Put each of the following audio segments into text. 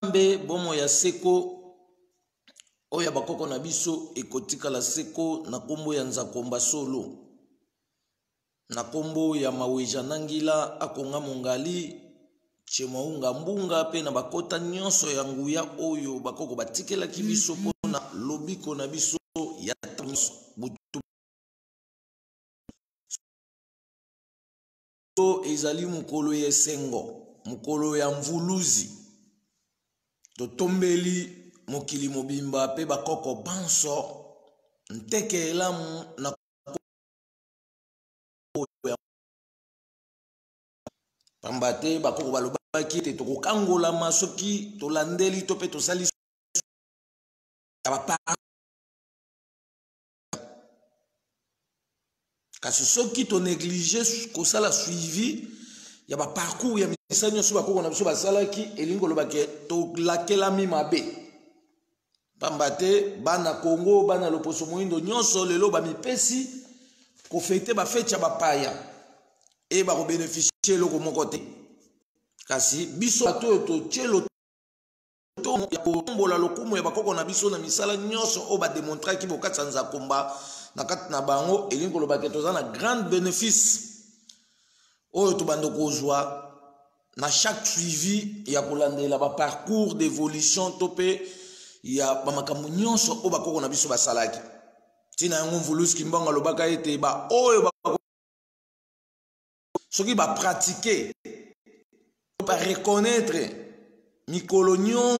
Nzambe bomo ya seko oya bakoko na biso ekotika la seko na kombo ya Nzakomba solo na kombo ya Maweja Nangila akonga mongali Chemaunga mbunga pe na bakota nyonso ya nguya oyo bakoko batikela ki biso pona lobiko na biso ya butu ezali mukolo ya esengo mukolo ya mvuluzi totombeli mokili mobimba pe bakoko banso nteke elamu na pambate bakoko balobaki te tokokangola masoki tolandeli to pe tosali kasi soki to négliger kosala suivi ya ba parcours ya misala nyonso bakoko na biso basalaki elingo lobake to lakelami mabe pambate bana Congo bana loposo moindo nyonso lelo ba mipesi ko fete ba fete ya bapaya et ba ko bénéficier loko moko te kasi biso to tielo to ya kombola lokumu ya bakoko na biso na misala nyonso o ba démontrer ki bokatsa Nzakomba na kati na bango elingo lobake tozana grand bénéfice oyo to bando kozwa na chaque suivi ya kolandela ba parcours d'évolution topé ya ba makambo nyonso o bakoko na biso basalaki tina yango mvuluski mbanga lobaka ete ba oyo ba soki ba pratiquer ba reconnaître mikolo nyonso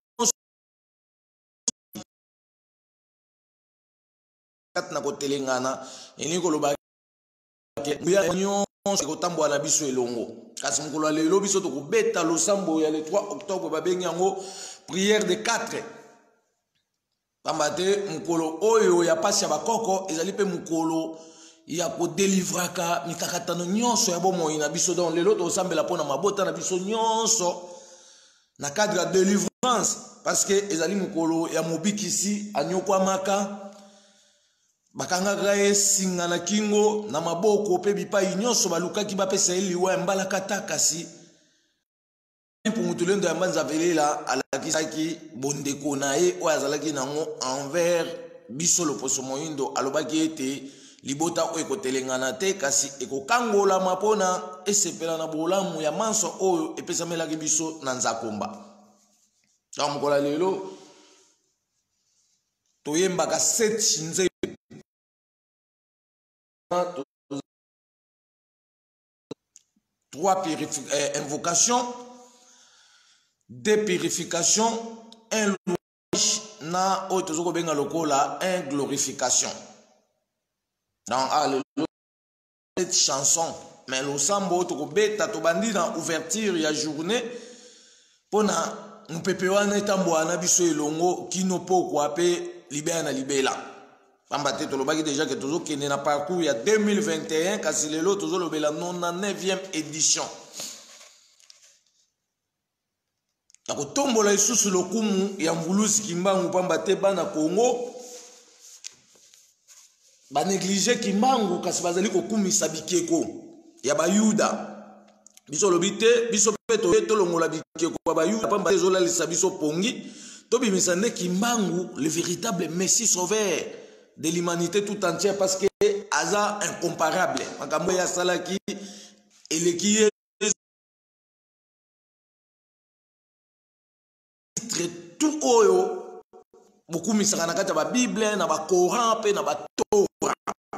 na kotelengana elingo lobaka ya nyonso kotambola na biso elongo kasi mukolo lelo biso to kobeta losambo ya le 3 octobre babengi yango prière de 4 pambate mukolo oyo ya pasi ya bakoko ezali pe mukolo ya ko delivraka mikakatano nyonso ya bomoi na biso donc lelo to sambela pona mabota na biso nyonso na cadre ya délivrance parce que ezali mukolo ya mobikisi anyokwamaka bakangaka esinga na kingo na maboko pe bipai nyonso balukaki bapesa eliwa mbalaka ta kasi pungutulendo ya mbanza velela alakisaki bondeko na ye oyo azalaki nango envers biso loposo moindo alobaki ete libota oyo ekotelengana te kasi ekokangolama mpona esepela na bolamu ya manso oyo epesamelaki biso na Nzakomba donc mokolo lelo toyembaka 7 nzembo 3 invocations, 2 purifications, 1 louange na otozoko benga lokola 1 glorification. Dans cette chanson, mais le sambo toko beta to bandi na ouverture ya journée pona mpepe wana etambo na biso elongo kino pokwa pe libera na libela. Pambate tolobaki déjà que tozo kene na parcours ya 2021 kasi lelo tozo lobela 99e édition. Tako tombola isusu lokumu ya mvuluzi kimbangu pambate bana Congo ba négliger kimbangu kasi bazali kokumisa bikeko ya bayuda biso lobite biso pe to longola bikeko ba bayuda pambate zola lisa biso pongi to bimisa ne kimbangu le véritable messie sauveur de l'humanité tout entière parce que aza incomparable makambo ya salaki eleki tout oyo beaucoup misaka na kati ya ba Bible na ba Coran pe na ba Torah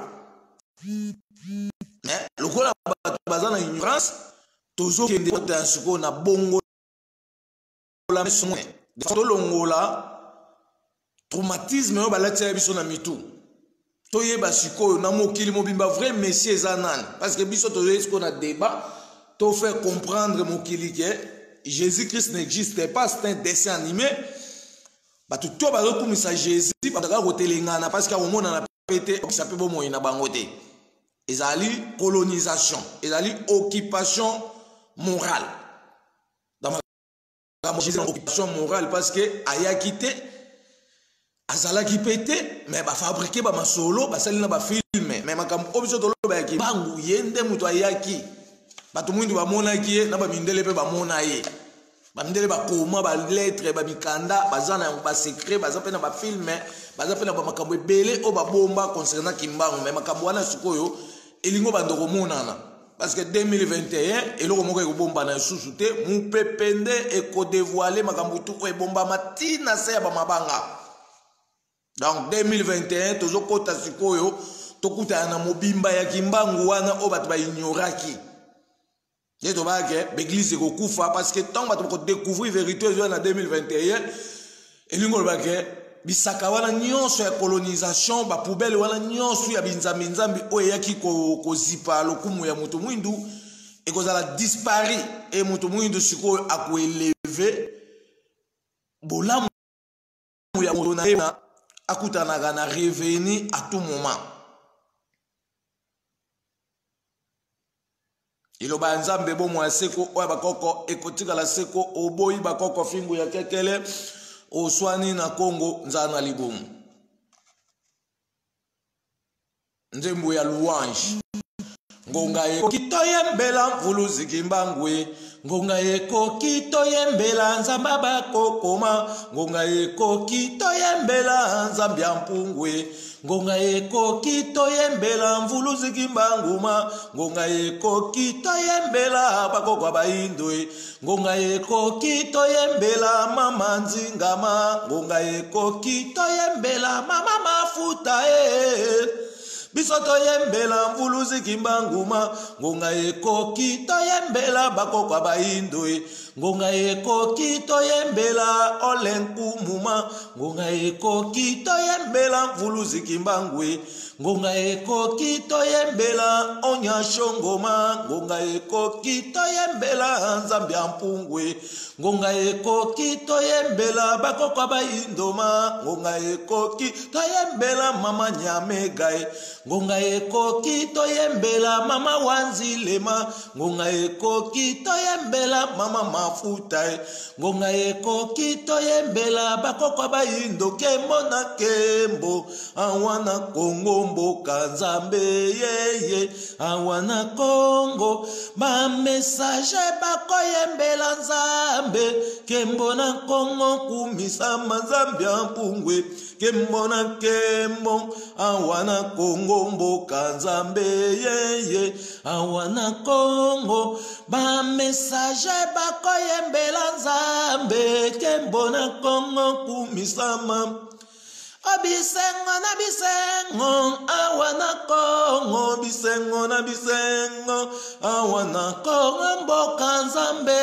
mais lokola baza na ignorance tozo kende tansiko na bongo la mesone de longola traumatisme yo balatia biso na mitu toyeba sikoyo na mokili mobimba vrai messie ezanan parce que biso toyesko na débat to faire comprendre mokili que Jésus-Christ n'existe pas, c'est un dessin animé ba tout ba rekumisa Jésus ba daga kotelengana parce que au monde na pété ça peut bomo ina bangote ezali colonisation ezali occupation morale dans ma occupation morale parce que ayakité azalaki pété mais ba fabriquer ba masolo ba salina ba filmer mais makambo obiso to loba yaki bangu yende muto ayaki bato mwindu ba mona ki na ba mindele pe ba mona ye bamindele ba koma ba lettre ba mikanda bazana ba secret bazapena ba film bazapena ba makambo ebele o ba bomba concernant Kimbangu mais makambo wana sikoyo elingo bandoko monana parce que 2021 eloko moko ekobomba na susu te mupepende ekodévoiler makambo tu ko ebomba matina se ya ba mabanga. Donc 2021 tozokota sikoyo tokuta na mobimba ya Kimbangu wana o bato ba ignoraki. Et to ba ke l'église ko kufa parce que tant bato ko découvrir vérité en 2021 elingo ba ke bisaka wana nyonso ya colonisation ba poubelle wana nyonso ya binzambi nzambi oyo yaki ko zipa lokumu ya mutu mwindu ekozala dispari e mutu mwindu sikoyo akoeleve bolamu ya mutu na akutanaka na reveni à tout moment. Iloba nzambe bo mwa seko oya bakoko ekotika la seko oboyi bakoko fingu ya kekele oswani na Kongo nzana libomu nzembo ya louange ngonga ye kitoyembela mvuluzi Kimbangwe ngonga ye kitoyembela nzamba bakokoma ngonga ye kitoyembela nzambya mpungwe ngonga ye kitoyembela mvuluzi Kimbanguma ngonga ye kitoyembela bakokwa baindwe ngonga ye kitoyembela mama nzingama ngonga ye kitoyembela mama mafuta bisoto yembela mvuluzi Kimbanguma ngonga eko kitoyembela bakokwa baindwe ngonga eko kitoyembela olenkumuma ngonga eko kitoyembela mvuluzi Kimbangwe ngonga eko kitoyembela onyashongoma ngonga eko kitoyembela nzambya mpungwe ngonga eko kitoyembela bakokwa baindoma ngonga eko kitoyembela mama nyamegae ngonga eko kitoyembela mama wanzilema ngonga eko kitoyembela mama mafuta ngonga eko kitoyembela bakokwa baindo kembo na kembo awana Kongo mboka nzambe yeye awana Kongo ba message bakoyembela nzambe kembo na Kongo kumisa manzambya mpungwe kembo na kembo awana Kongo mboka nzambe yeye awana Kongo ba message bakoyembela nzambe kembo na Kongo kumisama abisengo na bisengo awana Kongo bisengo na bisengo awana Kongo mboka nzambe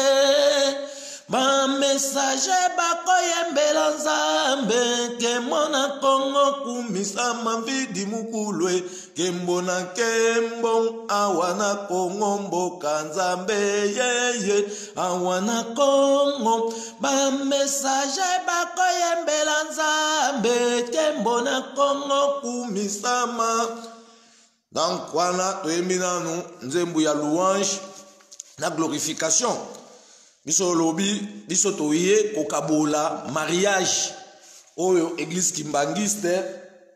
ba message bakoyembela nzambe kembo na Kongo kumisama vidi mukulwe kembo na kembo awana Kongo mboka nzambe yeye awana Kongo ba message bakoyembela nzambe kembo na Kongo kumisama. Donc wana toyeminanu nzembo ya louange na glorification biso lobi biso toye kokabola mariage oyo église kimbangiste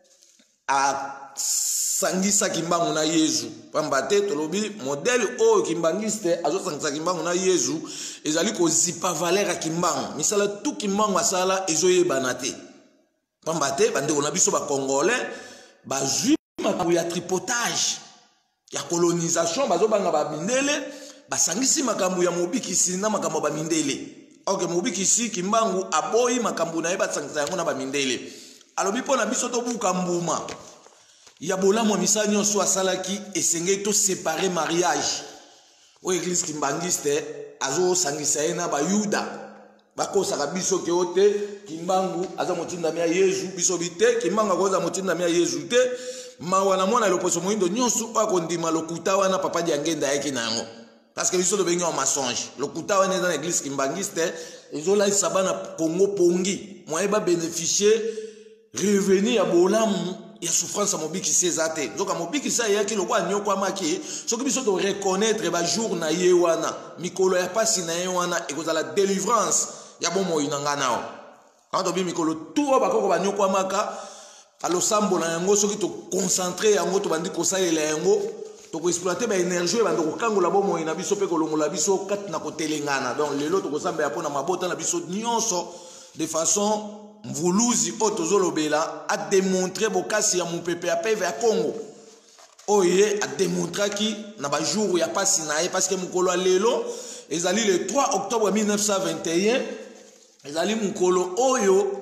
a sangisa Kimbangu na Yesu pambate tolobi modèle oyo kimbangiste azo sangisa Kimbangu na Yesu ezali ko zipa valeur ya Kimbangu misala tout Kimbangu asala ezoyebana te pambate bande na biso ba congolais ba juif makambo ya tripotage ya colonisation bazo banga ba mindele basangisi makambo ya mobikisi na makambo ba mindele ok mobikisi Kimbangu aboyi makambo na yeba sangisa yango na ba mindele alobi pona biso to buka mbuma ya bolamu misa nyonso asalaki esengeli to séparer mariage o église kimbangiste azo sangisa ye na bayuda bakosaka biso ke ote Kimbangu aza motindami ya Yesu biso bite Kimbangu akoza motindami ya Yesu te mawana mwana loposo moindo nyonso oyo akondima lokuta wana papa diangenda yaki na yango parce que biso tobengi en mensonge lokuta wana eza na église kimbangiste ezolaisa bana Congo pongi moye ba bénéficier revenu ya bolamu ya souffrance à mobiki sezate donc mobiki sa yaki lokwa nyoko amaki soki biso to reconnaître ba jour na ye wana mikolo ya pasi na ye wana ekozala délivrance ya bomo inanga nao quand obi mikolo tout bakoko ba nyoko amaka alo sambo na yango soki to concentrer yango to bandi kosalela yango toko exploiter ba énergie ba ndoko kangola bo moyi na biso pe kolongola biso kat na kotelengana. Donc lelo toko samba ya pona mabota na biso nyonso de façon mvuluzi otozolobela a démontrer bokasi ya mupepe ya peve ya Congo. Oye a démontrer ki na ba jour ya pasi na ye parce que mukolo lelo ezali le 3 octobre 1921 ezali mukolo oyo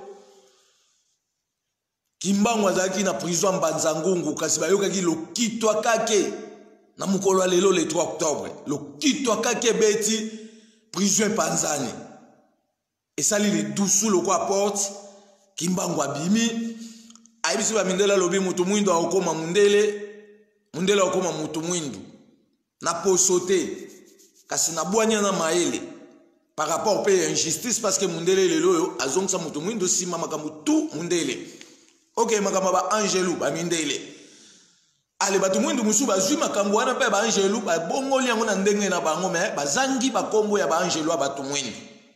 Kimbangu azalaki na prison Mbanzangungu kasi bayokaki lokitwa kake na mukolo lelo le 3 octobre lokitwa kake beti prison Panzani esali le dusu loko a porte Kimbangu abimi ayibisi ba mindela lobi mutu mwindo akoma mundele akoma mutu mwindo na posote kasi na bwanya na maele par rapport pe injustice parce que mundele lelo yo azongsa mutu mwindo sima makambo tout mundele. Ok, makambo ba Angelou ba mindele. Ale batu mwindu musu bazwi makambo wana pe ba Angelou ba bongoli yango na ndenge na bango me bazangi ba kombo ya ba Angelou batu mwindu.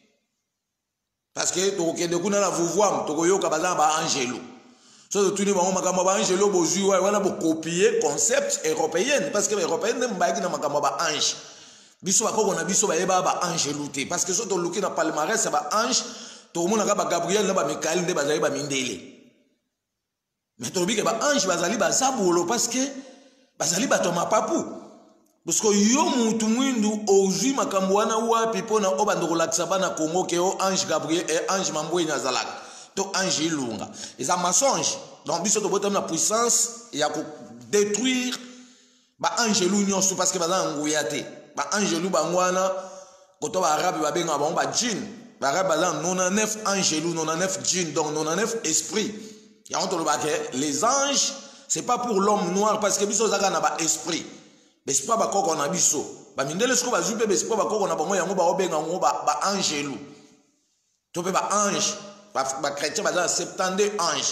Parce que to kende kuna na vouvoam to koyoka bazanga ba Angelou. So tuni bango makambo ba Angelou bozwi wana bo copier concept européen parce que européen mbaki na makambo ba ange. Biso ba koko na biso ba yeba ba Angelou te parce que so to luki na palmarès ba ange to mona ka ba Gabriel na ba Michael nde bazali ba mindele. Mais tu dis que ange bazali bazabolo parce que bazali batoma papu parce que yo mutu mwindu ozwi makambo wana wapi pona obandoko lakisa bana Congo ke o ange Gabriel et ange Mamboy Nazalaka to ange Ilunga les mensonge donc biso to botam na puissance ya ko détruire ba ange l'union parce que bazanga nguyate ba ange lu bangwana koto ba arabe ba benga ba djinn ba arabe bazanga 99 ange lu 99 djinn donc 99 esprit. Les anges, ce n'est pas pour l'homme noir parce que biso zaka na ba esprit. Mais c'est pas ba koko na biso. Ba mindele sko ba zupe c'est pas ba koko na bango yango ba obenga ngo ba angelu. To pe ba ange, ba chrétien ba 72 anges.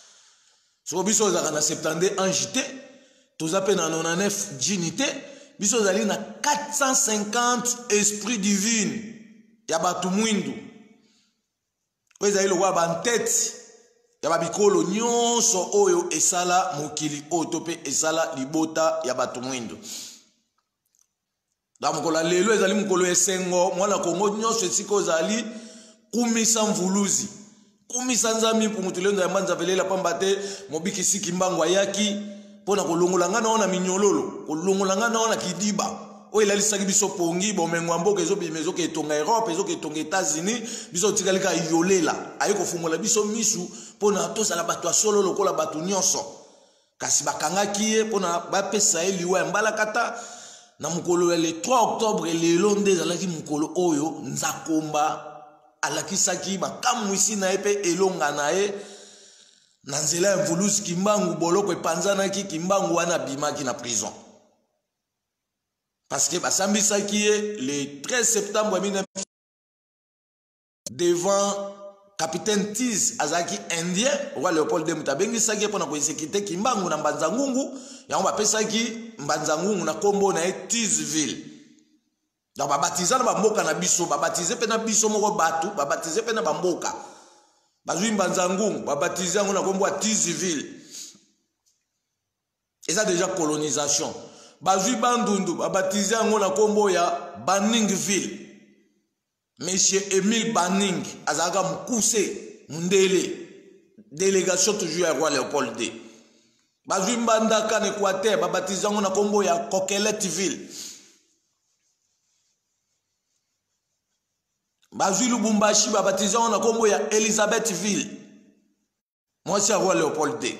So biso zaka na 72 anges te, to zape na 99 djinité, biso zali na 450 esprits divins. Ya batu mwindu. Oyo zali lo wa ba tête. Ya babikolo nyonso oyo esala mokili otope esala libota ya batu mwindo. Da mokolo lelo ezali mokolo esengo mwana Kongo nyonso esiko zali kumisa mvuluzi. Kumisa nzami pour mutu lendo ya manza velela pamba te mobikisi Kimbangu ayaki pona kolongolanga na ona minyololo, kolongolanga na ona kidiba. Oyo elalisaki biso pongi bomengo mboka ezobima ke etonga Europe ke etonga États-Unis biso tikalika yolela ayi kofungola biso misu pona tosala bato ya solo lokola bato nyonso kasi bakangaki ye pona bapesa ye liwa mbala kata na mokolo le 3 octobre lelo nde ezalaki mokolo oyo Nzakomba alakisaki makamwisi na ye mpe elonga na ye na nzela ya mvuluzi Kimbangu boloko epanzanaki Kimbangu wana bimaki na prison. Parce que Basambisaki le 13 septembre 1900 devant capitaine Tiz Azaki indien roi Léopold de Mutabengi saki pour na kosekite Kimbangu na Mbanzangungu yango bapesaki Mbanzangungu na kombo na Tizville. Donc babatiza na bamboka na biso babatize pe na biso moko batu babatize pe na bamboka. Bazui Mbanzangungu babatize yango na kombo ya Tizville. Et ça déjà colonisation. Bazui Bandundu babatize yango na kombo ya Baningville. Monsieur Émile Banning azaka mukuse mundele délégation toujours ya roi Léopold D. Bazui Mbandaka na Équateur babatize yango na kombo ya Coqueletteville. Bazui Lubumbashi babatize yango na kombo ya Elizabethville. Moi c'est roi Léopold D.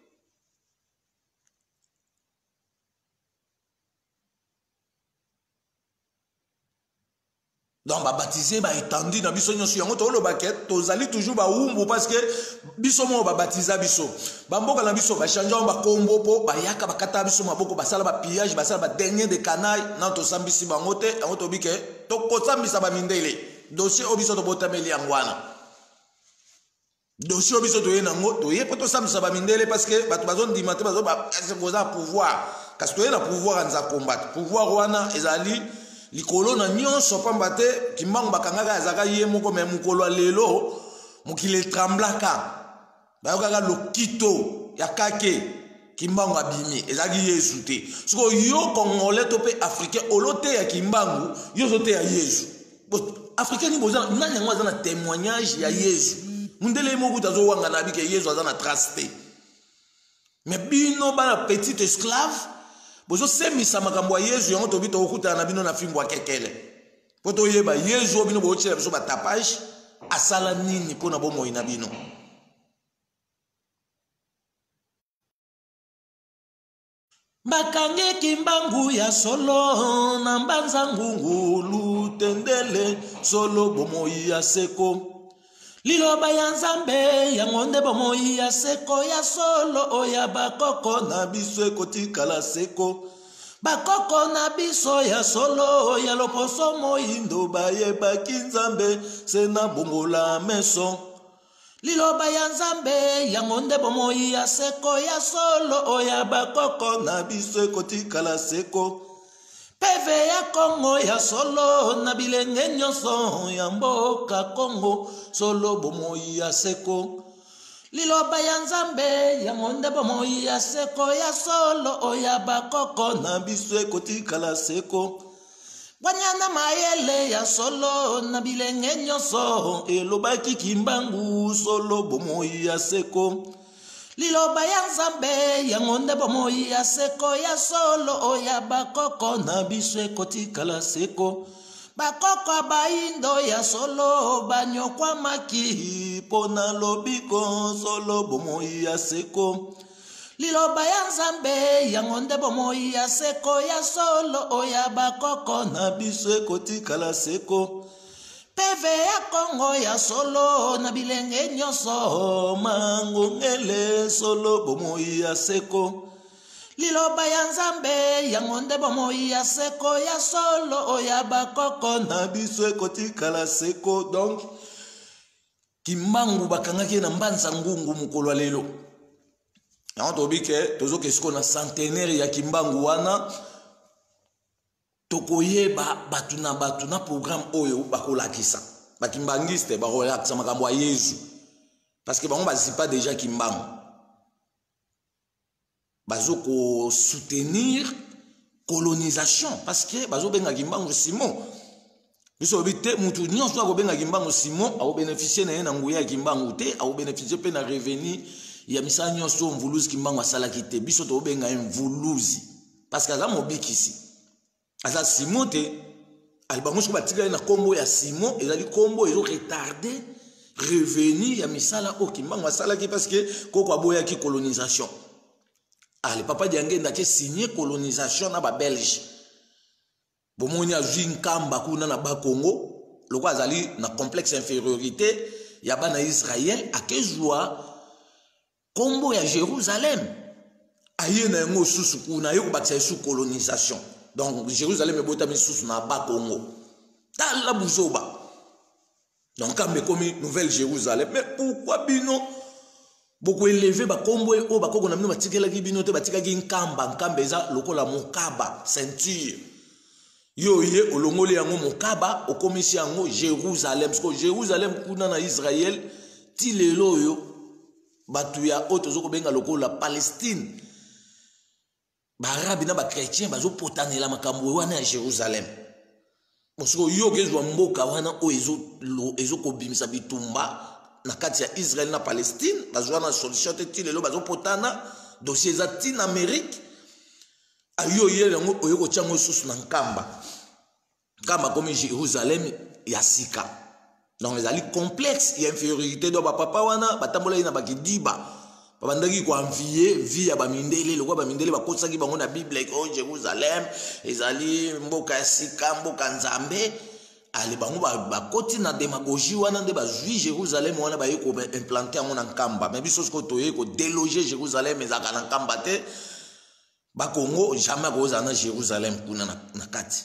Donc baptisé ba étendu na biso nyonso yango to lo baket to zali toujours ba umbu parce que biso mo ba baptiser biso bamboka na biso ba changer ba kombo po ba yaka ba kata biso maboko ba sala ba pillage ba sala ba dernier de canaille na to sambisi bango te yango to bike to ko sambisa ba mindele dossier obiso to botameli yangwana dossier obiso to yenango to ye po to sambisa ba mindele parce que bato bazon dimate bazo ba poser pouvoir parce que to yena pouvoir anza combattre pouvoir wana ezali likolo na nyonso pamba te Kimbangu bakangaka azaka ye moko me mukolo lelo mukile tremblaka bayokaka lokito ya kake kimbangu abimi ezaki Yesu te siko yo congolais to pe africain olote ya kimbangu yo zote ya Yesu africain ni boza nani yango azana témoignage ya Yesu mundele moko tazo wanga na bike Yesu azana trace te mais bino bana petit esclave bozo semisa makambo ya Yesu yango to bito okuta na bino na fingwa kekele poto yeba Yesu bino bo chela biso ba tapage asala nini pona bomo ina bino bakange kimbangu ya solo na mbanza ngungulu tendele solo bomoi ya seko liloba ya nzambe ya ngonde bomoi ya seko ya solo oya bakoko na biso ekotikala seko bakoko na biso ya solo ya loposo moindo bayebaki nzambe se na bongola meso liloba ya nzambe ya ngonde bomoi ya seko ya solo oya bakoko na biso ekotikala seko peve ya Kongo ya solo na bilenge nyonso ya mboka Kongo solo bomoi ya seko liloba ya nzambe ya ngonde bomoi ya seko ya solo oya bakoko na biso ekotikala seko Wanyana mayele ya solo na bilenge nyonso elobaki kimbangu solo bomoi ya seko liloba ya nzambe ya ngonde bomoi ya seko ya solo oya bakoko na biso ekotikala seko bakoko baindo ya solo banyokwa maki pona lobiko solo bomoi ya seko liloba ya nzambe ya ngonde bomoi ya seko ya solo oya bakoko na biso ekotikala seko peve ya Kongo ya solo na bilenge nyonso mangongele solo bomoi ya seko liloba ya nzambe ya ngonde bomoi ya seko ya solo oya bakoko na biso ekotikala seko. Donc kimbangu bakangaki na mbanza ngungu mukolo lelo yango tobike tozoke siko na centenaire ya kimbangu wana tokoyeba batu na programme oyo bakolakisa bakimbangiste bakolakisa makambo ya Yesu parce que bango bazipa déjà kimbangu bazoko soutenir colonisation parce que bazobenga kimbangu Simon biso bite mutu nyonso akobenga kimbangu Simon ao bénéficier na nguya ya kimbangu te ao bénéficier pe na revenu ya misala nyonso mvuluzi kimbangu asalaki te biso tobenga mvuluzi parce que aza mobikisi aza Simon te alibango siko batika na kombo ya Simon ezali kombo ezo retarder revenu ya misala o kimbangu asalaki parce que koko aboya ki colonisation ale papa diange ndake signer colonisation na ba Belge bomoni azwi nkamba kuna na ba Congo loko azali na complexe infériorité ya bana Israël akezwa kombo ya Jérusalem aye na ngo susu kuna yo bakisa su colonisation. Donc Jérusalem est botami susu na ba Congo tala buzoba donc kambe komi nouvelle Jérusalem. Mais pourquoi bino beaucoup élevé ba kombo o ba koko na bino batikela ki bino te batika ki nkamba eza lokola mokaba ceinture yo ye olongoli yango mokaba okomisi yango Jérusalem parce que Jérusalem kuna na Israël ti lelo yo batu ya otozo ko benga lokola Palestine barabi na ba chrétien bazo potanela makambo wana ya Jérusalem parce que yo kezwa mboka wana o ezo ko bimisa bitumba na kati ya Israël na Palestine bazwa na solution te ti lelo bazo potana dossier za tin Amérique ayo yele ngo oyeko chango susu na nkamba comme Jérusalem ya sika. Donc les ali complexe et infériorité do ba papa wana batambola ina bakidiba babandaki ko envier vie ya ba mindele lokwa ba mindele bakosaki bango na Bible ko Jérusalem ezali mboka ya sika mboka nzambe ali bango bakoti na démagogie wana nde bazwi Jérusalem wana ba yeko implanter yango na nkamba mais biso ko toye ko déloger Jérusalem ezaka na nkamba te ba Congo jamais ko za na Jérusalem kuna na kati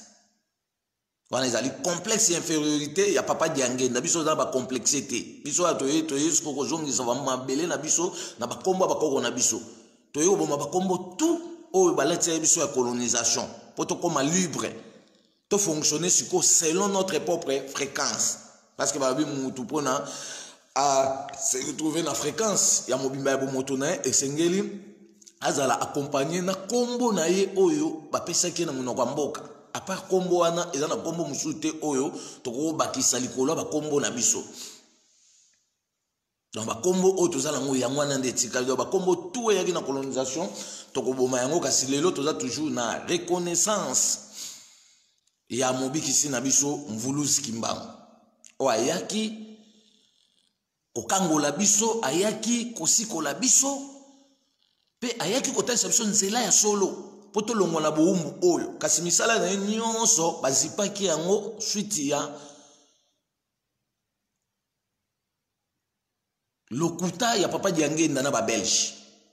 wana ezali complexe et infériorité ya papa diangenda biso za ba complexité biso atoye ko kozongisa ba mabele na biso na bakombo bakoko na biso toye ko boma bakombo tout o balati biso ya colonisation poto koma libre to fonctionner selon notre propre fréquence parce que babi mutu pona a se retrouver na fréquence ya mobimba ya bomoto na esengeli azala accompagné na kombo na ye oyo bapesaki na monoko ya mboka. À part kombo wana eza na kombo mosusu te oyo toko bakisa likolo ba kombo na biso. Donc ba kombo oyo tozala ngo yango wana nde tika ba kombo tout yaki na colonisation toko boma yango kasi lelo toza toujours na reconnaissance ya mobikisi na biso Mvuluzi Kimbangu. O ayaki kokangola biso, ayaki kosikola biso, pe ayaki kotalisa biso nzela ya solo poto longola boumbu oyo. Kasi misala na nyonso bazipaki yango suite ya lokuta ya Papa Diangenda na ba Belge.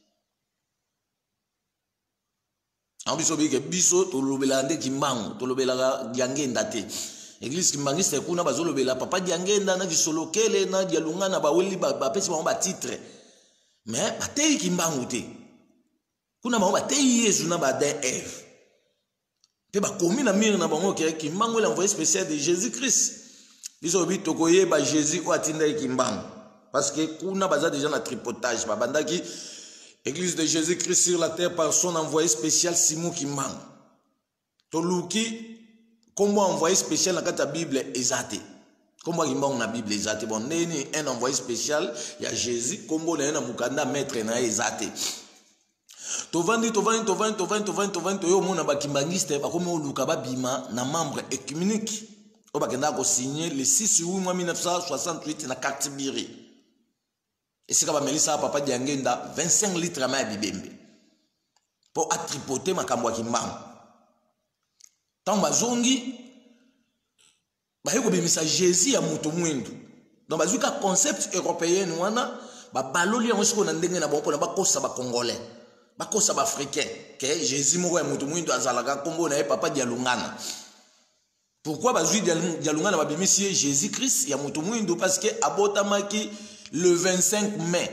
En biso bike biso tolobela nde Kimbangu, tolobela Diangenda te. Église Kimbangiste kuna bazolobela Papa Diangenda na Kisolokele na Dialunga na baweli bapesi bango ba titre. Mais batei Kimbangu te. Kuna bango batei Yesu na ba Eve. Pe bakomi na mire na bango ke Kimbangu l'envoyé spécial de Jésus-Christ. Biso bi tokoye ba Jésus o atinda Kimbangu. Parce que kuna baza déjà na tripotage babandaki Église de Jésus-Christ sur la terre par son envoyé spécial Simon Kimbangu. Toluki comme envoyé spécial dans la Bible ezate. Comme Kimbangu na Bible ezate. Bon, neni un envoyé spécial il y a Jésus comme on a mukanda maître na ezate. Tovandi yo mona ba kimbangiste ba comme oluka ba bima na membre écuménique. O ba kenda ko signer le 6 août 1968 na Katibiri. Et c'est comme Melissa Papa Diangenda 25 litres à ma bibembe pour attripoter ma kamwa Kimbangu. Tant bazongi bayeko bimisa Jésus ya mutu mwindu. Donc bazuka concept européen wana ba baloli yango siko na ndenge na bongo na bakosa ba congolais. Bakosa ba africain que Jésus moko ya mutu mwindu azalaka kombo na ye Papa Dialungana. Pourquoi bazui Dialungana ba bimisi Jésus Christ ya mutu mwindu parce que abotamaki le 25 mai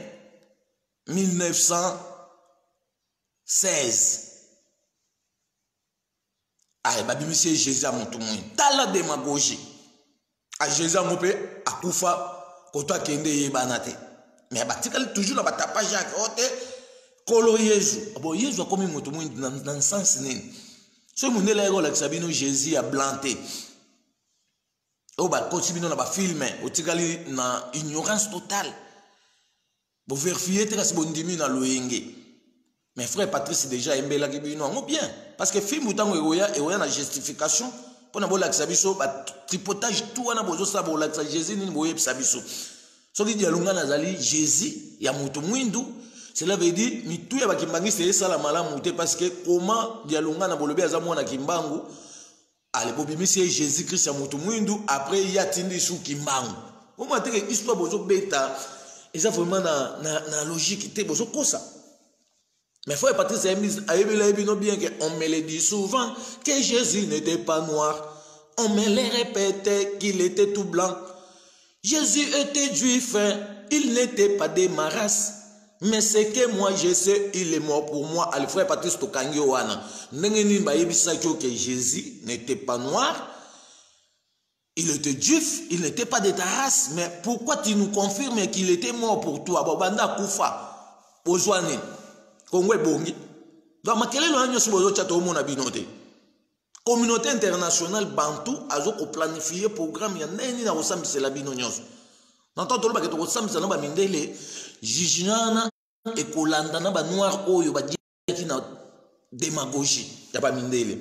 1916. Ah, babi monsieur Jésus a monté moins. T'as la démagogie. À Jésus a monté à Koufa, koto kende yebanate. Mais batikali toujours na batapage à côté. Kolo Yesu. Bon Yesu a commis monté moins dans le sens nini. Ce monde là ego la sabino Jésus a planté. O ba kotibino na ba filmer, otikali na ignorance totale. Bo vérifier te kasi bondimi na loyenge. Mais frère Patrice déjà embela kibino ngo bien parce que film utango eoya na justification pona bola kisabiso ba tripotage tout wana bozo sa bola kisa Jésus ni boye bisabiso. Soki Dialunga nazali Jésus ya mutu mwindu, cela veut dire mitu ya bakimbangiste esala malamu te parce que comment Dialunga na bolobi azamu na Kimbangu ale bobimisi Jésus Christ ya mutu mwindu après ya tindi sou Kimbangu. Au moins te histoire bozo beta eza vraiment na logique te bozo kosa. Mais frère Patrice a bien qu'on me le dit souvent que Jésus n'était pas noir. On me le répétait qu'il était tout blanc. Jésus était juif, il n'était pas de ma race. Mais ce que moi je sais, il est mort pour moi. Allez, frère Patrice Tokangyo wana. Nengeni baïbisa que Jésus n'était pas noir. Il était juif, il n'était pas de ta race. Mais pourquoi tu nous confirmes qu'il était mort pour toi? Bobanda Koufa, Ozwane. Kongwe bongi. Donc makelelo anyo sibozo chato mona binote. Communauté internationale bantu azo ko planifier programme ya neni na osambisa la bino nyonso. Nanto tolo ba keto osambisa na ba mindele jijinana e kolanda na ba noir oyo ba diaki na démagogie ya ba mindele.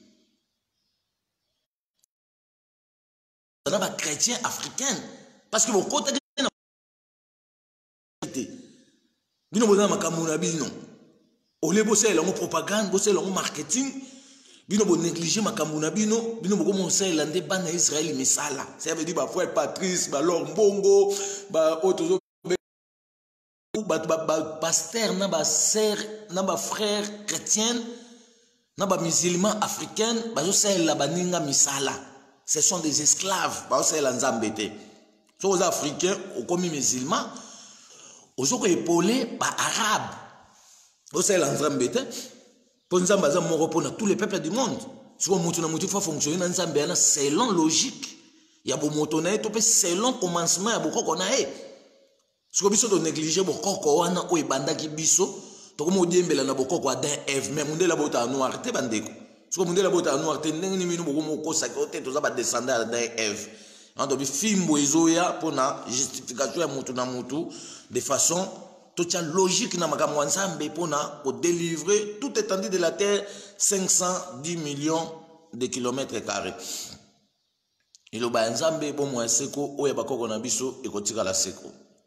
Na ba chrétien africain parce que bo kota na bino bona makambo na bino. Ole bosse la propagande, bosse la marketing, bino bo négliger makambo na bino, bino bo commencer à lander bana Israël misala. Ça veut dire ba frère Patrice, ba Lord Mbongo, ba otozo ba pasteur na ba sœur, na ba frère chrétien, na ba musulman africain, ba zo la baninga misala. Ce sont des esclaves, ba zo la nzambete. So aux africains, au commis musulman, aux autres épaulés par arabes. C'est l'ensemble, pour nous pour tous les peuples du monde. Si on faut fonctionner dans l'ensemble, selon logique. Il y a beaucoup de selon commencement, il y a beaucoup qu'on a. Si on négliger beaucoup qu'on a, ou banda qui biso, tokomo diembela na bokoko Adam Eve mais mundela bota noir te bandeko soko mundela bota noir te ndenge ni minu bokomo kosa kote toza ba descendre Adam Eve ando bi fimbo ezoya pona justification ya mutu na mutu de façon toute logique na makambo ya Nzambe pona ko délivrer toute étendue de la terre 510 millions de kilomètres carrés. Iloba Nzambe bo mwa seko oya bakoko na biso ekotika la seko.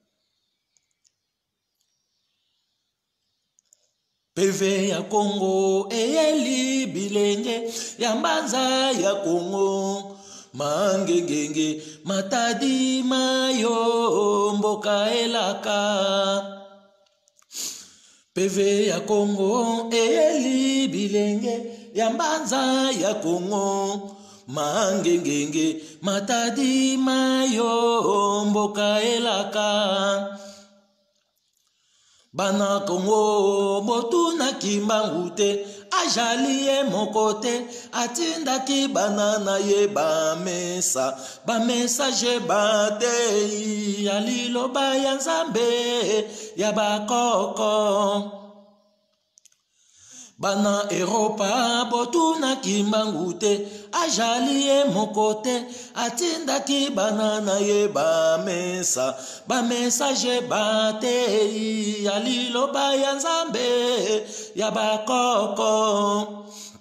PV ya Congo eyeli bilenge ya mbanza ya Congo mangengenge matadi mayo mboka elaka. PV ya Congo eyeli bilenge ya mbanza ya Congo mangengenge matadi mayo mboka elaka. Bana Congo botuna kimbangu te ajali ye mokote atinda ki banana ye bamesa bamessage bate alilo ya Nzambe ya bakoko. Bana Europa botuna kimbangu te ajali ye mokote atinda ki banana ye bamesa bamessage bate alilo ya Nzambe ya bakoko.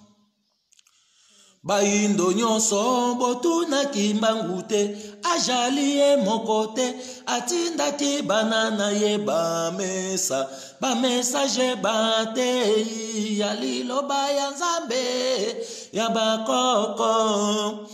Baindo nyonso botuna kimbangu te ajali ye mokote atinda ki banana ye bamesa bamessage bate alilo ya Nzambe ya bakoko.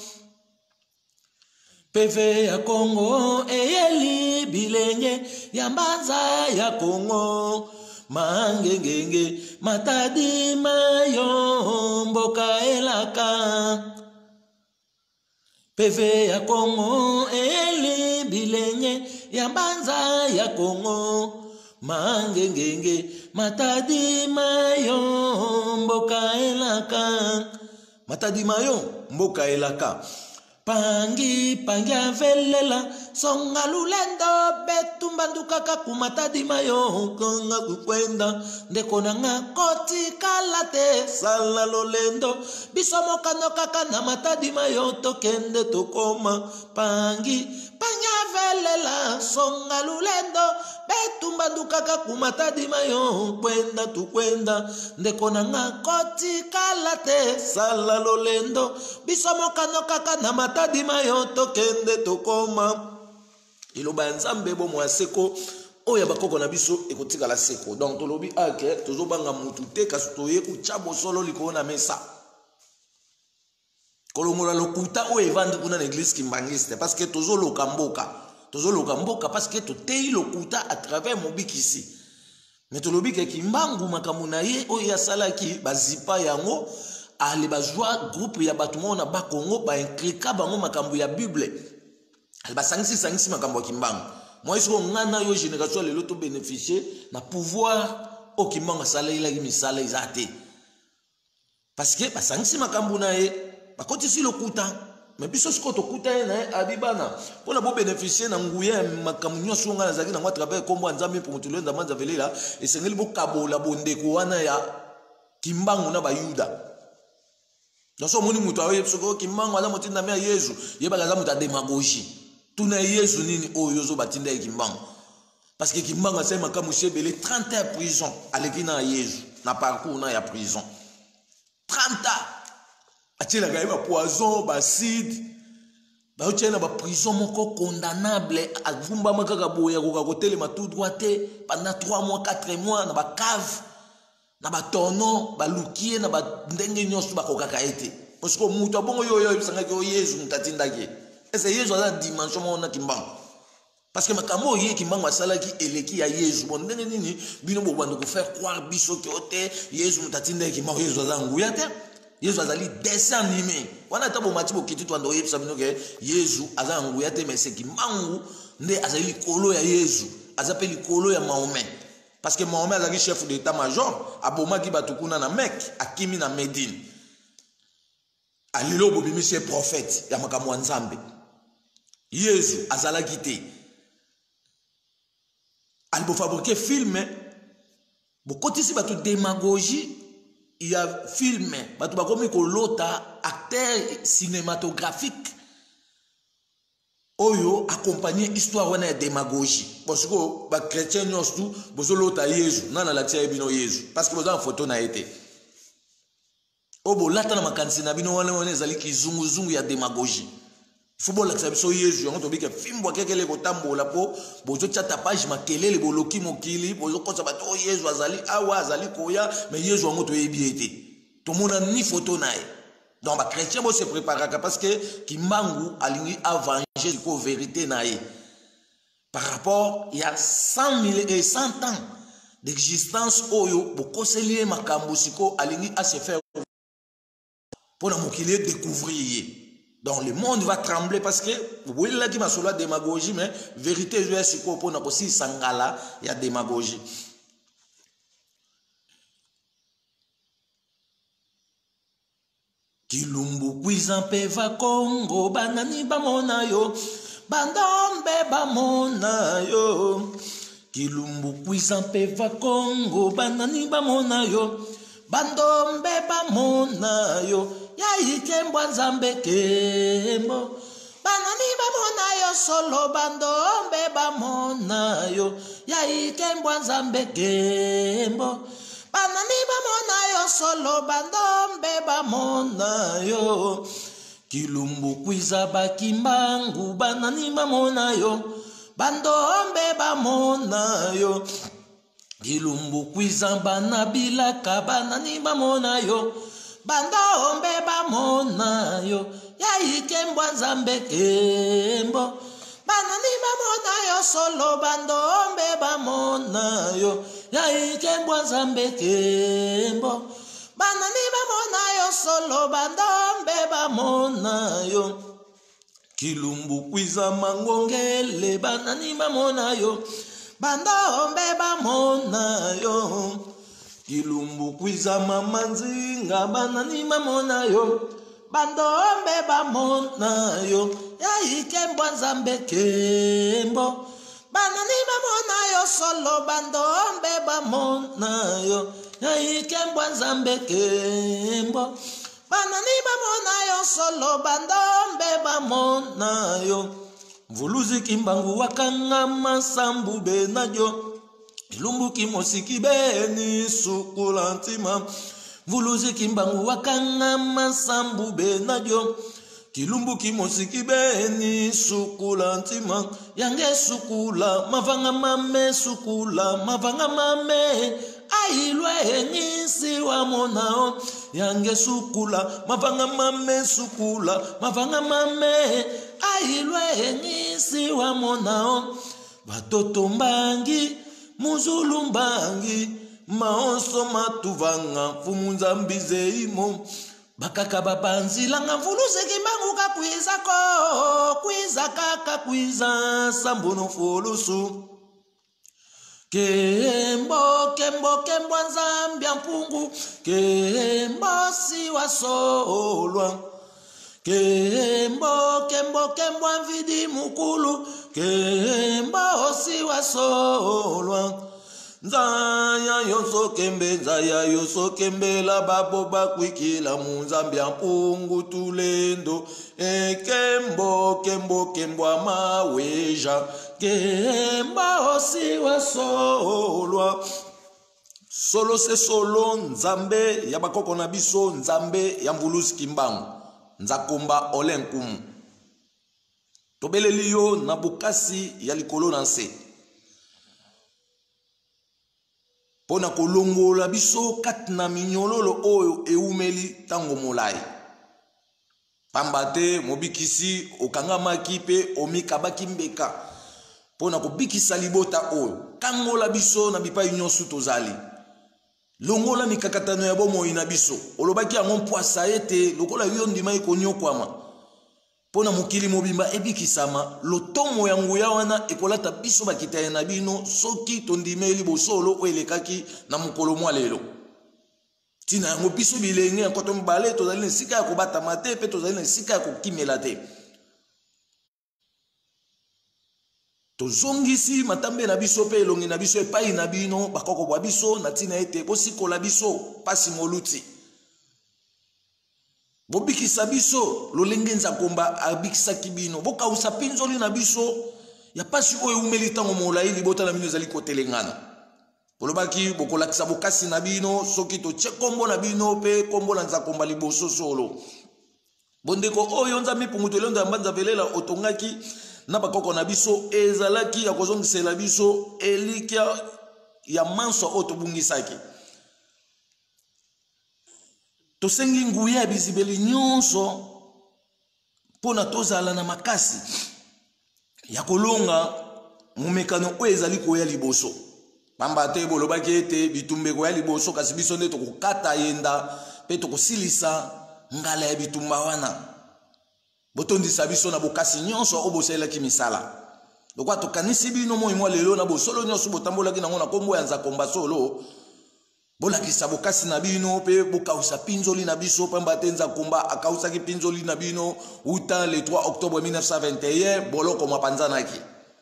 PV ya Congo eyeli bilenge ya mbanza ya Congo mangengenge matadi mayo mboka elaka. PV ya Congo eyeli bilenge ya mbanza ya Congo mangengenge matadi mayo mboka elaka. Matadi mayo mboka elaka. Pangi pangi avelela songa lulendo betumba ndukaka kumatadi mayo konga kukwenda ndeko nanga koti kalate sala lolendo bisomo kano kaka na matadi mayo tokende tokoma. Pangi pangi avelela songa lulendo betumba ndukaka kumatadi mayo kwenda tukwenda ndeko nanga koti kalate sala lolendo bisomo kano kaka na matadi mayo tokende tokoma. Iloba Nzambe bo mwa seko oya bakoko na biso ekotika la seko. Donc tolobi ake tozobanga mutu te kasi toye kuchabo solo liko na mesa kolongola lokuta o evandi kuna na église kimbangiste parce que tozoloka mboka parce que totei lokuta à travers mobikisi. Mais tolobi ke kimbangu makambo na ye oya salaki bazipa yango ale bazwa groupe ya batumo na ba Congo ba inklika bango makambo ya Bible ale basangisi makambo ya kimbangu. Moi iso ngana yo génération lelo to bénéficier na pouvoir o kimbangu salaila ki misala izate parce que basangisi makambo na ye bakoti si lokuta. Mais biso siko tokuta na abibana pona bo bénéficier na nguya makambo nyonso ngana zaki na ngwa travers kombo Nzambe pour mutulenda manza velela esengeli bo kabola bondeko wana ya kimbangu na bayuda. Noso moni mutu awe soko kimbangu ala motinda me Yesu yebaka za mutu demagogie tuna Yesu nini oyo zo batinda kimbangu parce que kimbangu asema kama shebele 30 ans prison aleki na Yesu na parcours na ya prison 30 ans atila ga ba poison ba acide ba ochena ba prison moko condamnable avumba makaka boya ko kotele matu droite pendant 3 mois 4 mois na ba cave na ba tono ba lukie na ba ndenge nyonso ba kokaka ete parce que mutu abongo yo bisanga ke Yesu mutatinda ke ese Yesu ala dimension mona kimbangu parce que makambo ye kimbangu asala ki eleki ya Yesu bon ndenge nini bino bo bando ko faire croire biso ke ote Yesu mutatinda ke kimbangu Yesu azangu ya te Yesu azali dessin animé wana tabo mati bo kitu ndo yebisa bino ke Yesu azangu ya te mais c'est kimbangu nde azali kolo ya Yesu azapeli kolo ya Mahomet. Parce que Mahomet est chef d'état-major, Aboma qui batukuna na Mecque, Akimi na Médine. Alilo bobimi c'est prophète, ya makamwa Nzambe. Yesu azala kité. Albo fabriquer film Bokoti si bato démagogie, il y a film, bato bakomi ko lota acteur cinématographique. Oyo accompagner histoire wana ya démagogie. Parce que ba chrétien nyos tout bozo lota Yesu, nana la tia bino Yesu parce que bozo en photo na été. Obo lata na makanisi na bino wana ezali kizungu zungu ya démagogie. Football la biso Yesu yango tobika fimbo kekele ko tambola po bozo chata page makelele boloki mokili bozo kosa bato Yesu azali awa azali koya mais Yesu yango to yebi été. To mona ni photo na ye. Donc les chrétiens se préparent parce que Kimbangu a venger la vérité naïe. Par rapport, il y a 100 ans d'existence oyo beaucoup se lié makambusiko alingi à se faire pour nous découvrir. Donc le monde va trembler parce que vous voyez là qui m'a sur la démagogie mais vérité je suis pour nous aussi sangala il y a démagogie. Kilumbu kwizampe va Congo banani bamona yo bandombe bamona yo Kilumbu kwizampe va Congo banani bamona yo bandombe bamona yo ya ikembwa nzambe kembo banani bamona yo solo bandombe bamona yo ya ikembwa nzambe kembo banani bamona yo solo bandombe bamona yo Kilumbu kwiza bakimbangu banani bamona yo bandombe bamona yo Kilumbu kwiza banabilaka banani bamona yo bandombe bamona yo ya ikembwa nzambe kembo banani bamona yo solo bandombe bamona yo ya ikembwa nzambe kembo banani bamona yo solo bandombe bamona yo Kilumbu kwiza mangongele banani bamona yo bandombe bamona yo Kilumbu kwiza mamanzinga banani bamona yo bandombe bamona yo ya ikembwa nzambe kembo banani bamona yo solo bandombe bamona yo ya ikembwa nzambe kembo banani bamona yo solo bandombe bamona yo Mvuluzi kimbangu wakanga masambu benajo Ilumbu kimosiki beni sukulantima Mvuluzi kimbangu wakanga masambu benajo Kilumbu kimosiki beni sukulantima Yange sukula mavanga mame sukula mavanga mame Ailwe ngisi wa monao Yange sukula mavanga mame sukula mavanga mame Ailwe ngisi wa monao Batoto mbangi muzulu mbangi Maonso matuvanga fumunza mbize imo Bakaka babanzi langa mvuluze kimbangu kakwiza ko Kwiza kaka kwiza sambono folusu Kembo kembo kembo nzambia mpungu Kembo siwa solwa Kembo kembo kembo mvidi mukulu Kembo siwa solwa Nzaya yoso kembe la babo bakwikila munzambia mpungu tulendo Kembo kembo kembo amaweja Kembo siwa solwa Solo se solo nzambe ya bakoko na biso nzambe ya mvuluzi kimbangu Nzakomba olenkumu Tobeleli yo na bukasi ya likolo na nse Pona kolongola biso kati na minyololo oyo eumeli tango molai Pambate mobikisi okangamaki pe omikabaki mbeka Pona kobikisa libota oyo kangola biso na bipai nyonso tozali Longola mikakatano ya bomoi na biso olobaki yango mpwasa ete lokola yo ndima ekonyokwama Pona mukili mobimba ebikisama lotomo ya nguya wana ekolata biso bakitaye na bino soki tondimeli bosolo oelekaki na mukolo mwa lelo Tina yango biso bilenge nkoto mbale tozali na sika ya kobata mate pe tozali na sika ya kokimela te tozongisi matambe na biso pe elongi na biso epai na bino bakoko bwa biso na tina ete bosikola biso pasi moluti bobikisa biso lolenge nzakomba abikisaki bino bokausa pinzoli na biso ya pasi oyo umeli ntango molai libota na bino ezali kotelengana bolobaki bokolakisa bokasi na bino soki totie kombo na bino pe kombo na nzakomba liboso solo bondeko oyo nzambe punguto elondo ya mbanza velela otongaki na bakoko na biso ezalaki ya kozongisela biso elikia ya manso oyo tobungisaki tosengi nguya ya bizibeli nyonso mpona tozala na makasi ya kolonga momekano oyo ezali koya liboso pamba te bolobaki ete bitumba koya liboso kasi biso nde tokokata yenda mpe tokosilisa ngala ya bitumba wana botondisa biso na bokasi nyonso oyo bosalelaki misala lokwa tokanisi bino moi mwa lelo na bosolo nyonso botambolaki nango na kombo ya nzakomba solo bolakisa bokasi na bino mpe bokausa pinzoli na biso pamba te nzakomba akausaki pinzoli na bino uta le 3 octobre 1921 boloko mwapanzanaki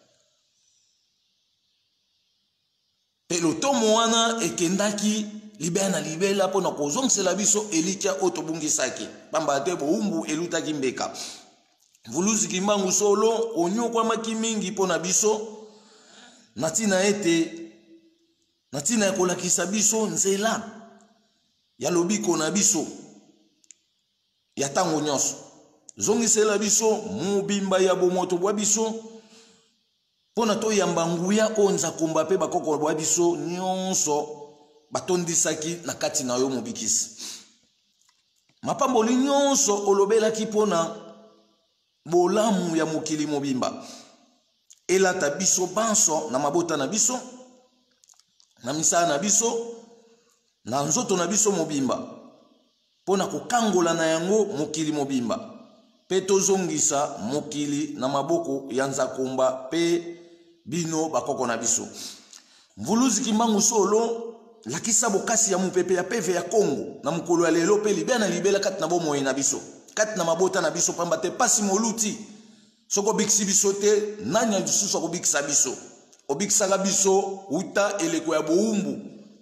mpe lotomo wana ekendaki libela na libela mpona kozongisela biso elikia oyo tobungisaki pamba te boumbu elutaki mbeka vuluziki mbangu solo onyokwamaki mingi mpona biso na ntina ete na ntina ya kolakisa biso nzela ya lobiko na biso ya ntango nyonso zongisela biso mobimba ya bomoto bwa biso mpona toyamba nguya oyo nzakomba mpe bakoko bwa biso nyonso batondisaki na kati na yo mobikisi mapamboli nyonso olobelaki mpona bolamu ya mokili mobimba elata biso banso na mabota na biso na misala na biso na nzoto na biso mobimba mpona kokangola na yango mokili mobimba mpe tozongisa mokili na maboko ya nzakomba mpe bino bakoko na biso mvuluziki mbangu solo lakisa bokasi ya mupepe ya peve ya Kongo na mukolo ya lelo pe libela na libela kati na bomoi na biso kati na mabota na biso pamba te pasi moluti soko bikisi biso te nani lisusu akobikisa biso obikisaka biso uta eleko ya boumbu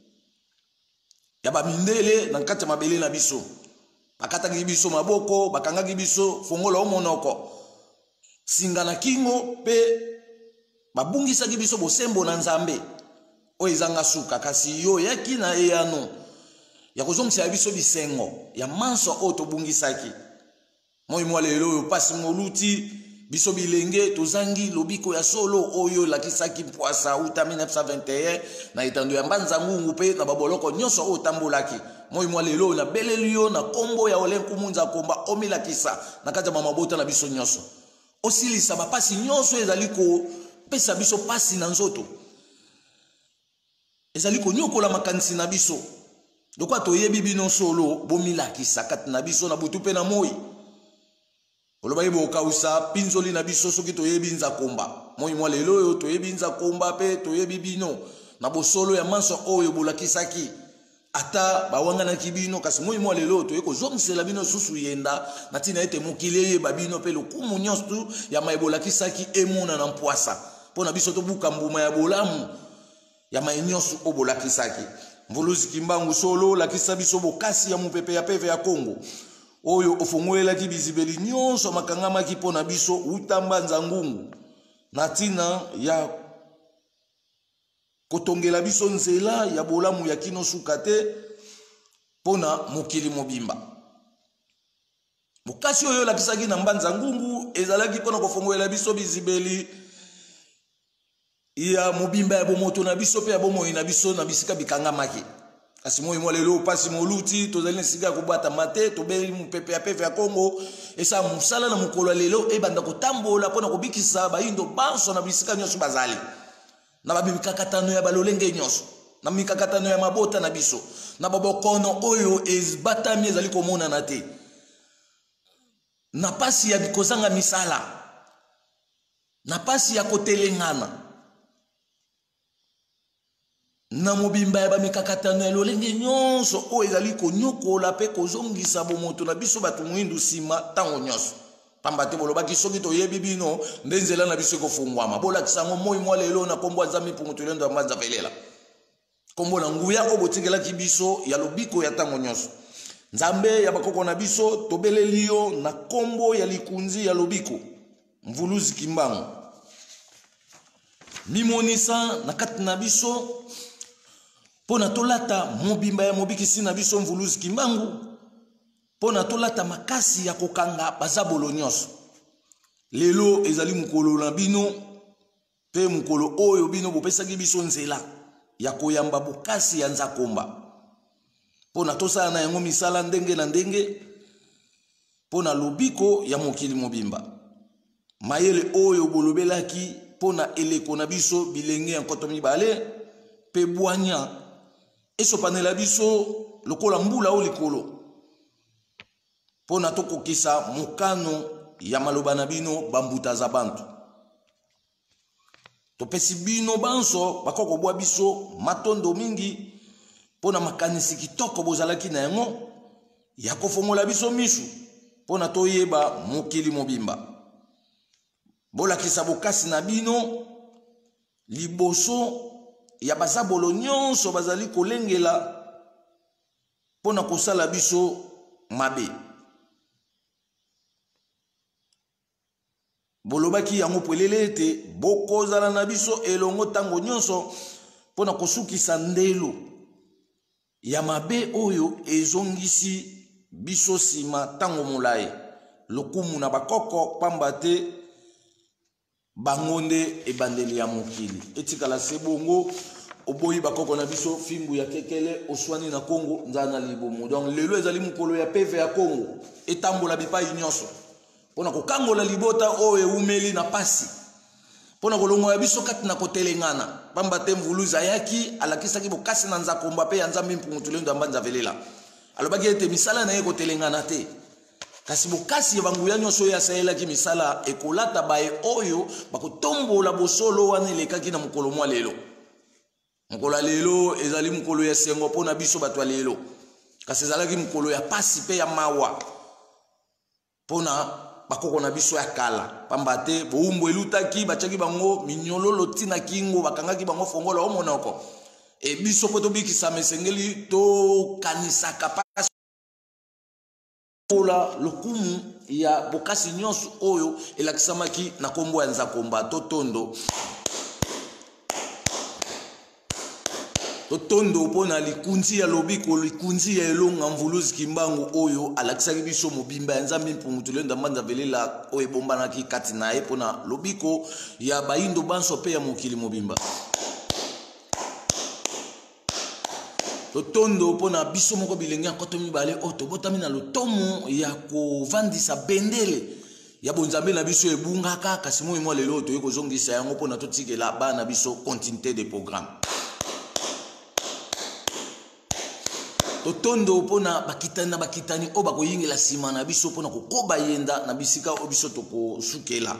ya bamindele na kati ya mabele na biso bakataki biso maboko bakangaki biso fongola omonoko singa na kingo pe babungisaki biso bosembo na nzambe oyo ezanga suka kasi yo yaki na eyano ya kozongisa biso bisengo ya manso oyo tobungisaki moi mwa lelo oyo pasi moluti biso bilenge tozangi lobiko ya solo oyo lakisaki mpwasa uta 1921 na etando ya mbanza ngungu pe na baboloko nyonso oyo tambolaki moi mwa lelo na belelio na kombo ya olenkumu nzakomba omilakisa na kati ya mabota na biso nyonso osilisa bapasi nyonso ezali kopesa biso pasi na nzoto ezali konyokola makanisi na biso lokwa toyebi bino solo bomilakisa kati na biso na butu pe na moi olobaye bokausa pinzoli na biso soki toyebi nzakomba moi mwa lelo oyo toyebi nzakomba pe toyebi bino na bosolo ya manso oyo bolakisaki ata bawanganaki bino kasi moi mwa lelo toye kozongisela bino susu yenda na ntina ete mokili eyeba bino pe lokumu nyonso ya mai bolakisaki emona na mpwasa mpona biso tobuka mbuma ya bolamu ya mai nyonso oyo bolakisaki mvuluziki mbangu solo lakisa biso bokasi ya mupepe ya peve ya Kongo oyo ofungolelaki bizibeli nyonso makangamaki mpona biso utamba nzangungu na ntina ya kotongela biso nzela ya bolamu ya kino suka te mpona mokili mobimba bokasi oyo lakisaki na mbanza ngungu ezalaki mpona kofongolela biso bizibeli ya mobimba ya bomoto na biso pe ya bomoi na biso na bisika bikangamaki kasi moi mwa lelo pasi moluti tozali na sika kobata mate tobeli mupepe ya peve ya Kongo esa musala na mukolo lelo ebanda kotambola mpona kobikisa bayindo banso na bisika nyonso bazali na babimikakatano ya balolenge nyonso na mikakatano ya mabota na biso na babokono oyo ezbatami ezali komonana te na pasi ya bikozanga misala na pasi ya kotelengana na mobimba ya bamikakatano ya lolenge nyonso oyo ezali konyokola pe kozongisa bomoto na biso bato mwindu nsima ntango nyonso pamba te bolobaki soki toyebi bino nde nzela na biso ekofungwama bolakisa yango moi mwa lelo na kombo ya nzambe mpungutulendo ya mbanza velela kombo na nguya oyo botikelaki biso ya lobiko ya ntango nyonso nzambe ya bakoko na biso tobeleli yo na kombo ya likunzi ya lobiko mvuluzi kimbangu mimonisa na kati na biso pona tolata mobimba ya mobikisi na biso mvuluzi kimbangu pona tolata makasi ya kokanga bazabolo nyonso lelo ezali mukolo na bino pe mukolo oyo bino bopesaki biso nzela ya koyamba bokasi ya nzakomba pona tosala na yango misala ndenge na ndenge pona lobiko ya mokili mobimba mayele oyo bolobelaki pona eleko na biso bilenge ya nkoto mibale pe bwanya esopanela biso lokola mbula o likolo pona tokokisa mokano ya maloba na bino bambuta za bantu topesi bino banso bakoko bwa biso matondo mingi pona makanisi kitoko bozalaki na yango ya kofongola biso misu pona toyeba mokili mobimba bolakisa bokasi na bino liboso ya bazabolo nyonso bazali kolengela pona kosala biso mabe bolobaki yango pelele ete bokozala na biso elongo tango nyonso pona kosukisa ndelo ya mabe oyo ezongisi biso sima tango molai lokumu na bakoko pamba te bangonde ebandeli ya mokili etikala sebongo oboyi bakoko na biso fimbu ya kekele oswani na Kongo nzana libomo donc lelo ezali mukolo ya PV ya Kongo etambola bipai nyonso pona kokangola libota oyo eumeli na pasi pona kolongo ya biso kati na kotelengana pamba te mvuluzi ayaki alakisaki bokasi na nzakomba pe ya nzambe mpungutulendo ya mbanza velela alobaki ete misala na ye kotelengana te kasi bokasi ya banguya nyonso oyo asalelaki misala ekolata baye oyo bakotombola bosolo wana elekaki na mokolo mwa lelo mokolo ya lelo ezali mokolo ya sengo pona biso bato ya lelo kasi ezalaki mokolo ya pasi pe ya mawa pona bakoko na biso ya kala pamba te boumbu elutaki batiaki bango minyololo tina kingo bakangaki bango fongola o monoko e biso po tobikisa mesengeli tokanisaka pasi pola lokumu ya bokasi nyonso oyo elakisamaki na kombo ya nzakomba totondo pona likunzi ya lobiko likunzi ya elonga mvuluzi kimbangu oyo alakisaki biso mobimba ya nzambe mpungutulendo ya mbanza velela oyo ebombanaki kati na ye pona lobiko ya bayindo banso pe ya mokili mobimba totondo pona biso moko bilenge ya nkoto mibale oyo tobotami na lotomo ya kovandisa bendele ya bonzambe na biso ebungaka kasi moi mwa lelo toye kozongisa yango pona totikela bana biso continuité de programme totondo pona bakitani na bakitani o bakoyingela sima na biso pona kokoba yenda na bisika o biso tokosukela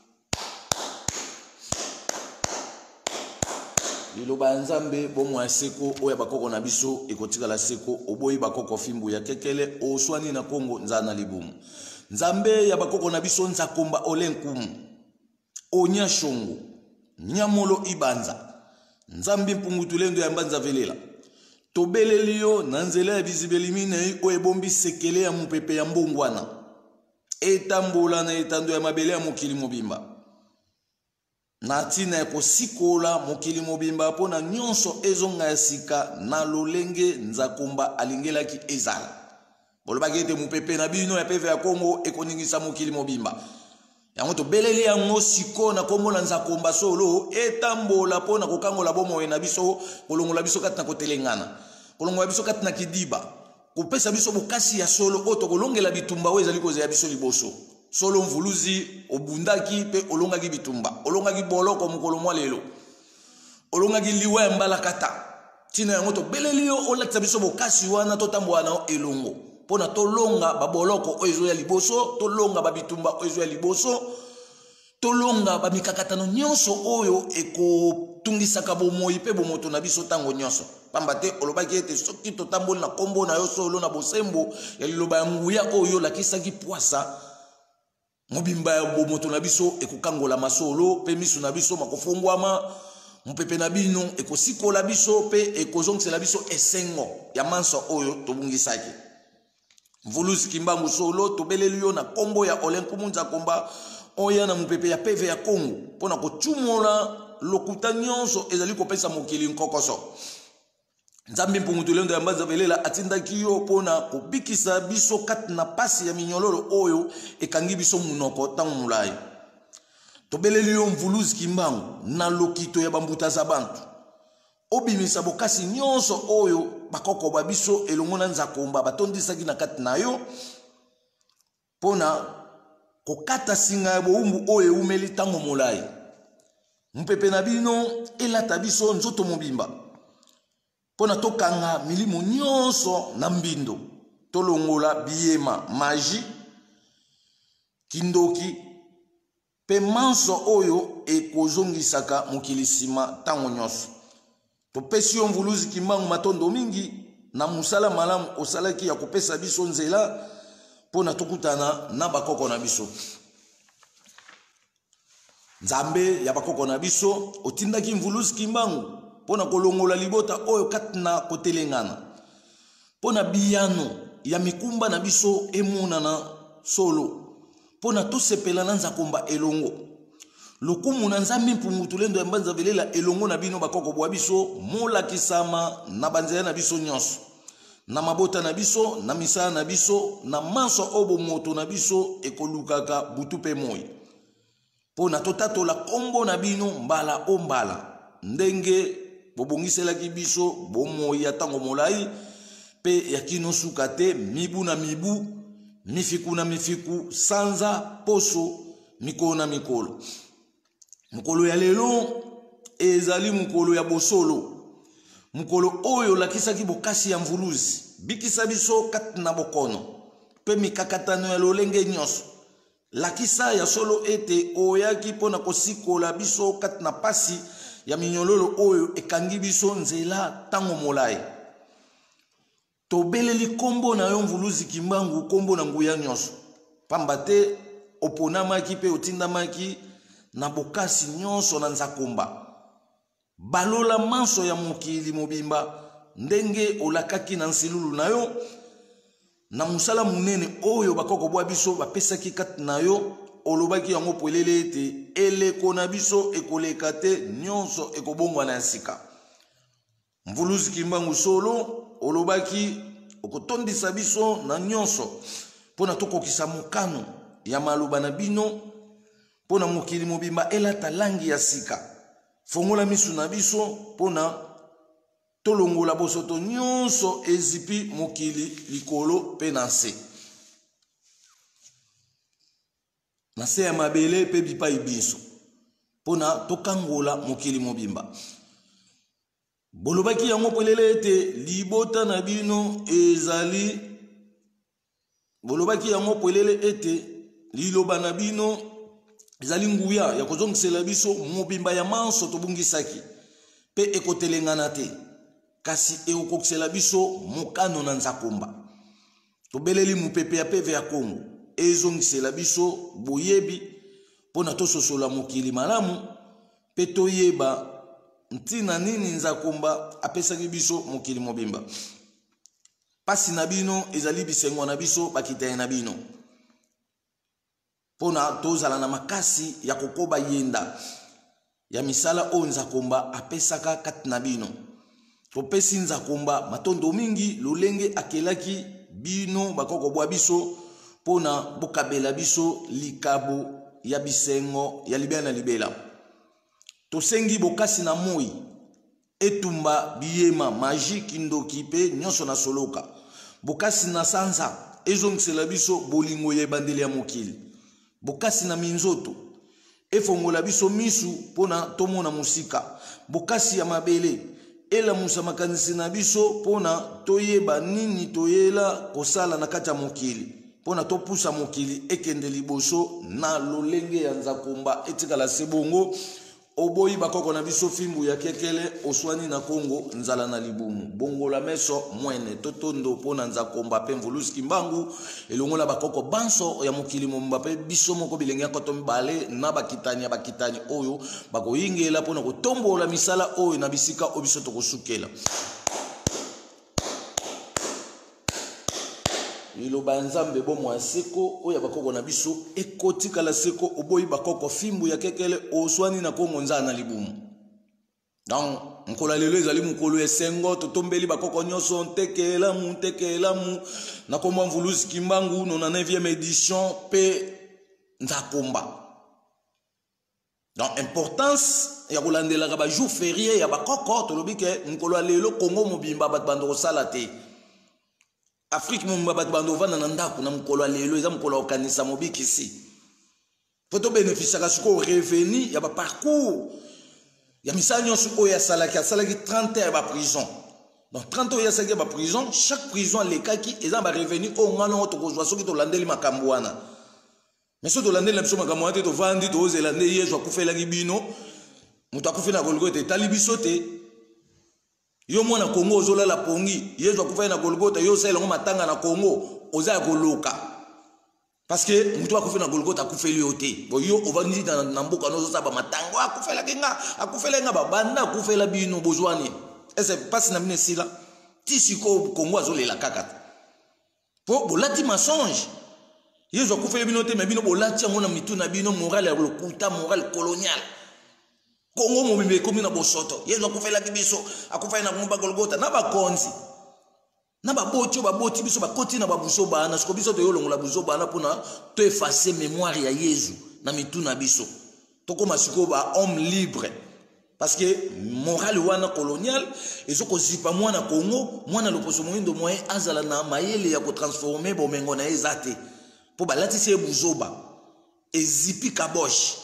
liloba ya nzambe bomo ya seko oyo bakoko na biso ekotikala seko oboyi bakoko fimbu ya kekele oswani na Kongo nzana libumu nzambe ya bakoko na biso nzakomba olenkumu onya shongo nyamolo ibanza nzambe mpungutulendo ya mbanza velela tobeleli yo na nzela ya bizibeli minei oyo ebombi sekele ya mopepe ya mbongwana etambola na etando ya mabele ya mokili mobimba na ntina ya kosikola mokili mobimba mpona nyonso ezonga ya sika na lolenge nzakomba alingelaki ezala bolobaki ete mopepe na bino ya PV ya Kongo ekoningisa mokili mobimba yango tobeleli yango siko na kombo na nzakomba solo etambola mpona kokangola bomoi na biso kolongola biso kati na kotelengana kolongola biso kati na kidiba kopesa biso bokasi ya solo oyo tokolongela bitumba oyo ezali kozela biso liboso solo mvuluzi obundaki pe olongaki bitumba olongaki boloko mokolo mwa lelo olongaki liwa ya mbalakata tina yango tobeleli yo olakisa biso bokasi wana totambola na elongo mpona tolonga baboloko oyo ezoya liboso tolonga babitumba oyo ezoya liboso tolonga bamikakatano nyonso oyo ekotungisaka bomoi pe bomoto na biso tango nyonso pamba te olobaki ete soki totamboli na kombo na yo solo na bosembo ya liloba ya nguya oyo lakisaki pwasa mobimba ya bomoto na biso ekokangola masolo pe misu na biso makofongwama mupepe na bino ekosikola biso pe ekozongisela biso esengo ya manso oyo tobungisaki mvuluzi kimbangu solo tobeleli yo na kombo ya Olenku Munza Komba oya na mupepe ya PV ya Kongo pona kochumola lokuta nyonso ezali kopesa mokili nkokoso nzambe mpungutu lendo ya mbanza velela atindaki yo pona kobikisa biso kati na pasi ya minyololo oyo ekangi biso munoko tangu mulai tobeleli yo mvuluzi kimbangu na lokito ya bambuta za bantu obimisa bokasi nyonso oyo bakoko ba biso elongo na Nzakomba batondisaki na kati na yo pona kokata singa ya boumbu oyo eumeli tango molai mupepe na bino elata biso nzoto mobimba pona tokanga milimo nyonso na mbindo tolongola biyema maji kindoki pe manso oyo ekozongisaka mokili sima tango nyonso topesi yo mvuluzi kimbangu matondo mingi na musala malamu osalaki ya kopesa biso nzela pona tokutana na bakoko na biso nzambe ya bakoko na biso otindaki mvuluzi kimbangu pona kolongola libota oyo kati na kotelengana pona biyano ya mikumba na biso emonana solo pona tosepela na Nzakomba elongo lokumu na nzambe mpungutu lendo ya mbanza velela elongo na bino bakoko bwa biso molakisama na banzela na biso nyonso na mabota na biso na misala na biso na manso obo moto na biso ekolukaka butu pe moi pona totatola kombo na bino mbala o mbala ndenge bobongiselaki biso bomoi ya tango molai pe ya kino suka te mibu na mibu mifiku na mifiku sanza poso mikolo na mikolo mukolo ya lelo ezali mukolo ya bosolo mukolo oyo lakisaki bokasi ya mvuluzi bikisa biso kati na bokono pe mikakatano ya lolenge nyonso lakisa ya solo ete oyaki pona kosikola biso kati na pasi ya minyololo oyo ekangi biso nzela tango molai tobeleli kombo na yo mvuluzi kimbangu kombo na nguya nyonso pamba te oponamaki pe otindamaki na bokasi nyonso na Nzakomba balola manso ya mokili mobimba ndenge olakaki na nsilulu na yo na musala munene oyo bakoko bwa biso bapesaki kati na yo olobaki yango polele ete eleko na biso ekoleka te nyonso ekobongwa na sika mvuluzi kimbangu solo olobaki okotondisa biso na nyonso pona tokokisa mokano ya maloba na bino pona mokili mobimba elata langi ya sika fongola misu na biso pona tolongola bosoto nyonso ezipi mokili likolo pe na se na se ya mabele pe bipai biso pona tokangola mokili mobimba bolobaki yango polele ete libota na bino ezali bolobaki yango polele ete liloba na bino ezali nguya ya kozongisela biso mobimba ya manso tobungisaki pe ekotelengana te kasi ekokokisela biso mokano na Nzakomba tobeleli mupepe ya PV ya Kongo ezongisela biso boyebi pona tososola mokili malamu pe toyeba ntina nini Nzakomba apesaki biso mokili mobimba pasi na bino ezali bisengo na biso bakitaye na bino pona tozala na makasi ya kokoba yenda ya misala o Nzakomba apesaka kati na bino topesi Nzakomba matondo mingi lolenge akelaki bino bakoko bwa biso pona bokabela biso likabo ya bisengo ya libela na libela tosengi bokasi na moi etumba biyema maji kindoki pe nyonso na soloka bokasi na sanza ezongisela biso bolingo ya ebandeli ya mokili bokasi na minzoto efongola biso misu pona tomona musika bokasi ya mabele elamusa makanisi na biso pona toyeba nini toyela kosala na kati ya mokili pona topusa mokili ekende liboso na lolenge ya Nzakomba etikala sebongo oboyi bakoko na biso fimbu ya kekele oswani na Congo nzala na libumu bongola meso mwene totondo pona nzakomba pe mvulusi kimbangu elongola bakoko banso ya mokili mombape biso moko bilenge akoto mbale na bakitani oyo bakoyingela pona kotombola misala oyo na bisika obiso tokosukela liloba nzambe bomo aseko oya bakoko na biso ekotika la seko oboyi bakoko fimbu ya kekele oswani na Kongo nzala na libumu donc nkola lelo ezali mukolo esengo totombeli bakoko nyonso ntekelamu na komwa mvulusi kimbangu na 9e édition pe nzakomba donc importance ya kolandelaka ba jour férié ya bakoko tolobi ke nkolo lelo Kongo mobimba bat bando kosala te Afrique mumba bat bando vana na ndaku na mukolo lelo eza mukolo okanisa mobikisi poto bénéficier ka suko revenu ya ba parcours ya misanyo suko ya salaki 30 ans ba prison donc 30 ans ya salaki ba prison chaque prison lekaki eza ba revenu o ngano to kozwa soki to landeli makambo wana mais so to landeli biso makambo wana to vandi to ozela ne yezo akufela kibino mutu akufela Golgotha talibiso te yo mwana Congo ozola la pongi yezo akufela na Golgotha yo sala ngo matanga na Congo oza koloka parce que mutu akufela na Golgotha akufeli yote bo yo ovandi na mboka nozo saba matango akufela nga babanda akufela bino bozwani ese passe na mine sila tisiko Congo azolela kaka po bolati mensonge yezo akufela bino te mais bino bolati ngona mitu na bino moral ya lokuta moral colonial Congo mobimbe komi na bosoto yezo akufela biso akufela na ngomba Golgotha na bakonzi na baboti biso bakoti na babuso bana siko biso to yolongola buso bana pona to effacer mémoire ya Yesu na mitu na biso to koma siko ba homme libre parce que moral wana colonial ezoko zipa mwana Congo mwana loposo moyindo moye azala na mayele ya ko transformer bomengo na ezate po balatisi buzoba ezipi kabosh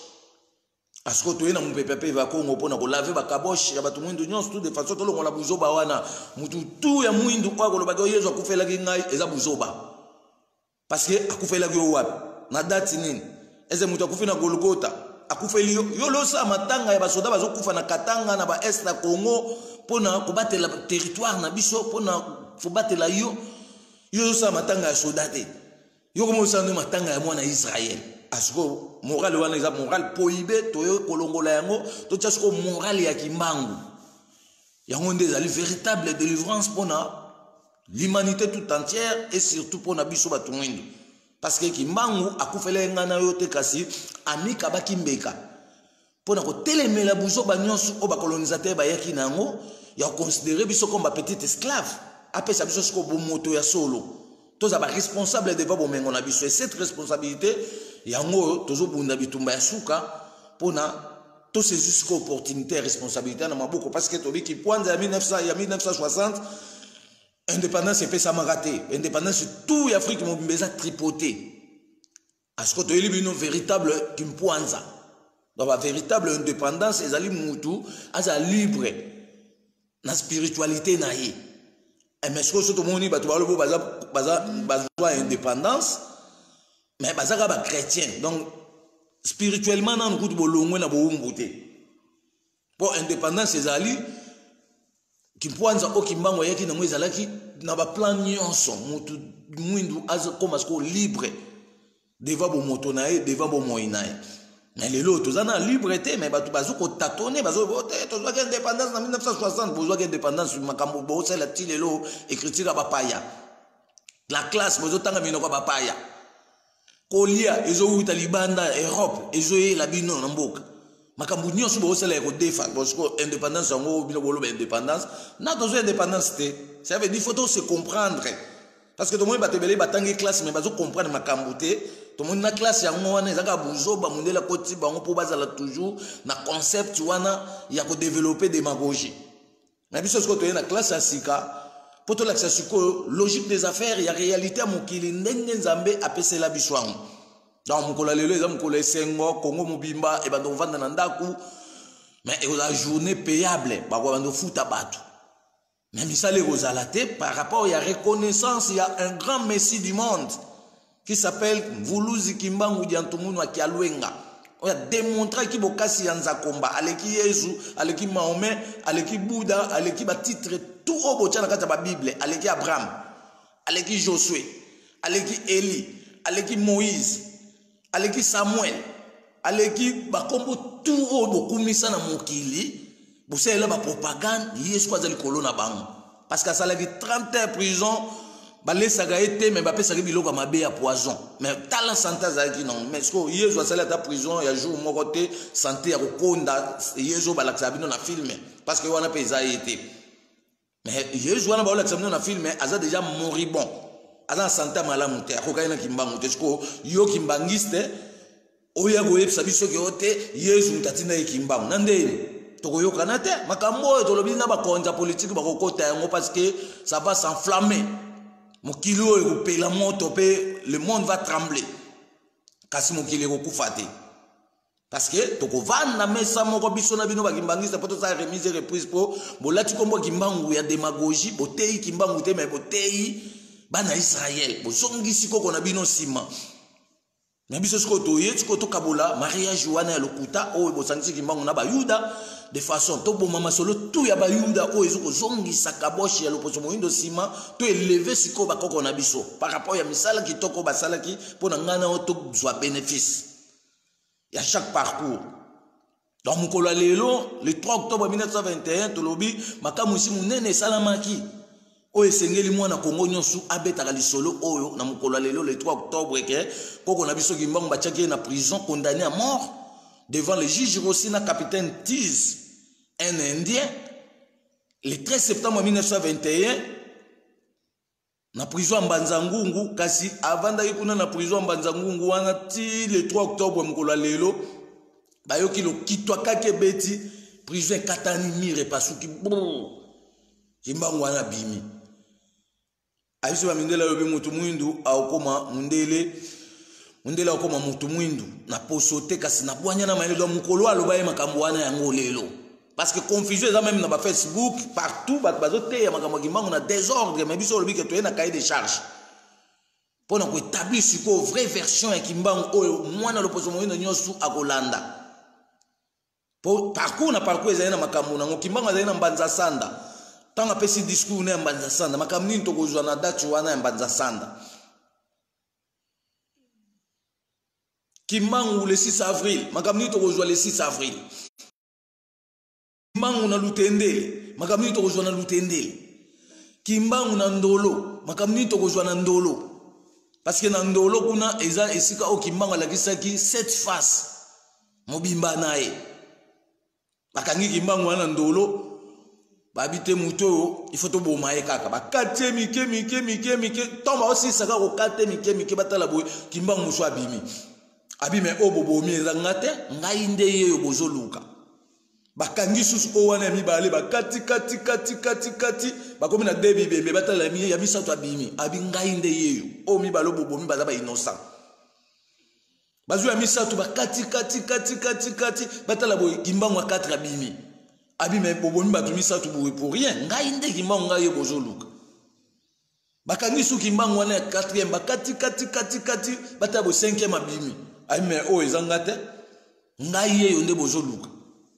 asko to yena mpepepe va Congo pona ko laver ba kabosh ya batu mwindo nyonso tout de façon to longola buzoba wana mutu tu ya mwindo kwa ko lobaka Yesu akufela ngai eza buzoba parce que akufela yo wapi na date nini eze mutu akufela Golgotha akufeli yo losa matanga ya basoda bazokufa na Katanga na ba est na Congo pona ko batela territoire na biso pona fo batela yo losa matanga ya soda te yo komo sanu matanga ya mwana Israël asko moral wana eza moral poibe toyo kolongola yango to tchasko moral ya kimbangu yango nde ezali véritable délivrance pona l'humanité tout entière et surtout pona biso batu mwindo parce que kimbangu akufele ngana yo te kasi amika bakimbeka pona ko telemela buzo banyonso o ba colonisateur bayaki nango ya considérer biso comme ba petit esclave apesa biso siko bomoto ya solo toza ba responsable de bomengo na biso et cette responsabilité yango tozo bunda bitumba ya suka pona to c'est jusqu'à opportunité responsabilité na maboko parce que tobi ki pwanza ya 1960 indépendance et pesa maraté indépendance tout Afrique mobimbeza tripoté asko to eli bino véritable kimpwanza donc la véritable indépendance ezali mutu aza libre na spiritualité na ye mais ce que tout le monde batu balobo baza indépendance mais bazaka ba chrétien donc spirituellement na nkutu bolongwe na boumbuté pour indépendance ezali kimpwanza okimbango yaki na mwezalaki na ba plan nyonso mutu mwindu aza comme ko libre devant bo moto na ye devant bo moina ye mais lelo tozana liberté mais batu bazuko tâtonner bazobote tozwaki indépendance na 1960 bozwaki indépendance makambo bo sala ti lelo écriture ba paya la classe bozotanga minoko ba paya kolia ezo uta libanda Europe ezo ye la bino na mboka makambo nyonso bo sala ko defa parce que indépendance yango bino bolo ba indépendance na tozo indépendance te ça veut dire faut se comprendre parce que tout le monde batebele batangi classe mais bazo comprendre makambo te tout le monde na classe yango wana ezaka buzoba mundela koti bango po bazala toujours na concept wana ya ko développer démagogie mais biso ce que na classe ya sika poto l'accès sur logique des affaires, il y a réalité à mon kili ndenge nzambe apese la biswangu. Donc mukolo lelo eza mukolo esengo Congo mobimba e bando vanda na ndaku mais la journée payable ba ko bando futa batu. Mais misale rozalate par rapport à la reconnaissance, il y a un grand messie du monde qui s'appelle Mvuluzi Kimbangu Diantumunu Akialwenga. On a démontré qu'il bokasi yanza komba aleki Yesu, aleki Mahomet, aleki Bouddha, aleki ba titre tout au botia na kata ba Bible, aleki Abraham, aleki Josué, aleki Eli, aleki Moïse, aleki Samuel, aleki ba kombo tout au bokumisa na mokili. Vous savez là ba propagande, Yesu kwa zali kolona bango. Parce que ça l'a dit 30 ans prison. Balé saga été mais Mbappé saga biloko mabe ya poison mais talent santé azaki non mais ce que Yesu asala ta prison ya jour mon côté santé ya kokonda Yesu balakisa bino na film parce que wana pesa été mais Yesu wana balakisa bino na film aza déjà moribond aza santé malamu te akokaina kimbangu te ce que yo kimbangiste oya goyepsa biso ke ote Yesu mtatina kimbangu nandeni tokoyokana te makambo to lobi na ba konza politique ba kokota yango parce que ça va s'enflammer. Mon kilo est la moto, le monde va trembler. Kasi mon kilo est koufate. Parce que toko van na mesa moko biso na bino ba kimbangi c'est pas tout ça remise et reprise pour bolati kombo kimbangu ya démagogie botei kimbangu te mais botei bana Israël bozongi siko kona bino sima. Na biso siko toye siko to kabola mariage wana ya lokuta o bosangisi kimbangu na ba Yuda de façon to bon mama solo tout ya ba Yuda o ezoko zongi sakaboshi ya loposo moindo sima to élever siko ba koko na biso par rapport ya misala ki toko basala ki pona ngana o to zwa bénéfice ya chaque parcours. Donc mukolo lelo le 3 octobre 1921 to lobi makamu si munene salamaki o esengeli mwana Kongo nyosu abetaka lisolo oyo na mukolo lelo le 3 octobre ke koko na biso kimbangu bachaki na prison condamné à mort devant le juge Rossina capitaine Tiz, un Indien, le 13 septembre 1921, na prison Mbanzangungu, kasi avant d'aller na prison Mbanzangungu, wana ti le 3 octobre mkola lelo, bayoki lo kitwa kake beti, prison katani mire pasuki, kimbangu wana bimi. Abiso ba mindela yobi mutu mwindu, aokoma mundele, Mundela okoma mutu mwindu na posote kasi na bwanya na maele do mukolo aloba makambo wana yango lelo parce que confusion eza même na ba Facebook partout bazote ya makambo kimbangu na désordre mais biso lobi ke toye na cahier de charge pona ko établir siko vraie version ya kimbangu oyo mwana loposo moyindo nyosu akolanda po parcours na parcours eza na makambo nango kimbangu eza na Mbanza Sanda tanga pesi discours na Mbanza Sanda makambo nini tokozwa na date wana ya Mbanza Sanda. Kimbangu le 6 avril, makamni to rejoint le 6 avril. Kimbangu na Lutendele, makamni to rejoint na Lutendele. Kimbangu na Ndolo, makamni to rejoint na Ndolo. Parce que na Ndolo kuna eza esika o Kimbangu la kisaki 7 faces. Mobimba nae. Bakangi Kimbangu na Ndolo, babite muto, il faut to bomaye kaka. Bakate mike, tomba aussi saka ko kate mike batala boy Kimbangu muswa bimi. Abime obobo mieza ngate ngai nde yeyo bozoluka bakangi susu o wana mibale bakati bakomi na debi bembe batala mi ya misato abimi abi ngai nde yeyo o mibale obobo mibaza ba innocent bazu ya misato bakati batala boy kimbangu 4 abimi abime bobo mibatu misato boy pour rien ngai nde kimbangu ngai yeyo bozoluka bakangi susu kimbangu wana 4e bakati batala bo 5e abimi Aime o ezangate ngai yeyo nde bozoluka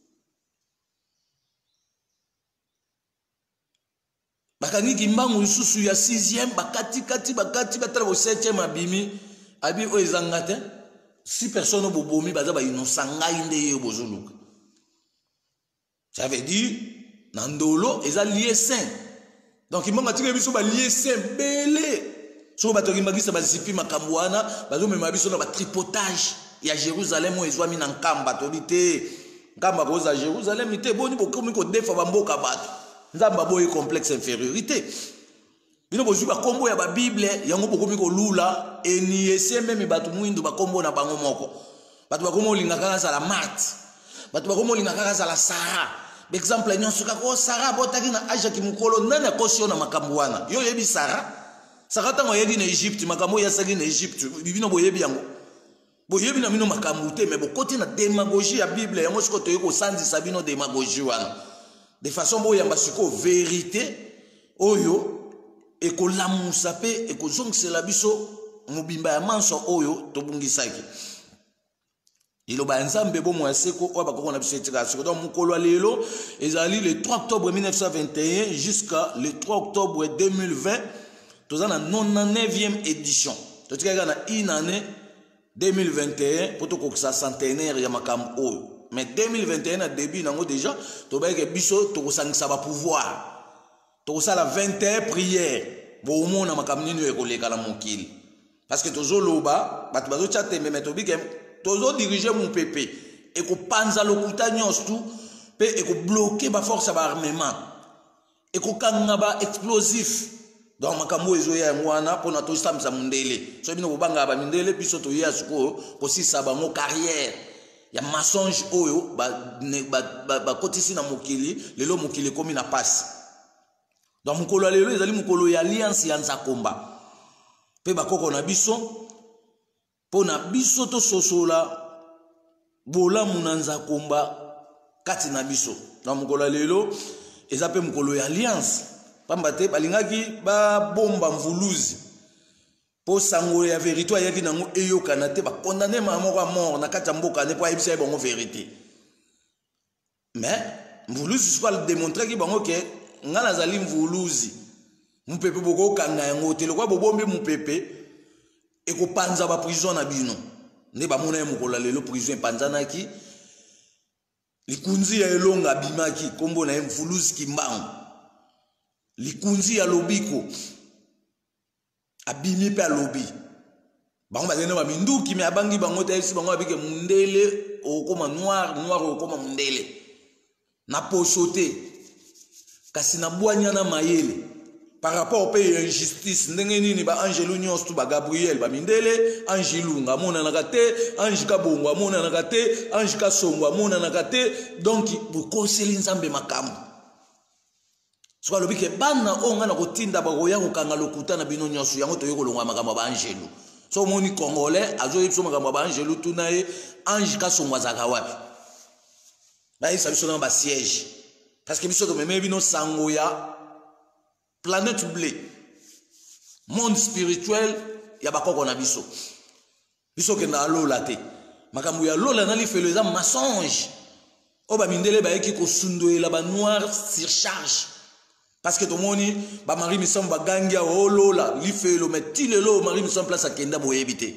bakangi kimbangu susu ya 6e bakati batala bo 7e abimi abi o ezangate 6 personnes bobomi baza ba innocent ngai nde yeyo bozoluka. Ça veut dire nandolo eza lié saint donc kimbangu atike biso ba lié saint belé. So batoki mbagisa bazipi makambo wana bazomema biso na ba tripotage ya Jérusalem o ezwami na nkamba tobite nkamba koza Jérusalem ite boni bokomi ko defa bamboka bato nzamba boye complexe infériorité bino bozu ba kombo ya ba Bible yango bokomi ko lula eni esembe mi bato mwindu ba kombo na bango moko bato ba kombo linga kaka za la Marthe bato ba kombo linga kaka za la Sarah exemple nyonso kako Sarah botaki na age ki mukolo nani akosio na makambo wana yo yebi Sarah tango yedi na Egypte makambo ya sagi na Egypte bibino boyebi yango boyebi na mino makambo te mais bokoti na démagogie ya Bible yango siko toye ko sandi sabino démagogie wana de façon boyamba siko vérité oyo ekolamusa pe ekozongisela biso mobimba ya manso oyo tobungisaki Il a ensemble bon moi seko o ba ko na biso etika siko donc mukolo lelo ezali le 3 octobre 1921 jusqu'à le 3 octobre 2020 tous en 99e édition to tika na une année 2021 pour to ça centenaire ya makam o mais 2021 à début nango déjà to ba ke biso to ko sangisa ba pouvoir to ça la 21 prières bo mona makam nini e ko leka la mokili parce que toujours loba bat bazo chatte mais to bikem tozo diriger mon pépé et ko panza lokuta nyos tout pe et ko bloquer ba force ba armement et ko kanga ba explosif donc makambo ezo ya mwana pona to samsa mundele so bino banga ba mindele biso to ya suko ko sisa ba mo carrière ya mensonge oyo ba kotisi na mokili lelo mokili komi na passe donc mukolo lelo ezali mukolo ya alliance ya nzakomba pe ba koko na biso pona biso to sosola bola munanza komba kati na biso na mukolo lelo ezape mukolo ya alliance pamba te balingaki ba bomba mvuluzi po sango ya vérité ayaki nango eyokana te ba condamner moko à mort na kati mboka ne po ayebisa bango vérité mais mvuluzi soit démontrer ki bango ke ngana zali mvuluzi mupepe boko kanga yango te lokwa bobombe mupepe et ko panza ba prison na bino ne ba mona mukolo lelo prison panzana ki likunzi ya elonga bimaki kombo na mvuluzi kimbango likunzi ya lobiko abimi pe alobi bango bazena ba minduki me abangi bango te esi bango abike mundele okoma noir okoma mundele na pochote kasi na bwanya na mayele par rapport au pays injustice ndenge nini ba Angelo nyos tu ba Gabriel ba mindele Angelo ngamona na kate Ange Kabongo amona na kate Ange Kasongo amona na kate donc bu conseiller nzambe makambo so lobi ke bana onga na kotinda ba roya ko kanga lokuta na bino nyos yango to yokolongwa makambo ba Angelo so moni congolais azo yipso makambo ba Angelo tunaye Ange Kasongo azaka wapi ba isa biso na ba siège parce que biso to meme bino sango ya planète blé monde spirituel ya bakoko na biso biso ke na lola te makambo ya lola na li felo za mensonge o ba mindele ba eki ko sundoela ba noir surcharge parce que to moni ba mari misam ba gangia o lola li felo mais tilelo mari misam place a kenda boyebite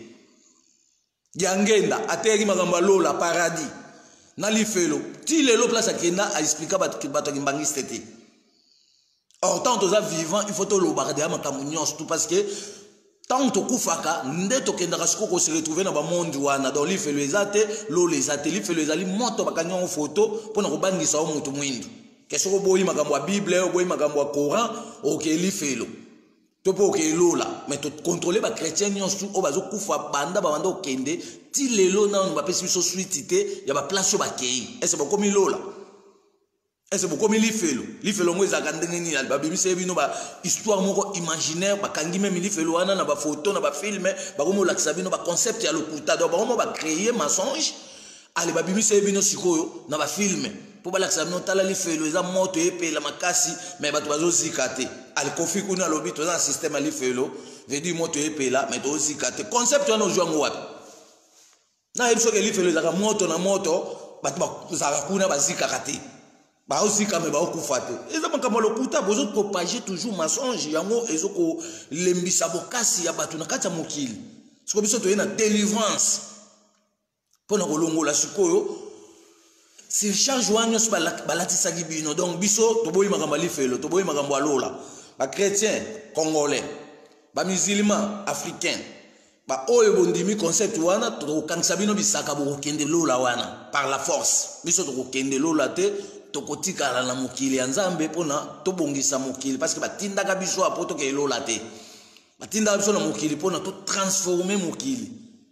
yangenda ateki makambo lola paradis na li felo tilelo place a kenda a expliquer bato kimbangiste te. Or, tant que nous vivants, il faut que nous bardions tout parce que tant que nous faisons, nous devons se retrouver dans le monde dans les faits les athées, les athées, les athées, moto bakanya en photo pour nous bannir ça au monde mundo. Qu'est-ce que vous magambo Bible, vous magambo Coran, ok li felo. To po ke lola, mais to contrôler ba chrétien nyonso o bazo kufa banda okende, ti lelo na on ba pesi so suitité, ya ba place ba kei. Et c'est beaucoup mi lola. C'est beaucoup mi li felo mo ezaka ndenge ni alba bimise bino ba histoire moko imaginaire ba kangi même li felo wana na ba photo na ba film ba komo lakisa bino ba concept ya lokuta donc ba komo ba créer mensonge ale ba bimise bino sikoyo na ba film po ba lakisa bino tala li felo eza moto epela makasi mais bato bazo zikate ale kofi kuna lobi to za système li felo veut dire moto epela mais to zikate concept wana ojwa ngo wapi na ebso ke li felo ezaka moto na moto bato ba zaka kuna ba zikakate ba aussi quand même ba okufate eza makambo lokuta bozo propager toujours mensonge yango ezoko lembisa bokasi ya bato na kati ya mokili siko biso to yena délivrance pona kolongola sikoyo si charge wanyo balatisa bino donc biso to boyi makambo lifelo to boyi makambo alola ba chrétien congolais ba musulman africain ba oyo bondimi concept wana to kanisa bino bisaka bo kende lola wana par la force biso to kende lola te tokotikala na mokili ya nzambe pona tobongisa mokili parce que batindaka biso apoto ke lola te batindaka biso na mokili pona to transformer mokili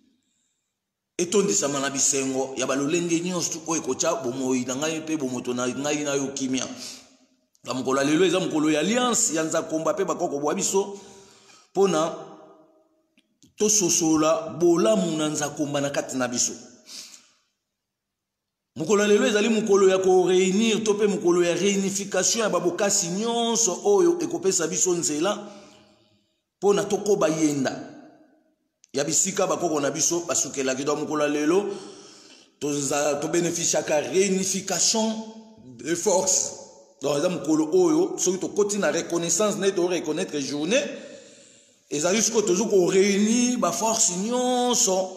etondisama na bisengo ya balolenge nyonso oyo kocha bomoi na ngai pe bomoto na ngai na yo kimia la mokolo lelo eza mokolo ya alliance ya nzakomba pe bakoko bwa biso pona to sosola bolamu na nzakomba na kati na biso. Mukolo lelo ezali mukolo ya ko réunir to pe mukolo ya réunification ya babokasi nyonso oyo ekopesa biso nzela pona toko bayenda ya bisika bakoko na biso basukela kido mukolo lelo to bénéficie à la réunification des forces. Donc, ceux qui ont la reconnaissance, to reconnaître la journée, et ça jusqu'au toujours réunir la force union.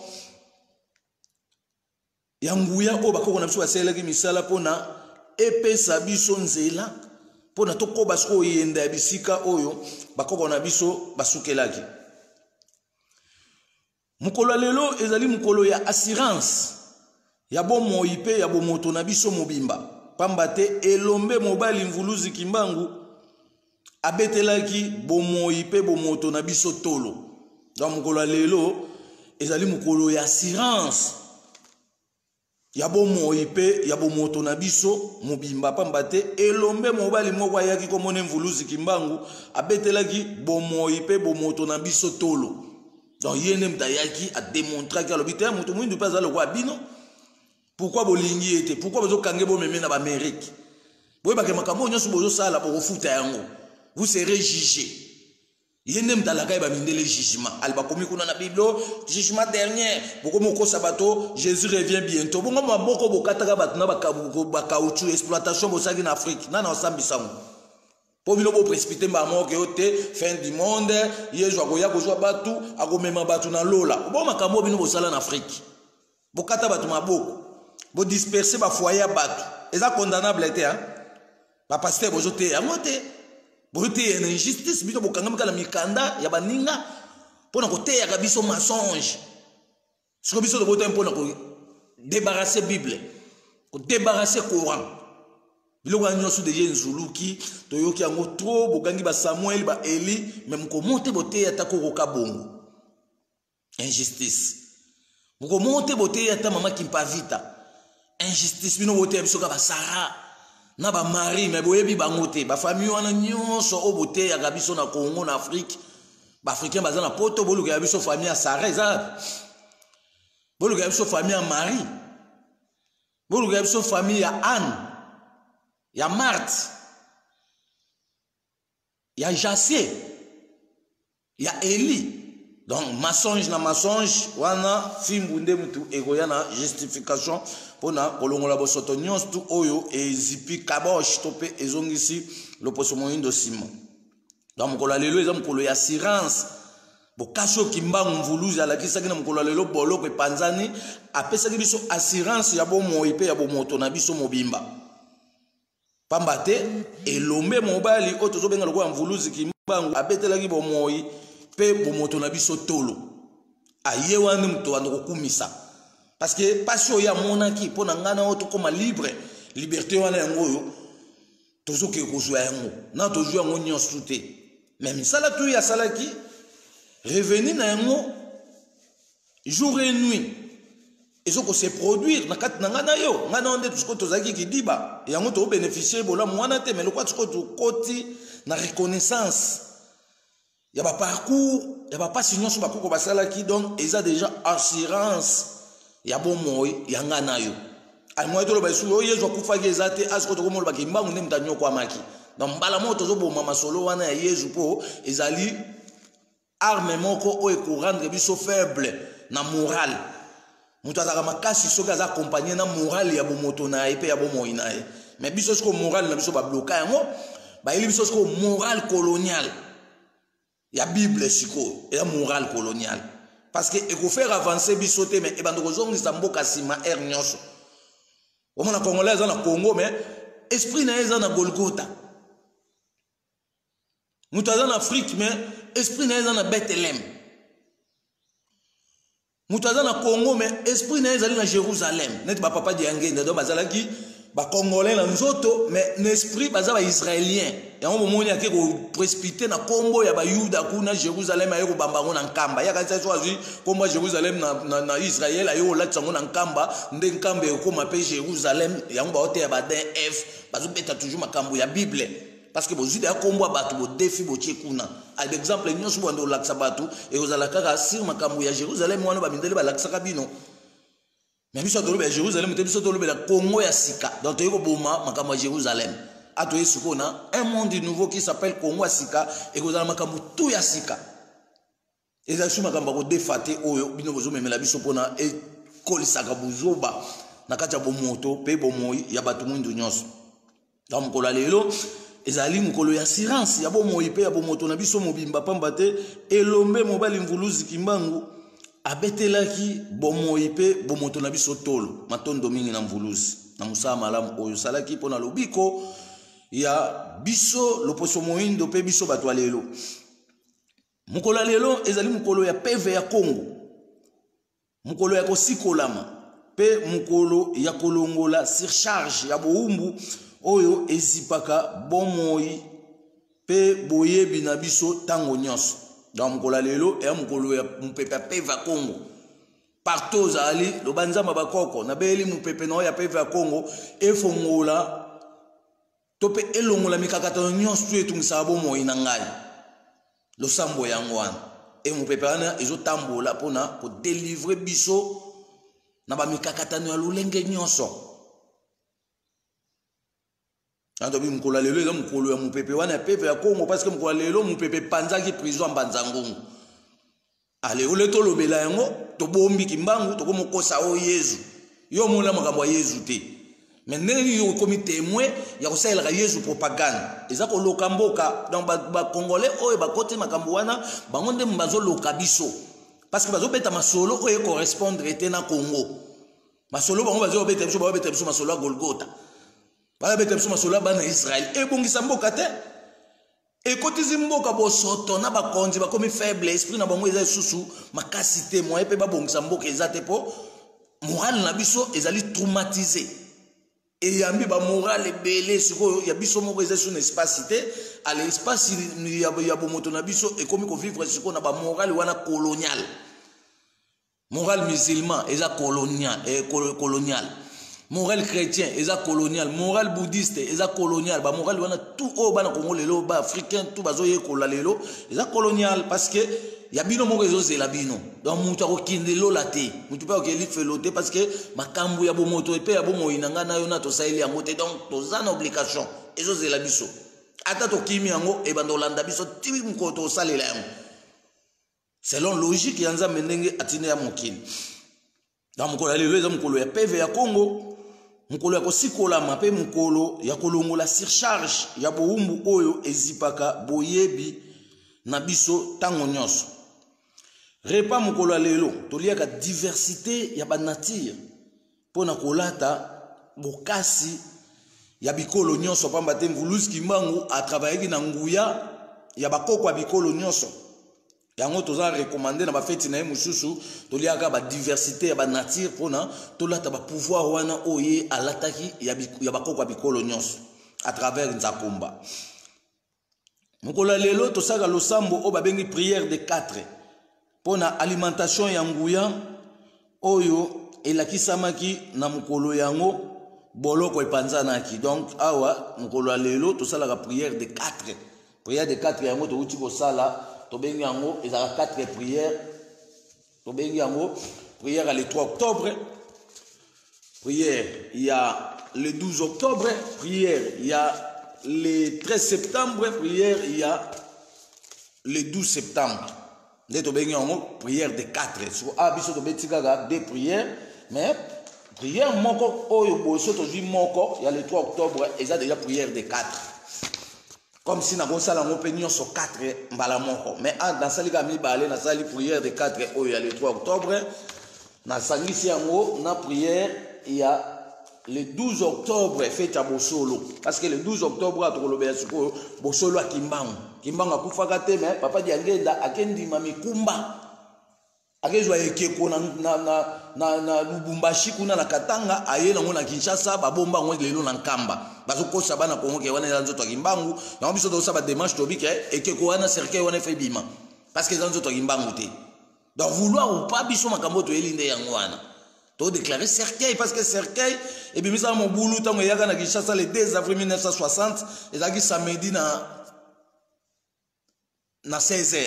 Yanguya o bako na biso basela ki misala pona epesa biso nzela pona toko basko yenda ya bisika oyo bako na biso basukelaki. Mukolo lelo ezali mukolo ya assurance ya bomo ipe ya bomoto na biso mobimba pambate elombe mobali mvuluzi kimbangu abetelaki bomo ipe bomoto na biso tolo. Donc mukolo lelo ezali mukolo ya assurance yabo moipe yabo moto na biso mobimba pambate elombe mobali moko ayaki komone mvuluzi kimbangu abetelaki bomoipe bomoto na biso tolo. Donc yene mtayaki a démontrer que l'obité moto mwindu pas le roi bino. Pourquoi bolingi était pourquoi bozo kange bo meme na ba Amérique boye ba ke makambo nyoso bozo sala bo futa yango vous serez jugés. Yene mtalaka ba mindele jugement alba komi kuna na Bible jugement dernier boko moko sabato Jésus revient bientôt bongo maboko bokataka batu na ba caoutchouc exploitation bosaki na Afrique na osambisango po bino bo précipiter ba moko yote fin du monde yezwa ko ya kozwa batu akomema batu na lola bo makambo bino bosala na Afrique bokata batu maboko bo disperser ba foyer batu eza condamnable te hein ba pasteur bozote yangote bote en injustice bito bokanga kala mikanda ya baninga pona ko te ya kabiso mensonge siko biso de bote pona ko débarrasser Bible ko débarrasser Coran biloko nyoso de Nzuluki toyoki yango trop bogangi ba Samuel ba Eli même ko monter bote ya ta ko kabongo injustice boko monter bote ya ta mama Kimpavita injustice bino bote ya biso ka ba Sarah na ba mari me boyebi bangote ba famille wana nyonso obote ya kabiso na Congo na Afrique ba africain baza na poto boluka ya biso famille ya Sarah eza boluka ya biso famille ya Marie boluka ya biso famille ya Anne ya Marthe ya Jassé ya Eli. Donc mensonge na mensonge wana fimbunde mutu egoya na justification pona kolongola bosoto nyonso tu oyo ezipi kabosh tope ezongisi loposo moyindo simo. Donc mukolo lelo eza mukolo ya assurance bokaso kimbangu mvuluzi alakisaki na mukolo lelo boloko epanzani apesaki biso assurance ya bomo ipe ya bomoto na biso mobimba pambate elombe mobali oyo tozobenga lokola mvuluzi kimbangu abetelaki bomoi pe bomoto na biso tolo aye wana mto andoko kumisa parce que passion ya monaki pona ngana oto koma libre liberté wana yango yo tozoke kozwa yango na tozwa yango nyonso te mais misala tu ya salaki revenir na yango jour et nuit ezoko se produire na kati na ngana yo ngana onde tusko tozaki kidiba yango to bénéficier bola mwana te mais lokwa tusko to koti na reconnaissance. Il y a un parcours, il y a pas signon sur bakoko basala qui donc ils a déjà assurance. Il y a bon moi, il y a ngana yo. Al moi to lo basu yo yezo kufa gezate asko to ko mo lo bakimba ngune mtanyo kwa maki. Donc mbala moto zo bo mama solo wana ya yezu po ezali arme moko o eko rendre biso faible na moral. Mutu azaka makasi soki aza accompagner na moral ya bo moto na epe ya bo moi na e. Mais biso sko moral na biso ba bloquer yango ba eli biso sko moral colonial. Il y a Bible siko, il y a morale coloniale. Parce que il faut faire avancer bisoté mais ebandoko zongi samboka sima er nyonso. Omo na Congolais na Congo mais esprit na eza na Golgotha. Mutu aza na Afrique mais esprit na eza na Bethlehem. Mutu aza na Congo mais esprit na eza na Jérusalem. Net ba papa di ngende do bazalaki ba Congolais na nzoto mais l'esprit baza ba Israélien. Ya ngo moni ake ko précipiter na kombo ya ba Yuda kuna Jérusalem ayo ko bamba ngona nkamba. Ya ka tsa azwi kombo Jérusalem na Israël ayo la tsango na nkamba nde nkamba ko mape Jérusalem ya ngo ba hote ya ba DF bazo beta toujours makambo ya Bible. Parce que bozida ya kombo batu bo défi bo tchekuna. A l'exemple nyonso bo ndo laksa batu e ozala kaka sur makambo ya Jérusalem wana ba mindele ba laksa kabino. Mais biso to lobe Jérusalem te biso to lobe la Congo ya sika. Donc to yoko boma makambo ya Jérusalem. Ato yesuko na un monde nouveau qui s'appelle Congo ya sika et kozala makambo tout ya sika. Et ça suma makambo ko defate oyo bino bozo memela biso pona e kolisaka buzoba na kati ya bomoto pe bomoi ya bato mwindu nyonso. Donc mokolo lelo ezali mokolo ya assurance ya bomoi pe ya bomoto na biso mobimba pamba te elombe mobali mvuluzi Kimbangu abetelaki bomoi pe bomoto na biso tolo matondo mingi na mvuluzi na musala malamu oyo salaki pona lobiko ya biso loposo moindo pe biso bato lelo. Mokolo lelo ezali mokolo ya PV ya Congo, mokolo ya kosikolama pe mokolo ya kolongola surcharge ya boumbu oyo ezipaka bomoi pe boyebi na biso tango nyonso. Dans mokolo lelo ya mokolo ya mupepe PV ya Congo partout zali lobanzama bakoko na beli mupepe na ya PV ya Congo efongola tope elongola mikakatano nyonso etungisa bomoi na ngai losambo yango wana e mupepe wana ezotambola pona ko délivrer biso na ba mikakatano ya lolenge nyonso. Ando bi mokolo lelo eza mokolo ya mupepe wana ya PV ya Congo parce que mokolo lelo mupepe panzaki prison Mbanzangungu. Ale ole to lobela yango to bombi Kimbangu to komokosa o Yesu. Yo mona makambo ya Yesu te. Mais ndenge yo komi témoin ya kosalela Yesu propagande. Eza ko loka mboka donc ba congolais oyo ba kote makambo wana bango nde mbazo loka biso. Parce que bazo beta masolo oyo correspondre ete na Congo. Masolo bango bazo beta biso masolo ya Golgotha. Ba beta biso masolo bana Israël e bongisa mboka te. Et quand ils mboka bosoto na bakonzi bakomi faible esprit na bango eza susu makasi te moi pe ba bongisa mboka ezate po moral na biso ezali traumatisé et yambi ba moral ebele siko ya biso moko eza sur espace te à l'espace ya bomoto na biso et komi ko vivre siko na ba moral wana colonial moral musulman eza colonial colonial moral chrétien eza colonial moral bouddhiste eza colonial ba moral wana tout o bana Congo lelo ba africain tout bazoye kola lelo eza colonial parce que ya bino moko ezozela bino donc mutu akokinde lola te mutu pa okeli felote parce que makambo ya bomoto epe ya bomoi na ngana yo na to saeli yango te donc toza na obligation ezozela biso ata to kimi yango e bando landa biso tibi mkoto salela yango selon logique ya nzambe ndenge atine ya mokili. Dans mokolo lelo eza mokolo ya PV ya Congo mokolo ya kosikolama pe mokolo ya kolongola surcharge ya boumbu oyo ezipaka boyebi na biso tango nyonso. Repa mokolo lelo toliaka diversité ya ba nature pona kolata bokasi ya bikolo nyonso pamba te mvuluzi Kimbangu a travaillé na nguya ya bakoko ya bikolo nyonso. Yango toza recommander na ba feti na mususu toliaka ba diversité ya ba nature pona tolata ba pouvoir wana oye alataki ya bakoko ya bikolo nyonso à travers nzakomba. Mokolo lelo tosaka losambo o babengi prière de 4 pona alimentation ya nguya oyo elakisamaki na mokolo yango boloko epanzanaki. Donc awa mokolo lelo tosalaka prière de 4 yango to uti kosala tobengi yango ezaka 4 prières tobengi yango prière le 3 octobre, prière il y a le 12 octobre, prière il y a le 13 septembre, prière il y a le 12 septembre. Nde tobengi yango prière de 4 so abiso to betikaka 2 prières mais prière moko oyo boso to zi moko il y a le 3 octobre eza déjà prière de 4 comme si na kosala ngo pe nyonso 4 mbala moko mais dans salika mibale na sali prière de 4 oyo ya le 3 octobre na sangisi yango na prière il y a le 12 octobre fête à Bosolo parce que le 12 octobre atokolobela siko Bosolo a Kimbangu akufaka te mais papa diangenda akendima mikumba akezwa ekeko na Lubumbashi kuna na Katanga ayena ngona Kinshasa babomba ngo lelo na Nkamba bazokosa bana Kongo ke wana nzoto ya Kimbangu na biso to saba démarche to bike ekeko wana cercueil wana fait bima parce que nzoto ya Kimbangu te donc vouloir ou pas biso makambo to elinde yango wana to déclarer cercueil parce que cercueil et bien misa mo boulou tango yaka na Kinshasa le 2 avril 1960 ezaki samedi na 16h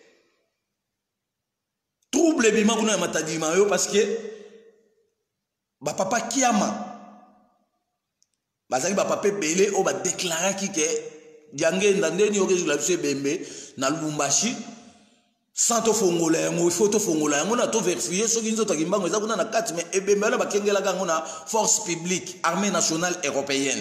trouble bima kuna ya matadima yo parce que ba papa Kiama bazali ba papa belé o ba déclarer ki ke diangenda ndeni okezula biso bembe na Lubumbashi sans to fongola yango il faut to fongola yango na to vérifier soki nzoto kimbango eza kuna na kati mais ebembela bakengela kango na force publique armée nationale européenne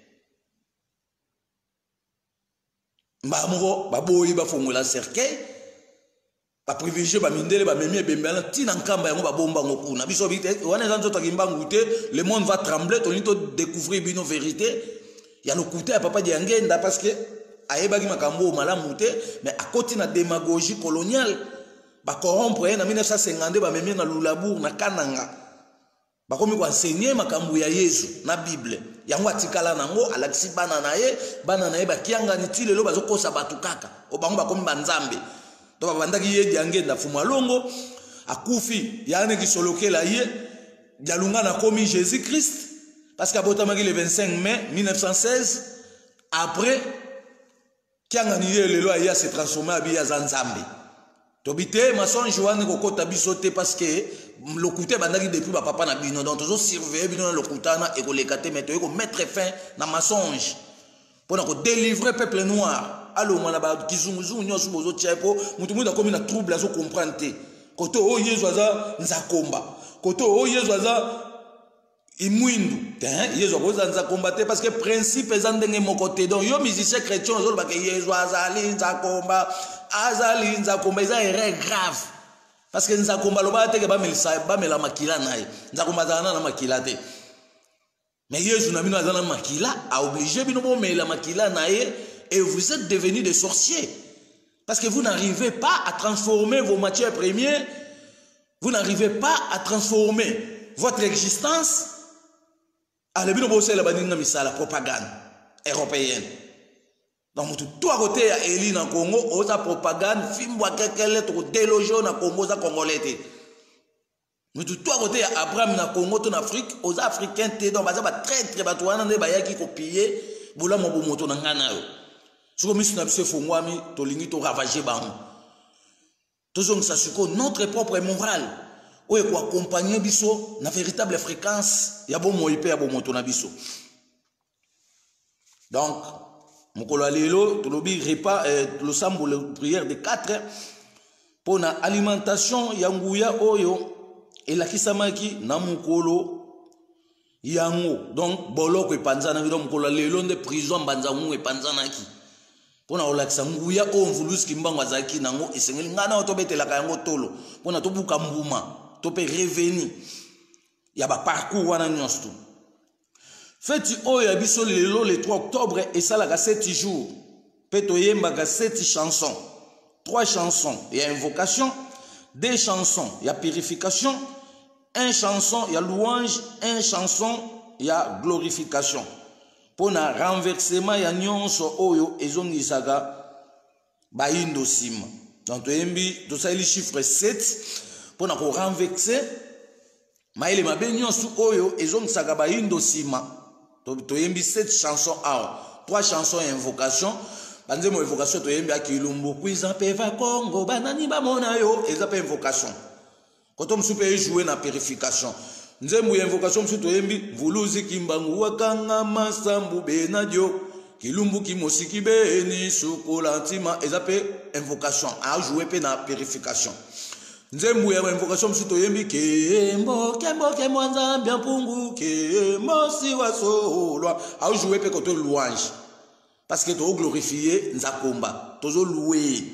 mbamoko baboyi bafongola cercueil ba privilégier ba mindele ba memi ebembela tina nkamba yango babomba ngo kuna biso bite wana eza nzoto kimbango te le monde va trembler toni to découvrir bino vérité ya lokuta ya papa diangenda parce que ayebaki makambo malamu te mais à côté na démagogie coloniale ba corrompre na 1952 ba memi na Lulabour na Kananga ba komi ko enseigner makambo ya Yesu na Bible yango atikala nango alaksi bana na ye ba kianga ni ti lelo bazokosa batu kaka o bango ba komi banzambe to ba bandaki ye diangenda fuma longo akufi yana ki solokela ye dialunga na komi Jésus Christ parce qu'abotamaki le 25 mai 1916 après kiangani lelo aya se transformer abia zanzambe tobite masonge wana kokota biso te parce que lokuta bandaki depuis ba papa na bino donc toujours surveiller bino na lokuta na ekoleka te mais to mettre fin na masonge pour ko délivrer peuple noir allo mwana ba kizunguzu nyoso bozo tchepo mutu muda komi na trouble azo comprendre te koto o yezu aza nzakomba koto o yezu aza imwindu yezu akoza nzakomba te parce que principe eza ndenge moko te donc yo musicien chrétien ozoloba ke yezu azali nzakomba eza erreur grave parce que nzakomba loba te ke bamela makila na ye nzakomba azala na makila te mais yezu na bino aza na makila a obligé bino bomela makila na ye et vous êtes devenus des sorciers parce que vous n'arrivez pas à transformer vos matières premières, vous n'arrivez pas à transformer votre existence. Alors, la propagande européenne. Donc, tout à côté, il y a Congo, on a propagande, film, déloger na Congo, ça congolais. Mais tout à côté, Abraham na Congo, en Afrique, aux Africains, donc, très très batouana, qui copier, boula mon moto na ngana. Si vous avez fait Fongwami, to lingi to ravager bang. Toujours ça sur notre propre morale. Ou est quoi accompagner biso na véritable fréquence ya bon moïpe ya bon moto na biso. Donc mokolo lelo to lobi repas le sambo le prière de 4 pour na alimentation ya nguya oyo elakisamaki na mokolo yango. Donc boloko epanzana bido mokolo lelo nde prison banzangu epanzanaki. Pona olakisa nguya onvulus kimbango azaki nango esengeli ngana otobetelaka yango tolo pona tobuka mbuma tope reveni ya ba parcours wana nyonso. Feti oyo ya biso lelo le 3 octobre esalaka 7 jours pe toyembaka 7 chansons, 3 chansons ya invocation, 2 chansons ya purification, 1 chanson ya louange, 1 chanson ya glorification. Pona renversement ya nyonso oyo ezongisaka baindo sima. Donc toyembi tosali chiffre 7 pona ko renverser maile mabe nyonso oyo ezongisaka baindo sima. Toyembi 7 chansons a 3 chansons ya invocation. Banzemo invocation toyembi akilumbu kwiza peva Congo banani bamona yo ezape invocation. Koto msupe jouer na purification. Nzembu ya invocation msu toyembi vuluzi kimbangu wakanga masambu benadio kilumbu kimosiki beni sukola ntima ezape invocation a jouer pe na purification. Nzembu ya invocation msu toyembi kembo nzambi mpungu kembo siwa solwa a jouer pe koto louange parce que to glorifier nzakomba tozo louer.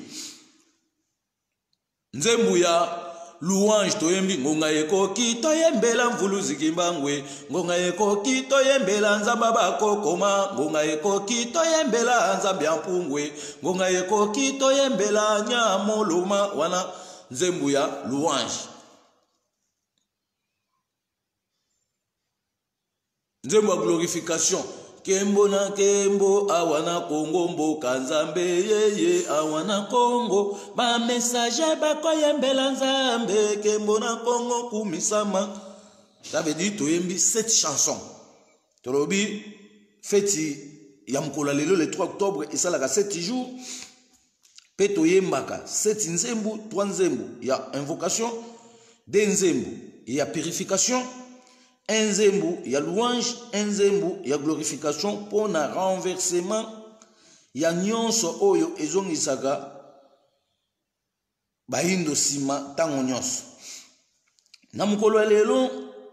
Nzembu ya louange toyembi ngonga ekoki toyembela mvuluzi kimbangwe ngonga ekoki toyembela nzamba bakokoma ngonga ekoki toyembela nzambi mpungwe ngonga ekoki toyembela nyamoloma wana nzembu ya louange. Nzembu ya glorification kembo na kembo awana Congo mboka nzambe yeye awana Congo ba message bakoyembela nzambe kembo na Congo kumisama. Ça veut dire toyembi 7 chansons. Tolobi feti ya mkola lelo le 3 octobre esalaka 7 jours. Pe toyembaka 7 nzembu, 3 nzembu ya invocation, 2 nzembu ya purification, 1 nzembu ya louange, 1 nzembu ya glorification pour na renversement ya nyonso oyo ezongisaka bayindo sima tango nyonso na mokolo lelo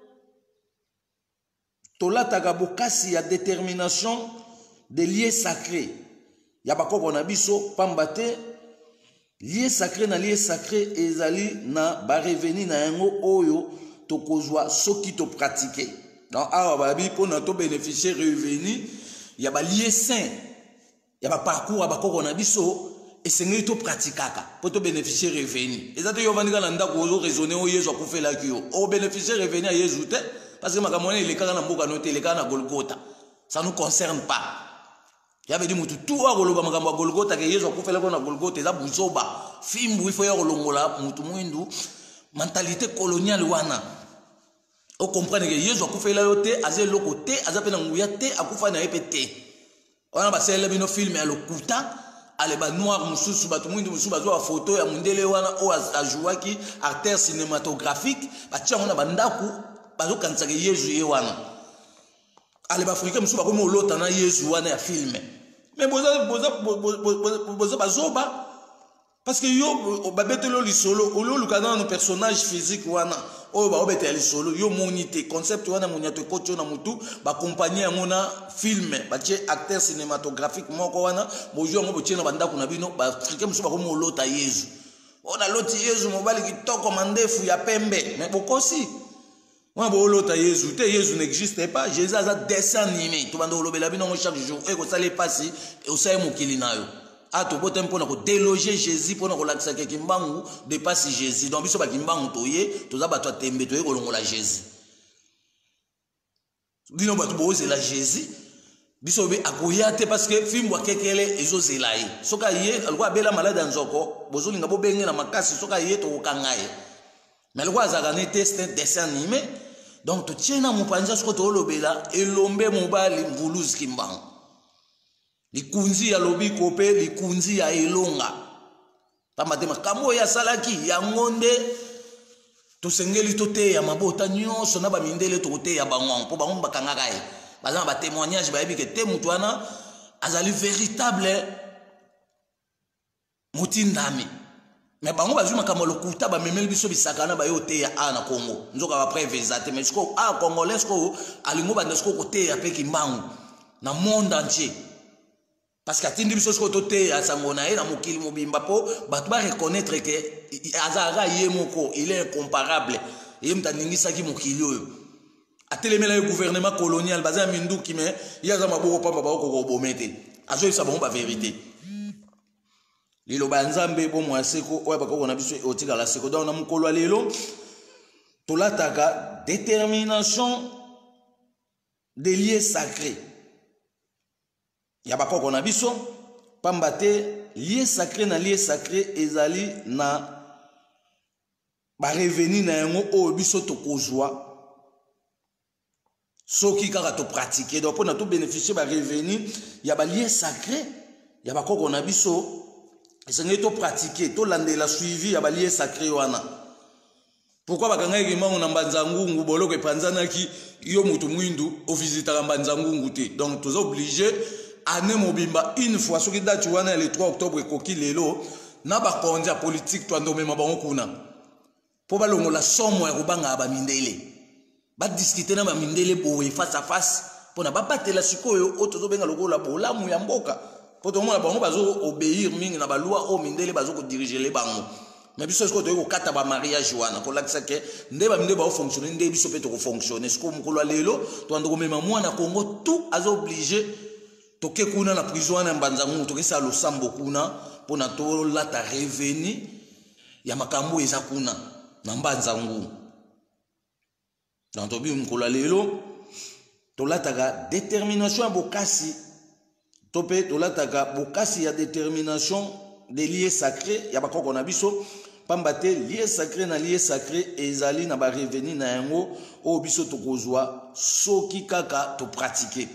tolataka bokasi ya détermination de lieux sacrés ya bakoko na biso pamba te lieu sacré na lieu sacré ezali na bareveni na yango oyo tokozwa soki to pratiquer donc awa babi pona to bénéficier revenu ya ba lieu saint ya ba parcours ya bakoko na biso esengeli to pratikaka po to bénéficier revenu ezate yo vandika na ndako ozo raisonner o Yesu akufela kiyo o bénéficier revenu ya Yesu te parce que makambo na ilekaka na mboka no te ilekaka na Golgotha ça nous concerne pas. Il y avait dit mutu tout a koloba makambo ya Golgotha ke Yesu akufela ko na Golgotha eza buzoba fimbu ifo ya kolongola mutu mwindu mentalité coloniale wana o comprendre que Yesu akufela yo te aze loko te aza pena nguya te akufa na yepe te wana basele bino film ya lokuta ale ba noir mususu batu mwindu mususu bazwa photo ya mundele wana o ajuaki artère cinématographique batia ngona bandaku bazo kanisa ke Yesu ye wana ale ba africain mususu bakomo olota na Yesu wana ya film mais boza bazoba parce que yo babetelo lisolo olo lukana no personnage physique wana oyo ba obeta lisolo yo monité concept wana monyato kocho na mutu ba compagnie yango na film ba tie acteur cinématographique moko wana bojo ngo botie na bandako na bino ba africain mususu bakomo olota Yesu ona loti Yesu mobali kitoko mandefu ya pembe mais bokosi moi bolota Yesu te Yesu n'existe pas Jésus a dessin animé to bando lobela bino chaque jour e ko sale pasi e o saye mokili nayo ato bote mpona ko déloger Jésus pona ko lakisa ke kimbangu dépasse Jésus donc biso ba kimbangu toye toza bato atembe toye ko longola Jésus bino bato boze la Jésus biso be akoya te parce que fimbo kekele ezo zelaye soka ye alikuwa bela malade nzoko bozolinga bo benge na makasi soka ye to kangaye mais alikuwa azaka ne test dessin animé donc tu tiens na mupanja soko to lobela elombe mobali mbuluzi kimbangu likunzi ya lobi kope likunzi ya elonga pamate makambo ya salaki ya ngonde tosengeli tote ya mabota nyonso na ba mindele tote ya bango po bango bakangaka ye bazana ba témoignage ba yebi ke te mutu wana azali véritable mutindami mais bango bazuma kama lokuta ba memeli biso bisakana ba yote ya ana Congo nzoka ba prévisate mais sko a congolais ko alingo ba ndesko kote ya peki mbangu na monde entier parce que atindi biso sko tote ya sangona na mokili mobimba po batu ba reconnaître que azara yemoko il est incomparable et mtandingisa ki mokili oyo atelemela le gouvernement colonial baza minduki mais yaza maboko papa ba ko bomete azo isa bon ba vérité lilo banzambe bo mwaseko oya bakoko na biso otika la seko donc na mukolo lelo tolataka détermination des lieux sacrés ya bakoko na biso pamba te lieu sacré na lieu sacré ezali na ba revenu na yango oyo biso tokozwa soki kaka to pratiquer donc pona to bénéficier ba revenu ya ba lieu sacré ya bakoko na biso esengeli to pratiquer to landela suivi ya ba lieu sacré wana pourquoi bakanga ekimango na mbanza ngungu boloko epanzanaki yo mutu mwindu ovisitaka mbanza ngungu te donc toza obligé année mobimba une fois soki date wana le 3 octobre ekoki lelo na bakonzi ya politique to ndomema bango kuna po balongola somo ya kobanga ba mindele ba discuter na ba mindele boye face à face pona ba batela sikoyo otozo benga lokola bolamu ya mboka poto mona bango bazo obéir mingi na ba loi o mindele bazo ko diriger les bango mais biso ko to kata ba mariage wana ko lakisa ke nde ba mindele ba fonctionner nde biso pe to ko fonctionner siko mukolo lelo to ando ko mema mwana Congo tout azo obligé toke kuna na prison na mbanza ngungu toke sa losambo kuna pona to lata revenu ya makambo eza kuna na mbanza ngungu dans to bi mukolo lelo to lataka détermination ya bokasi topé tolataka bokasi ya détermination des lieux sacrés ya bakoko na biso pamba te lieu sacré na lieu sacré ezali na ba revenu na yango o biso tokozwa soki kaka to pratiquer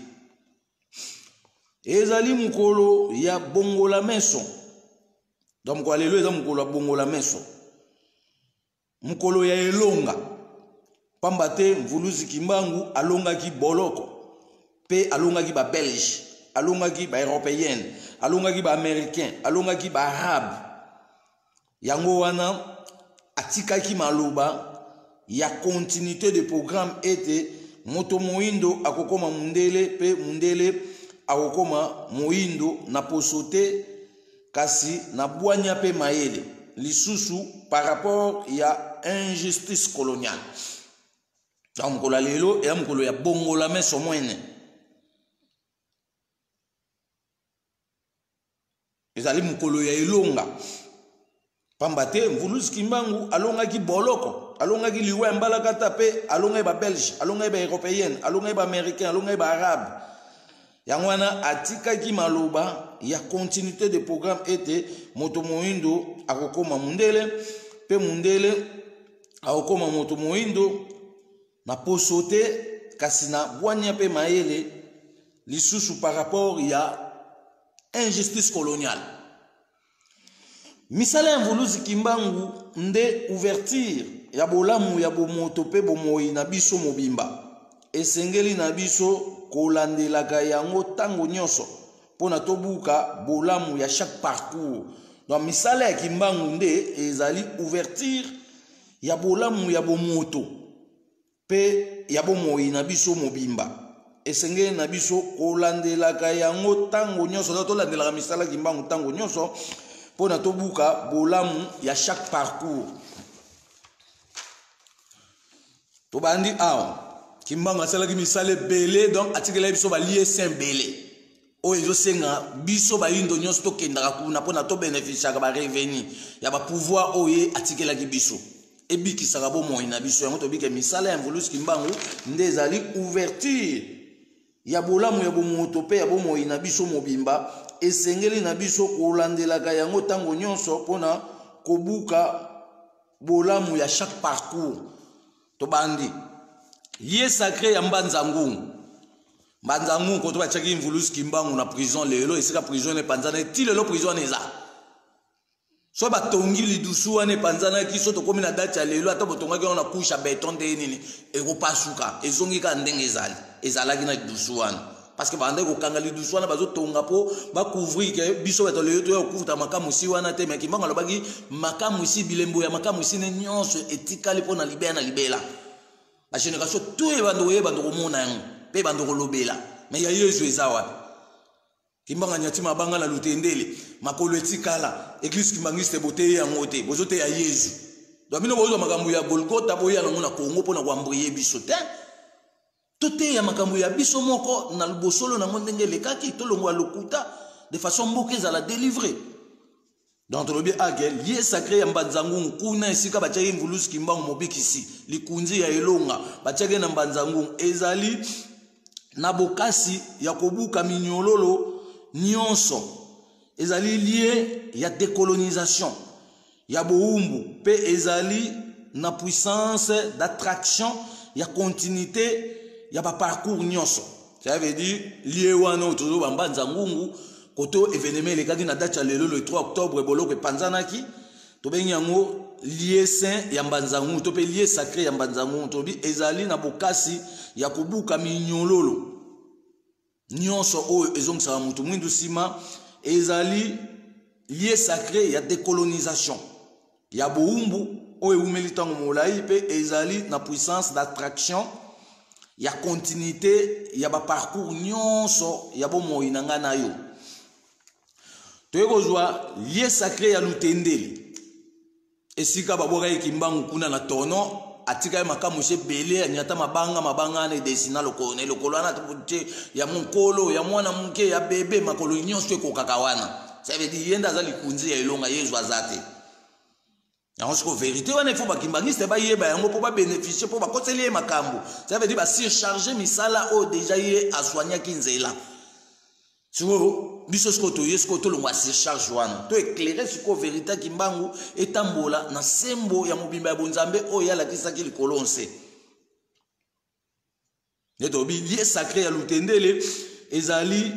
ezali mukolo ya bongola meso donc kwa lelo eza mukolo ya bongola meso mukolo ya elonga pamba te mvuluzi kimbangu alongaki boloko pe alongaki ba belge alongaki ba européenne alongaki ba américain alongaki ba arabe yango wana atikaki maloba ya continuité de programme ete moto moindo akokoma mundele pe mundele akokoma moindo na posote kasi na bwanya pe mayele lisusu par rapport ya injustice coloniale. Donc mokolo lelo ya mokolo ya bongola meso mwene ezali mokolo ya elonga pamba te Mvuluzi Kimbangu alongaki boloko alongaki liwa ya mbalakata pe alongai ba belge alongai ba européenne alongai ba américain alongai ba arabe yango wana atikaki maloba ya continuité de programme ete moto moindo akokoma mundele pe mundele akokoma moto moindo na poso te kasi na bwanya pe mayele lisusu par rapport ya injustice coloniale. Misala ya Mvuluzi Kimbangu nde ouverture ya bolamu ya bomoto pe bomoi na biso mobimba esengeli na biso kolandelaka yango tango nyonso pona tobuka bolamu ya chaque parcours. Donc misala ya Kimbangu nde ezali ouverture ya bolamu ya bomoto pe ya bomoi na biso mobimba esengeli na biso kolandelaka yango tango nyonso tolandelaka misala Kimbangu tango nyonso pona tobuka bolamu ya chaque parcours. Tobandi awa Kimbangu asalaki misale belé donc atikela biso ba lié saint belé o ezo senga biso ba yindo nyonso tokendaka kuna pona to bénéficier ba revenu ya ba pouvoir oye atikela ki biso ebikisaka bomoi na biso yango tobike misala ya Mvuluzi Kimbangu nde ezali ouverture ya bolamu ya bomoto pe ya bomoi na biso mobimba esengeli na biso kolandelaka yango tango nyonso pona kobuka bolamu ya chaque parcours. Tobandi lié sacré ya Mbanzangungu Mbanzangungu ko to bachaki Mvuluzi Kimbangu na prison lelo esika prison ne panzana ti lelo prison eza so batongi lidusu wana panzana ki so to komi na date ya lelo ata botongaki na kusha beton de nini ekopasuka ezongi ka ndenge ezali ezalaki na lidusu wana parce que bande ko kanga lidusu wana bazo tonga po ba couvrir ke biso beto lelo to okufuta makamusi wana te me Kimbangu alobaki makamusi bilembo ya makamusi ne nyonso etikali po na libela la génération tout est bandoué bandou mona yango pe bandou lobela mais ya yesu eza wapi Kimbangu nyati mabanga na lutendele makolo etikala église kimbangiste bote yango te bozote ya yesu donc bino bozo makambo ya Golgotha boya nango na Congo pona kwambrier biso te tote ya makambo ya biso moko na lubosolo na ndenge lekaki tolongwa lokuta de façon mboka ezala délivrer. Donc le bien agel lié sacré ya Mbanzangungu kuna esika bachaki Mvuluzi Kimbangu mobikisi likunzi ya elonga bachaki na Mbanzangungu ezali na bokasi ya kobuka minyololo nyonso ezali lié ya décolonisation ya boumbu pe ezali na puissance d'attraction ya continuité ya ba parcours nyonso. Ça veut dire lié wana otozo Mbanzangungu koto événement lekaki na date ya lelo le 3 octobre boloko panzanaki to bengi yango lié saint ya Mbanzangungu to pe lié sacré ya Mbanzangungu to bi ezali na bokasi ya kobuka minyololo nyonso o ezongisa mutu mwindu sima ezali lié sacré ya décolonisation ya boumbu o eumeli tango molai pe ezali na puissance d'attraction ya continuité ya ba parcours nyonso ya bomoi nanga na yo. Toyekozwa lié sacré ya lutendeli esika baboka Kimbangu kuna na tono atika makamushe belé anyata mabanga na desina lokone lokolwana te ya mukolo ya mwana muke ya bébé makolo nyonso ekokaka wana ça veut dire yenda za likunzi ya elonga yezu azate yango siko vérité wana ifo bakimbangiste ba yeba yango po ba bénéficier po ba koteli makambo ça veut dire ba surcharger misala o déjà ye aswanya kinzela siko biso siko to yesko to longwa surcharge wana to éclairer siko vérité Kimbangu etambola na sembo ya mobimba ya bonzambe o ya lakisaki likolonse neto bi lié sacré ya lutendele ezali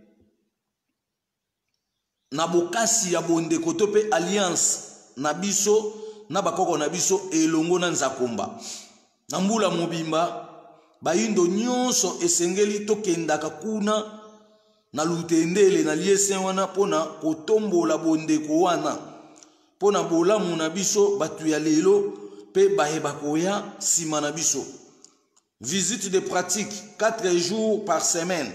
na bokasi ya bondeko to pe alliance na biso na bakoko na biso elongo na nzakomba na mbula mobimba bayindo nyonso esengeli tokendaka kuna na lutendele na lié saint wana pona kotombola bondeko wana pona bolamu na biso batu ya lelo pe bayeba koya sima na biso. Visite de pratique 4 jours par semaine.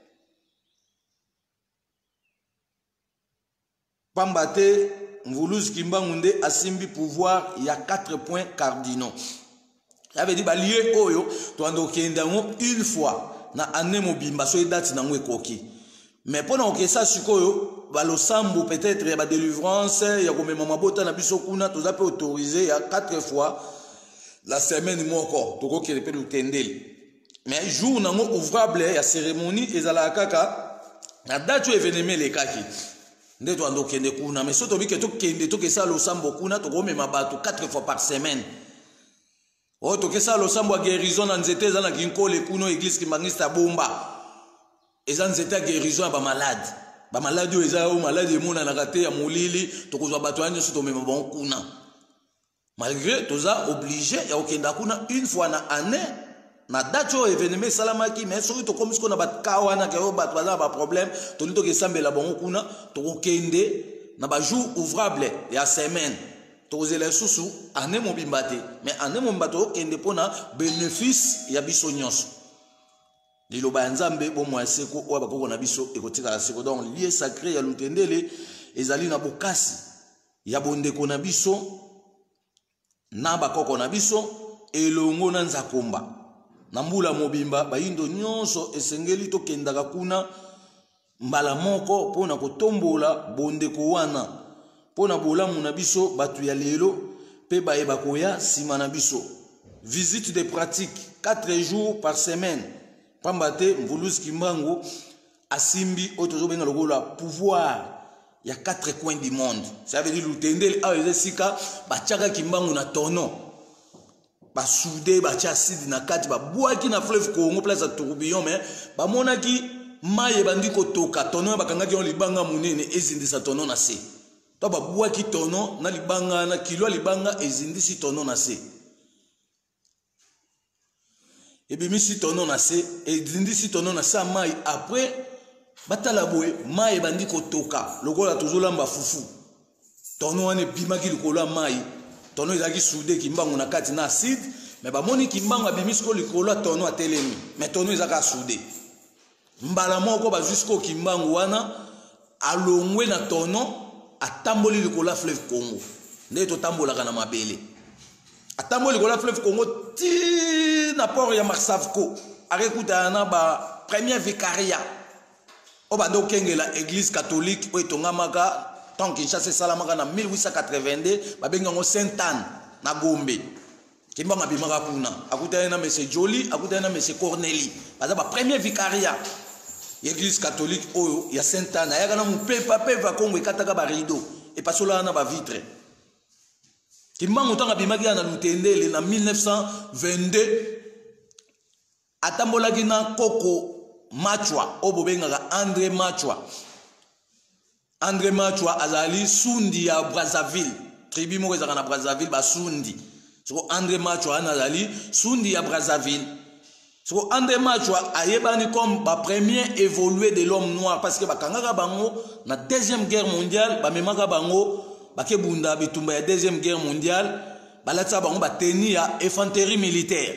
Pambate Mvuluz Kimbangunde asimbi pouvoir, il y a 4 points cardinaux. Ça veut dire lié oyo to ando kendango une fois na année mobimba so date na ngwe koki. Mais pendant que ça sikoyo balosambo peut-être ya ba délivrance ya komema mabota na biso kuna to zape autorisé ya 4 fois la semaine moko to ko kele pe lutendeli. Mais jour nango ouvrable ya cérémonie ezala kaka na date événement le kaki. Nde to ando kende kuna mais so to bi ke to kende to ke ça losambo kuna to ko mema bato 4 fois par semaine. Oh, to ke ça losambo a guérison na nzete za na kinkole kuno église kimbangista bomba. Eza nzete a guérison ba malade. Ba malade yo eza o malade emona na kate ya molili to kozwa bato anyo so to mema bon kuna. Malgré toza obligé ya okenda kuna une fois na année na date yo événement salamaki mais so to comme ce qu'on a bat kawana ke o bat ba problème to nito ke sambela bon kuna to okende na ba jour ouvrable ya semaine. Tozele susu ane mobimbate mais ane mombato kende pona bénéfice ya biso nyonso liloba nzambe bo mwa seko o bakoko na biso ekotika la seko donc lieu sacré ya lutendele ezali na bokasi ya bondeko na biso na bakoko na biso elongo na nzakomba na mbula mobimba bayindo nyonso esengeli to kendaka kuna mbala moko pona kotombola bondeko wana pona bolamu na biso batu ya lelo pe bayeba koya sima na biso. Visite de pratique 4 jours par semaine. Pambate Mvuluz Kimbangu asimbi otozo benga lokola pouvoir ya 4 coins du monde. Ça veut dire lutendeli a ezesika bachaka Kimbangu na tono. Ba soudé ba tia acide na kati ba boaki na fleuve Congo place à tourbillon mais ba monaki maye bandi ko toka tono bakangaki on libanga munene ezindisa tono na se. To ba boaki tono na libanga na kilo libanga ezindisi tono na se. Ebimisi tono na se ezindisi tono na sa mai après batala boye mai bandi ko toka lokola tozolamba fufu. Tono wane bimaki likolo mai tono ezaki soudé Kimbangu na kati na acide mais ba moni Kimbangu abimisi ko likolo tono atelemi mais tono ezaka soudé. Mbala moko ba jusqu'au Kimbangu wana alongwe na tono atamboli likola fleuve Congo nde to tambolaka na mabele atamboli likola fleuve Congo ti na port ya Marsavco arekuta na ba premier vicariat o bando kengela église catholique o etongamaka tant Kinshasa salamaka na 1882 babenga ngo Sainte-Anne na Gombe Kimbangu abimaka kuna akutana na monsieur Joly akutana na monsieur Corneli baza ba premier vicariat Église catholique oyo ya Sainte-Anne ayaka na mupepa peva Congo ekataka ba rideau et pasola na ba vitre. Kimbangu tanga bimaki na lutendele na 1922 atambolaki na Koko Machwa obobengaka André Machwa. André Machwa azali sundi ya Brazzaville tribu moko ezaka na Brazzaville ba sundi soko André Machwa azali sundi ya Brazzaville. So André Machwa ayebani comme ba premier évolué de l'homme noir parce que bakangaka bango na deuxième guerre mondiale ba memaka bango bakebunda bitumba ya deuxième guerre mondiale balatsa bango ba tenir ya infanterie militaire.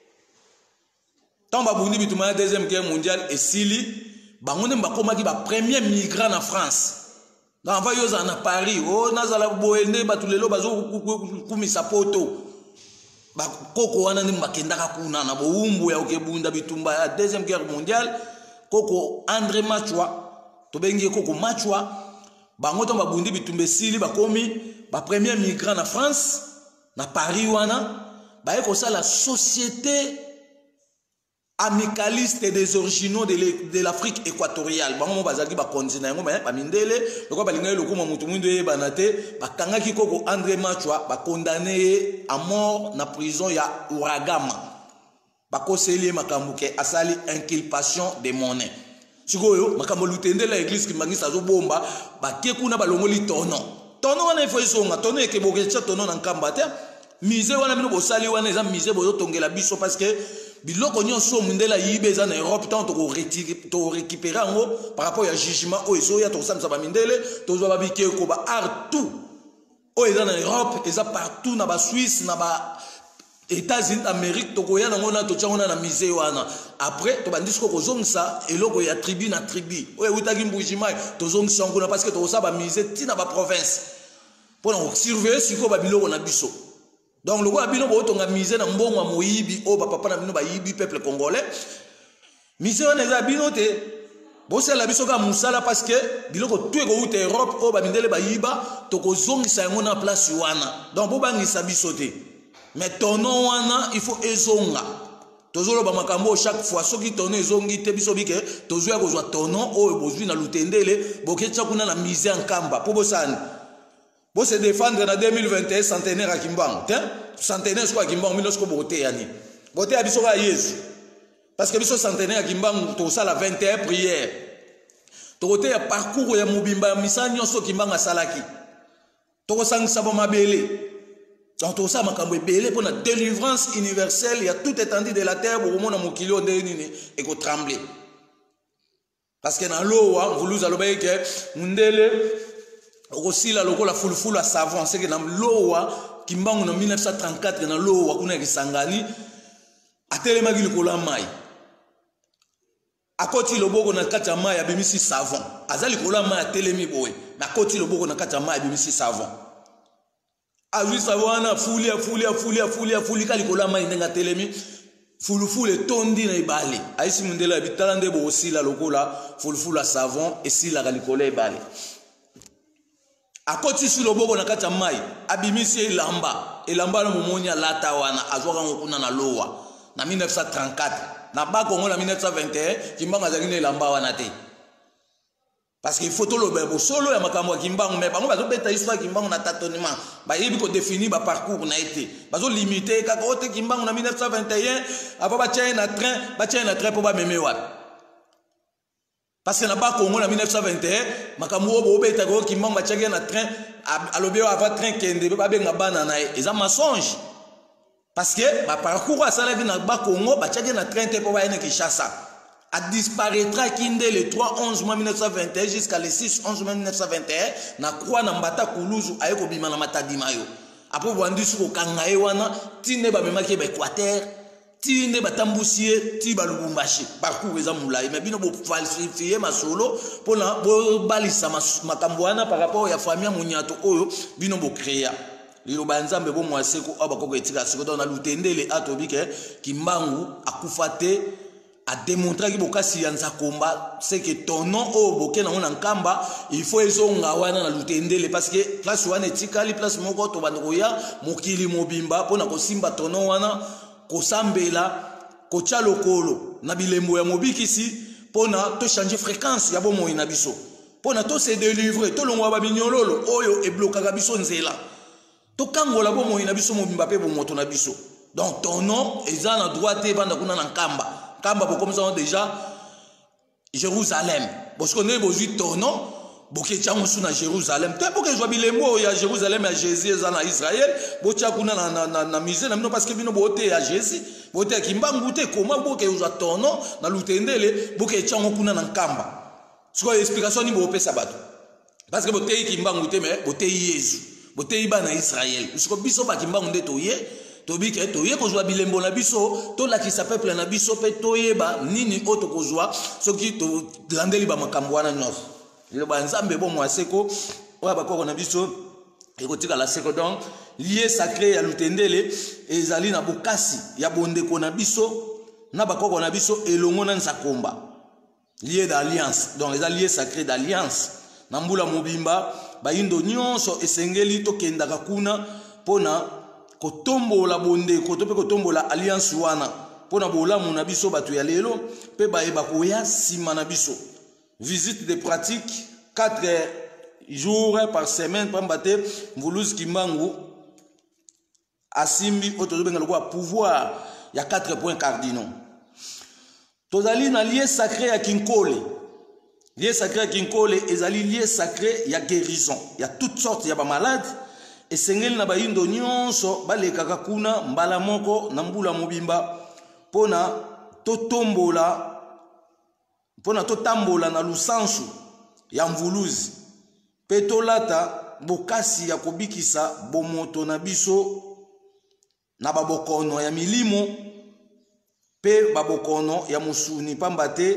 Tant ba bundi bitumba ya deuxième guerre mondiale esili bango ne bakomaki ba premier migrant en France. Dans va yoza na Paris oh nazala boende batulelo bazo kumisa poto. Koko wana ni makendaka kuna na boumbu ya okebunda bitumba ya deuxième guerre mondiale Koko André Machwa to bengi Koko Machwa bango to babundi bitumba sili bakomi ba premier migrant na France na Paris wana ba eko ça la société amicaliste des originaux de l'Afrique équatoriale bango bazaki ba continent ngo mais ba mindele loko balinga loko mutu mundu e banate bakangaki Koko André Machwa ba condamné à mort na prison ya Uragama bakoseli makambuke asali inculpation de monnaie sikoyo makambo lutende la église Kimbangisa zo bomba bakie kuna balongoli tono wana ifo isonga tono ekeboke cha tono na nkamba te mise wana bino bosali wana eza mise bozo tongela biso parce que biloko nyonso mundela yibe za na Europe tant to récupérer ngo par rapport à jugement o ezo ya to samsa ba mindele to zo ba bike ko ba art tout Oh, ils sont en Europe, ils sont partout, dans la Suisse, dans les États-Unis d'Amérique, tokoya na ngona to tchangona na misé wana. Après, to bandis ko kozongisa eloko ya tribu na tribu. Oye utaki mbujima to zongisa ngona parce que to sa ba misé ti na ba province. Pour surveiller siko ba biloko na biso. Donc le roi bino bo to nga misé na mbongo ya moyibi o ba papa na bino ba yibi peuple congolais. Misé wana za bino te bose la biso ka musala parce que biloko tout ko uta Europe o ba mindele ba yiba to kozongisa ngona place wana. Donc bo bangisa biso te. Mais ton nom wana il faut ezonga tozolo ba makambo chaque fois soki ton nom ezongi te biso bike tozoya kozwa ton nom o bozwi na lutendele boketcha kuna na mise en kamba po bosani bo se défendre na 2021 centenaire à Kimbangu te centenaire quoi Kimbangu mino sko bote yani bote ya biso ka Yesu parce que biso centenaire à Kimbangu to sala 21 prières to kote ya parcours ya mobimba ya misanyo so Kimbangu salaki to ko sangisa ba mabele. Donc tout ça, makambo ebele pour la délivrance universelle, il y a tout étendu de la terre pour mon mokili ondeni et ko trembler. Parce que dans l'eau, vous nous allez que mundele aussi la lokola fulfulu à savon, c'est que dans l'eau Kimbangu en 1934 dans l'eau kuna kisangani atelema ki lokola mai. Akoti loboko na kati ya mai abimisi savon. Azali lokola mai atelemi boye. Na koti loboko na kati ya mai abimisi savon. Azui sawana fuli kalikola mai ndenga telemi fulufule tondi na ibale aisi mundela bitala ndebo osila lokola fulufula savon esila kalikola ibale akoti su loboko na kati ya mai abimisi elamba na momonya lata wana azwaka ngokuna na lowa na 1934 na bakongo na 1921 Kimbangu azalaki elamba wana te. Parce qu'il faut tout le bébo solo ya makambo Kimbangu mais bango bazo beta histoire Kimbangu na tâtonnement ba yebi ko définir ba parcours na été bazo limiter kaka ote Kimbangu na 1921 avant ba tient na train pour ba meme wapi parce que na ba Congo na 1921 makambo bo beta ko Kimbangu ba tient na train alobio avant train kende ba benga bana na eza mensonge parce que ba parcours asala na ba Congo ba tient na train te pour ba ene Kinshasa a disparaîtra Kinde le 3-11 mai 1921 jusqu'à le 6-11 mai 1921 na kwa na mbata kuluzu ayeko bima na matadi mayo apo bwandi suko kangaye wana tinde ba memaki ba Équateur tinde ba tambusie ti ba Lubumbashi parcours eza mulai mais bino bo falsifier masolo pona bo balisa makambo wana par rapport ya famille munyato oyo bino bo créer lilo banzambe bo mwaseko abakoko etika siko dans na lutendele atobike Kimbangu akufate a démontré que bokasi yanza komba c'est que ton nom au boké na nkamba il faut ezonga wana na lutendele parce que place wana etikali place moko to bandoya mokili mobimba pona ko simba ton nom wana ko sambela ko tchalokolo na bilembo ya mobikisi pona to changer fréquence ya bomo ina biso pona to se délivrer to longwa ba binyololo oyo e blokaka biso nzela to kangola bomo ina biso mobimba pe bomoto na biso donc ton nom eza na droite banda kuna na nkamba Kamba comme ça déjà Jérusalem. Parce qu'on est besoin ton nom, boké tchango suna Jérusalem. T'es pour que je vois bilembo ya Jérusalem ya Jésus za na Israël, bocha kuna na misé na parce que bino boté ya Jésus, boté Kimbangu te comment boké je vois ton nom na lutendele boké tchango kuna na nkamba. C'est quoi explication ni bopé sabato. Parce que boté Kimbangu te mais boté Jésus, boté iba na Israël. Parce que biso ba Kimbangu nde toye tobike toye kozwa bilembo na biso to la ki sa peuple na biso pe toyeba nini oto kozwa soki to landeli ba makambo wana nyos le ba nzambe bo mwaseko oya bakoko na biso ekotika la seko donc lié sacré ya lutendele ezali na bokasi ya bondeko na biso na bakoko na biso elongo na nzakomba lié d'alliance donc ezali lié sacré d'alliance na mbula mobimba ba indo nyonso esengeli to kendaka kuna pona kotombola bondeko to pe kotombola alliance wana pona bolamu na biso bato ya lelo pe baeba koya sima na biso visite de pratique 4 jours par semaine pambate Mvuluzi Kimbangu asimbi otozobenga lokwa pouvoir ya 4 points cardinaux tozali na lié sacré ya Kinkole. Lié sacré ya Kinkole ezali lié sacré ya guérison ya toutes sortes ya ba malades esengeli na bayindo nyonso balekaka kuna mbala moko na mbula mobimba pona totambola na lusansu ya Mvuluzi pe tolata bokasi ya kobikisa bomoto na biso na babokono ya milimo pe babokono ya musuni pamba te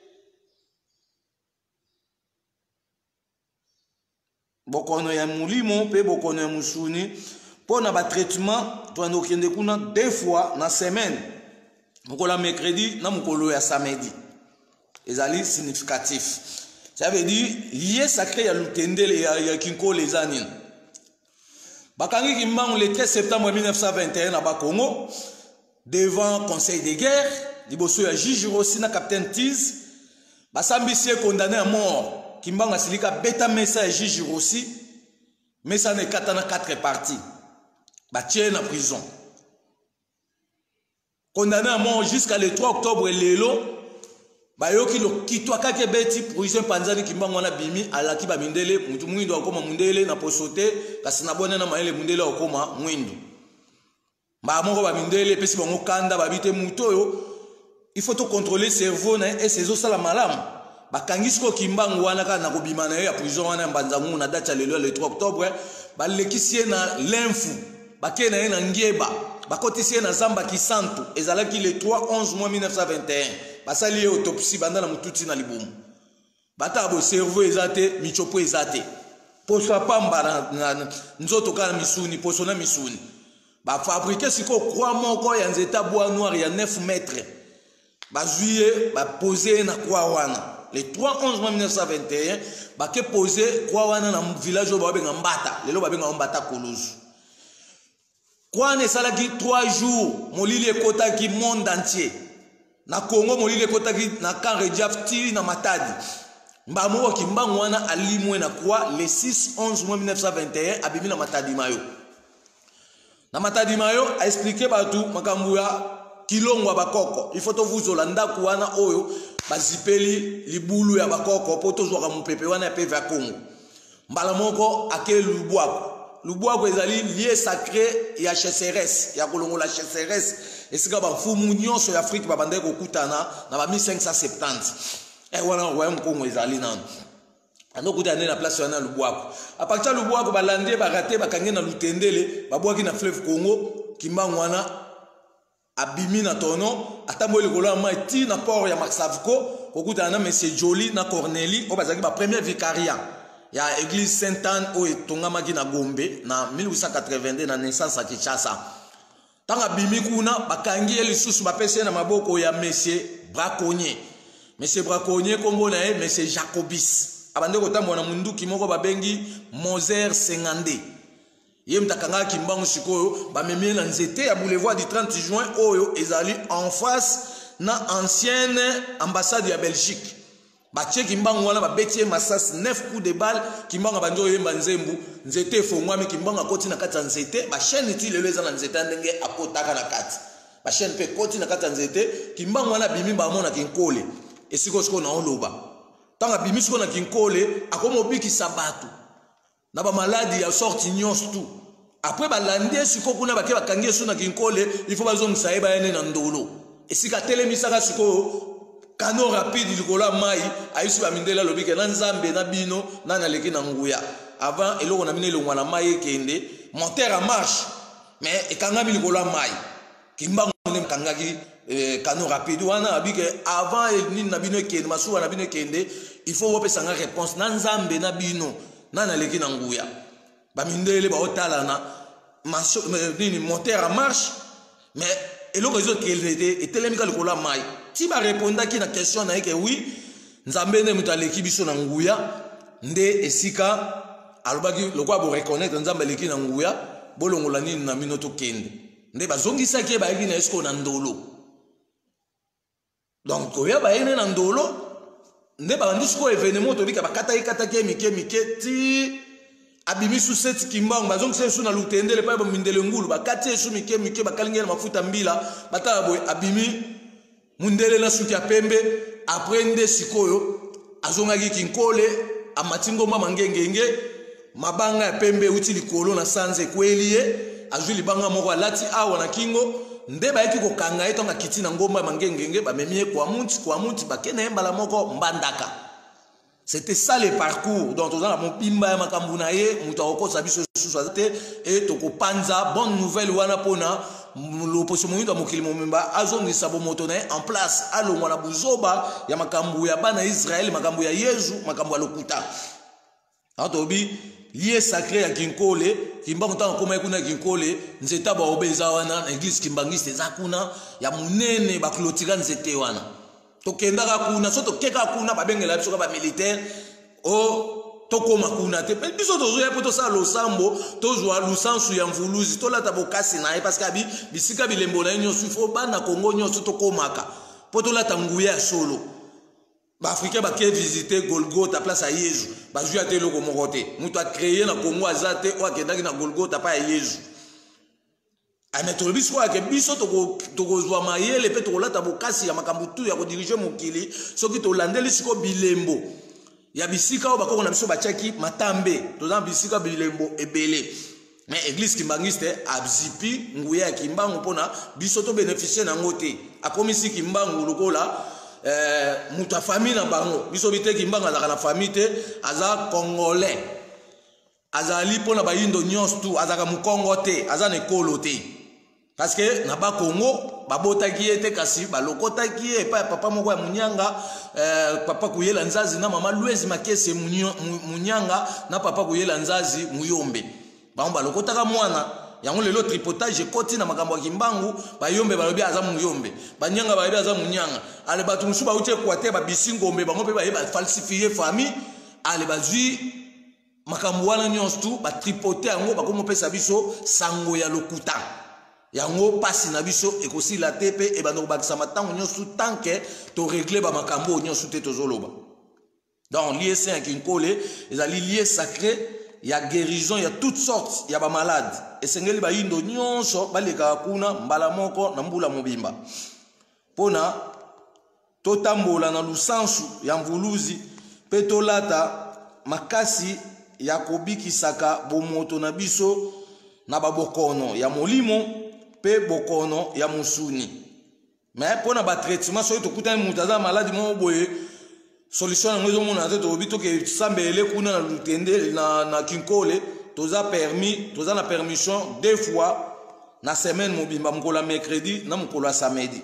bokono ya mulimo pe bokono ya musuni pona ba traitement to andokende kuna 2 fois na semaine mokolo mercredi na mokolo ya samedi ezali significatif. Ça veut dire lié sacré ya lutendele ya kinkole ezanine bakangi kimbangu le 13 septembre 1921 na Bakongo devant conseil de guerre liboso ya juge Rossi na capitaine Tiz basambisi condamné à mort kimbangu asilika beta mesa ya juge Rossi mesa ne katana 4 parties batie na prison condamné à mort jusqu'à le 3 octobre lelo bayoki lo kitwaka ke beti prison panzani kimbangu wana bimi alaki ba mindele mutu mwindo akoma mundele na posote kasi na bona na maele mundele akoma mwindo ba moko ba mindele pesi bango kanda babite mutu oyo il faut to contrôler cerveau na et ses os la malamu bakangisiko kimbangu wana kana kobima na ya prison wana mbanzangu na date lelo le 3 octobre balekisie na lemfu bakena na ngeba bakotisie na zamba kisantu ezalaki le 3/11 mois 1921 basali autopsie banda na mututi na libumu bata bo cerveau ezate michopo ezate poso pamba na nzoto kana misuni poso na misuni ba fabriquer siko croix moko ya nzeta bois noir ya 9 mètres bazuye ba poser na croix wana le 3/11 mois 1921 ba ke poser croix wana na village ba benga Mbata lelo ba benga Mbata Kolozu croix ne salaki 3 jours molili ekotaki monde entier na Congo molile kotaki na kan Rejafti na Matadi mbamo kimbangu wana alimwe na kwa le 6/11 mois 1921 abimi na Matadi Mayo a expliqué batu makambu ya kilongwa bakoko il faut to vuzola ndaku wana oyo bazipeli libulu ya bakoko poto zwa mupepe wana pe va Congo mbala moko ake lubwako ezali lié sacré ya chasseresse ya kolongola chasseresse esika ba fumu nyonso ya Afrique babande kokutana na ba 1570 wana royaume Congo ezali nano ando kutana na place wana lubwako a partir lubwako balande barate bakange na lutendele babwaki na fleuve Congo kimbangu wana abimi na tono atambo likolo ma ti na port ya Maxavico kokutana na monsieur Joly na Corneli o bazaki ba premier vicariat ya église Sainte-Anne o etongamaki na Gombe na 1882 na naissance à Kinshasa. Tanga bimi kuna bakangi elisusu bapese na maboko ya monsieur Braconnier. Monsieur Braconnier kombo na ye monsieur Jacobis. Abande kotambo na munduki moko babengi Moser Sengande. Ye mtakanga kimbangu sikoyo bamemie na nzete ya boulevard du 30 juin oyo ezali en face na ancienne ambassade ya Belgique. Bache kimbangu wana babetie masas 9 coups de balle kimbangu banjo yemba nzembu nzete fongwami kimbangu akoti na kati nzete ba chaîne ti lelo eza na nzete ndenge akotaka na kati ba chaîne pe koti na kati nzete kimbangu wana bimi ba mona kinkole esiko siko na oloba tanga bimi siko na kinkole akomo bikisa batu na ba maladie ya sorti nyonso tout après ba lande siko kuna ba ke bakangie so na kinkole il faut bazo msaeba yene na ndolo esika telemisaka siko Kano rapide likola mai ayisu bamindela lobike na nzambe na bino na naleki na nguya avant eloko na minelo ngwana mai kende moteur en marche mais ekangami likola mai kimbangu ne kangaki kano rapide wana abike avant ni na bino kende masuwa na bino kende il faut wopesa nga réponse na nzambe na bino na naleki na nguya bamindele ba otala na nini moteur en marche mais eloko ezo kelete etelemika likola mai si ba répondaki na question na yeke oui nzambe ne mutaleki biso na nguya nde esika alobaki lokwa bo reconnaître nzambe leki na nguya bolongola nini na mino to kende nde bazongisa ke ba yeki na esko na ndolo donc oya ba yene na ndolo nde ba ndisiko événement to bika bakata ikata ke mike ti abimi su seti kimbangu bazongisa su na lutendele pa ba mindele ngulu bakati su mike bakalingela mafuta mbila batala boy abimi mundele na suki ya pembe aprende sikoyo azongaki kinkole amatingo mama ngengenge mabanga ya pembe uti likolo na sanze kweliye azwi libanga moko alati awa na kingo nde bayaki kokanga etonga kiti na ngomba mangengenge bamemie kwa muti bakene mbala moko mbandaka C'était ça le parcours. Donc, on a mon pimba makambunaye, mutawoko sabiso susate et toko panza bonne nouvelle wana pona l'opposition de mokili momemba azongi sabo motone en place alo mwana buzoba ya makambu ya bana Israël makambu ya Yesu makambu ya lokuta. Atobi lié sacré ya Kinkole kimbango tanga koma kuna Kinkole nzeta ba obeza wana église kimbangiste za kuna ya munene ba clôture nzete wana. Tokendaka kuna so tokeka kuna babengela biso ba militaire o tokoma kuna te biso tozoya poto sa losambo tozwa lusansu ya mvuluzi tolata bokasi naye parce que abi bisika bilembo na nyo sufo bana Kongo nyo so tokomaka poto lata nguya solo ba africain ba ke visiter Golgotha place à Yesu ba juya te loko mokote muto a créer na Kongo azate o akendaki na Golgotha pa ya Yesu. Ametolo biso ke biso tokozwa mayele pe tokolata bokasi ya makambo tu ya ko diriger mokili soki to landeli siko bilembo ya bisika o bakoko na biso bachaki matambe tozana bisika bilembo ebele mais église kimbangiste abzipi nguya ya kimbangu pona biso to bénéficier na ngote akomisi kimbangu lokola muta famille na bango biso bite kimbangu azaka na famille te aza congolais azali pona bayindo nyonso tu azaka mukongo te aza na ekolo te. Parce que na ba Congo babotaki ete kasi balokotaki e pa papa moko ya munyanga papa kuyela nzazi na mama Louise Makese munyanga na papa kuyela nzazi muyombe bango balokotaka mwana yango lelo tripotage koti na makambo ya kimbangu bayombe balobi aza muyombe banyanga balobi aza munyanga ale batu musu ba uche kwate ba bisingombe bango pe ba falsifier famille ale bazui makambo wana nyonso tu ba tripoter yango bakomo pesa biso sango ya lokuta. Yango pasi na biso ekosi la tepe e bando bakisa matango nyonso tanke to régler ba makambo nyonso te tozoloba. Donc lié saint Kinkole ezali lié sacré ya guérison ya toutes sortes ya ba malade esengeli ba yindo nyonso baleka kuna mbala moko na mbula mobimba pona totambola na lusansu ya mvuluzi pe tolata makasi ya kobikisaka bomoto na biso na babokono ya molimo pe bokono ya musuni. Mais pour na ba traitement so to kutani mutaza maladi mo boye solution ngo zo mona to bito ke sambele kuna na lutende na Kinkole toza permis toza na permission 2 fois na semaine mobimba mkola mercredi na mkola samedi.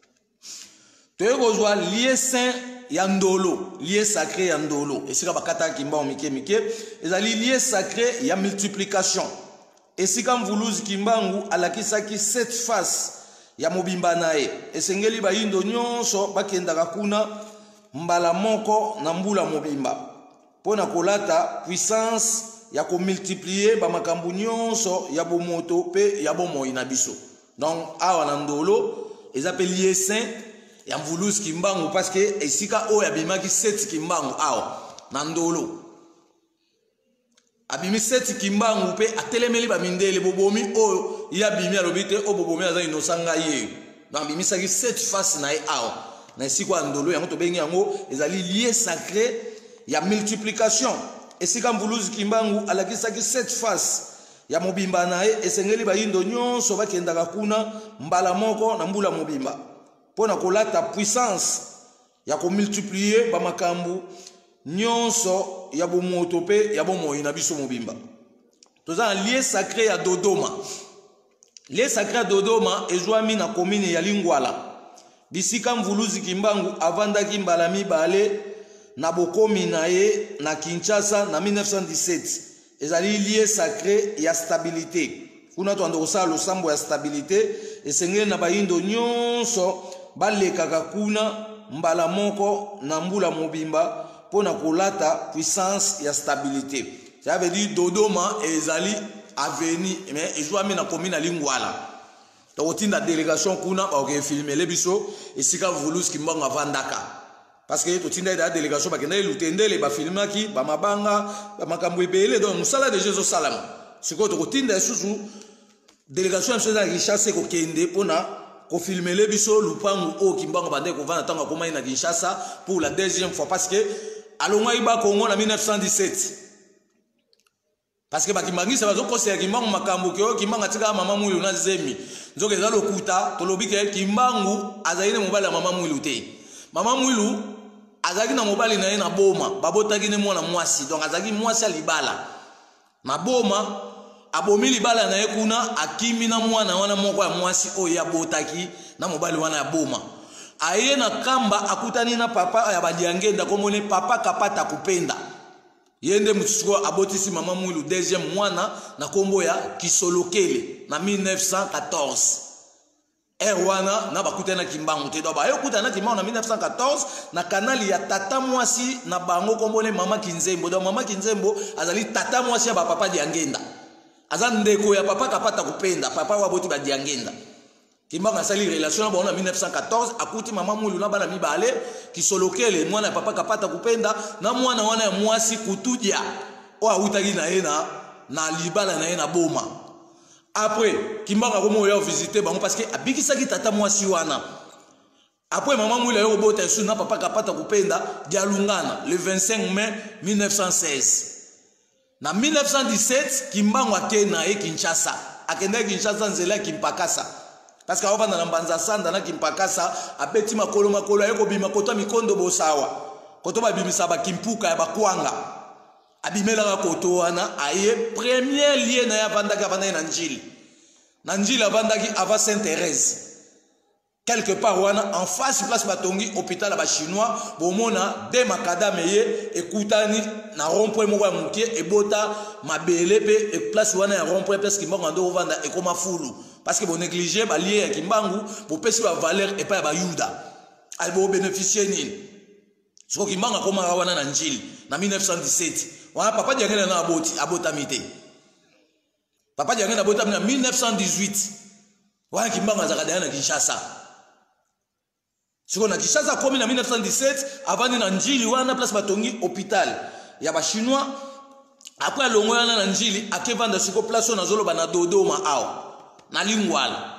Toyeko zwa lié saint ya ndolo lié sacré ya ndolo esika bakata kimba mike mike ezali lié sacré ya multiplication. Esika mvuluzi kimbangu alakisaki 7 faces ya mobimba nae esengeli bayindo nyonso bakendaka kuna mbala moko na mbula mobimba pona kolata puissance ya ko multiplier ba makambu nyonso ya bomoto pe ya bomoi na biso. Donc awa na ndolo ezapeli saint ya mvuluzi kimbangu parce que esika o ya bimaki 7 kimbangu awa na ndolo abimi 7 kimbangu pe atelemeli ba mindele bobomi o ya bimi alobite o bobomi aza inosanga ye na bimi saki 7 faces na awa na esika ndolo yango to bengi yango ezali lié sacré ya multiplication esika mvuluzi kimbangu alakisaki 7 faces ya mobimba nae esengeli ba yindo nyonso bakendaka kuna mbala moko na mbula mobimba pona kolata puissance ya ko multiplier ba makambu nyonso ya bomoto pe ya bomoi na biso mobimba. Toza lié sacré ya Dodoma. Lié sacré ya Dodoma ezwami na commune ya Lingwala. Bisika mvuluzi kimbangu avandaki mbala mibale na bokomi na ye na Kinshasa na 1917. Ezali lié sacré ya stabilité. Kuna to ando kosala losambo ya stabilité esengeli na bayindo nyonso balekaka kuna mbala moko na mbula mobimba pona kolata puissance ya stabilité. Ça veut dire Dodoma ezali aveni mais ezwami na commune ya Lingwala. To tinda délégation kuna ba ke filmer le biso esika vuluzi kimbangu avandaka. Parce que to tinda da délégation ba kenda lutendele ba filmaki ba mabanga ba makambo ebele donc musala de Jésus salam. Siko to tinda susu délégation ya Mseza Kinshasa ko kende pona ko filmer le biso lupangu o kimbangu bande ko vana tanga koma ina Kinshasa pour la deuxième fois parce que alonga iba Congo en 1917 parce que bakimbangisa bazo kosa kimbangu makambo ke o kimbanga tika mama mwilu na zemi nzoke za lokuta tolobi ke kimbangu azaine mobala mama mwilu te mama mwilu azaki na mobali na ye na boma babotaki ne mwana mwasi donc azaki mwasi ya libala na boma abomi libala na ye kuna akimi na mwana wana moko ya mwasi oyo abotaki na mobali wana ya boma aye na kamba akutani na papa ya badiangenda komone papa kapata kupenda yende musuko abotisi mama Mwilu deuxième mwana na kombo ya Kisolokele na 1914 wana na bakutana Kimbangu te doba yo kutana Kimbangu na 1914 na kanali ya tata mwasi na bango kombone mama Kinzembo donc mama Kinzembo azali tata mwasi ya ba papa diangenda aza ndeko ya papa kapata kupenda papa wa boti ba diangenda Kimbangu asali relation na 1914 akuti mama Mwilu na bana mibale Kisolokele mwana ya papa kapata kupenda na mwana wana ya mwasi kutudia o awutaki na ye na libala na ye na boma. Après Kimbangu akomo yo visiter bango parce que abikisaki tata mwasi wana. Après mama Mwilu yo bota esu na papa kapata kupenda dialungana le 25 mai 1916. Na 1917 Kimbangu akena ye Kinshasa. Akenda Kinshasa nzela Kimpakasa. Parce que avanda na mbanza sanda na Kimpakasa abeti makolo ayeko bima kotwa mikondo bosawa. Koto ba bimisa ba Kimpuka ya bakwanga. Abimela koto wana aye premier lien na ya vandaki avanda na Njili. Na Njili avandaki ava Sainte-Thérèse. Quelque part wana en face place batongi hôpital ba chinois bomona de makadame ye ekutani na rond-point moko ya mukie ebota mabele pe e place wana ya rond-point parce que Kimbangu ndo vanda ekoma fulu parce que bon négliger ba lié ya Kimbangu pour pesi ba valeur et pas ba Yuda albo bénéficier nini so Kimbangu akoma wana na Njili na 1917 wana papa diangena na abotamite papa diangena abotamite na 1918 wana Kimbangu azakadana na Kinshasa. Siko na Kinshasa komi na 1917 avandi na Njili wana place batongi hôpital ya ba chinois après alongo wana na Njili akevanda siko place na zolo bana Dodoma ao na Lingwala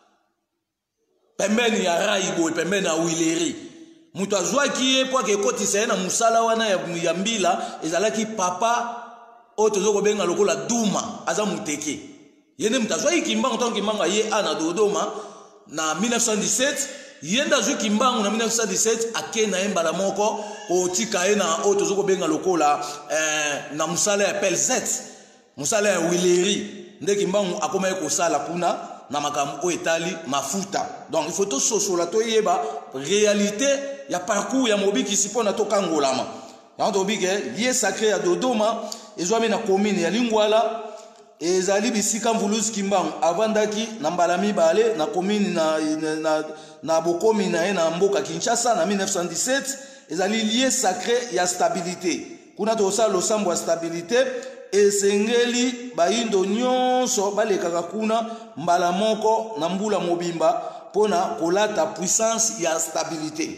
pembeni ya Raibo pembeni ya Wileri mutu azwaki ye po ke kotisa na musala wana ya mbila ezalaki papa oto ko benga lokola Duma aza muteke yene mutu azwaki Kimbangu tango Kimbangu ye ana Dodoma na 1917 yenda zwi Kimbangu na 1917 akena embala moko otika ye na oto zoko benga lokola na musala ya Pelzet musala ya Wileri nde Kimbangu akoma ekosala kuna na makambo etali mafuta donc il faut to sosola to yeba réalité ya parcours ya mobiki sipona to kangolama ya to bige lié sacré ya Dodoma ezwami na commune ya Lingwala ezali bisika mvuluzi Kimbangu avandaki na mbala mibale na commune na bokomi na ye na mboka Kinshasa na 1917 ezali lié sacré ya stabilité kuna to sa losambo ya stabilité esengeli baindo nyonso balekaka kuna mbala moko na mbula mobimba pona kolata puissance ya stabilité.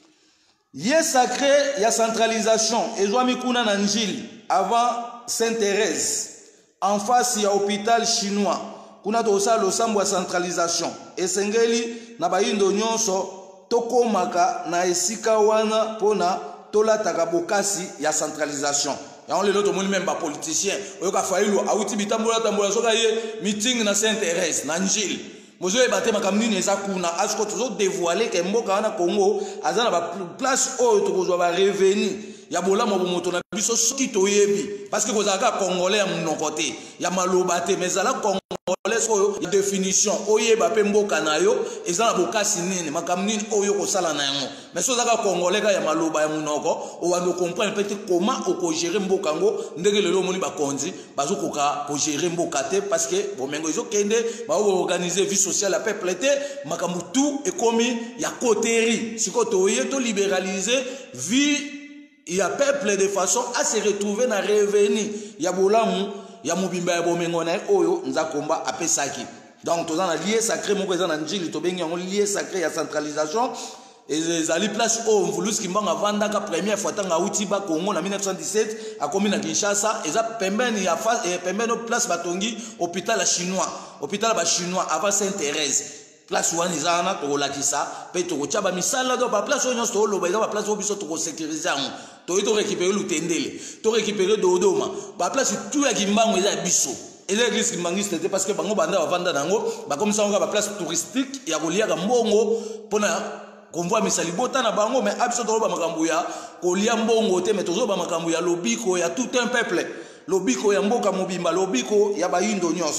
Lié sacré ya centralisation ezwami kuna na Njili avant Sainte-Thérèse en face ya hôpital chinois kuna to sa losambo ya centralisation esengeli na baindo nyonso tokomaka na esika wana pona tolataka bokasi ya centralisation. Ya on le note même pas politicien oyoka failu awuti bitambola tambola soka ye meeting na Sainte-Thérèse na Njili mozo e batema kamnini eza kuna asko tozo dévoiler ke mboka wana Congo azana ba place oyo tokozwa ba revenu ya bolamo bomoto na biso soki toyebi parce que kozaka congolais ya mnokote ya maloba te mais ala congolais oyo ya définition oyeba pe mboka na yo ezana bokasi nini makamnini oyo kosala na yango mais so zaka congolais ka ya maloba ya munoko o wando comprendre peut-être comment oko gérer mboka ngo ndenge lelo moni bakonzi bazokoka ko gérer mboka te parce que bomengo izo kende ba organiser vie sociale à peuple te makambu tout ekomi ya koteri siko toye to libéraliser vie il y a peuple de façon à se retrouver na revenu ya bolamu ya mubimba ya bomengo na oyo nzakomba apesaki donc tozana lié sacré moko ezana Njili to bengi yango lié sacré ya centralisation ezali place o mvuluzi Kimbangu avandaka première fois tanga uti ba Congo na 1917 akomi na Kinshasa eza pembeni ya pembeni place batongi hôpital ya chinois hôpital ba chinois avant Sainte-Thérèse place wana izana to lakisa pe to kochaba misala do ba place onyo to loba eza ba place obiso to ko sécuriser yango to ito récupérer Lutendele to récupérer Dodoma ba place tout ya Kimbangu eza biso et l'église Kimbangiste parce que bango banda bavanda nango ba comme ça on ba place touristique ya kolia ka mbongo pona convoi misali bota na bango mais abiso to ba makambu ya kolia mbongo te mais tozo ba makambu ya lobiko ya tout un peuple lobiko ya mboka mobimba lobiko ya bayindo nyonso.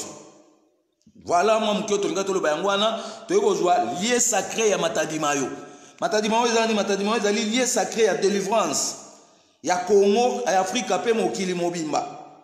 Voilà moi mukio to ngato lo bayangwana to ekozwa lié sacré ya Matadi Mayo. Matadi Mayo ezali lié sacré ya délivrance ya Congo ya Afrika pe mokili mobimba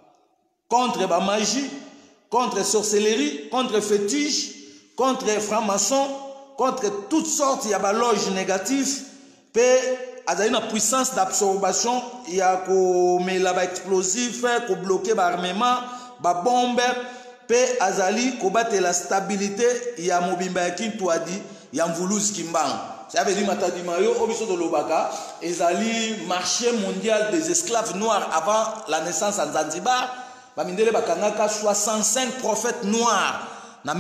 contre ba magie, contre sorcellerie, contre fétiche, contre franc-maçon, contre toutes sortes ya ba loge négatif pe azali na puissance d'absorption ya ko mela ba explosif ko bloquer ba armement ba bombe pe azali ko battre la stabilité ya mobimba ya Kintwadi ya Mvuluzi Kimbangu. Ça veut dire Matadi Mayo obiso de Lobaka ezali marché mondial des esclaves noirs avant la naissance en Zanzibar. Bamindele bakangaka 65 prophètes noirs na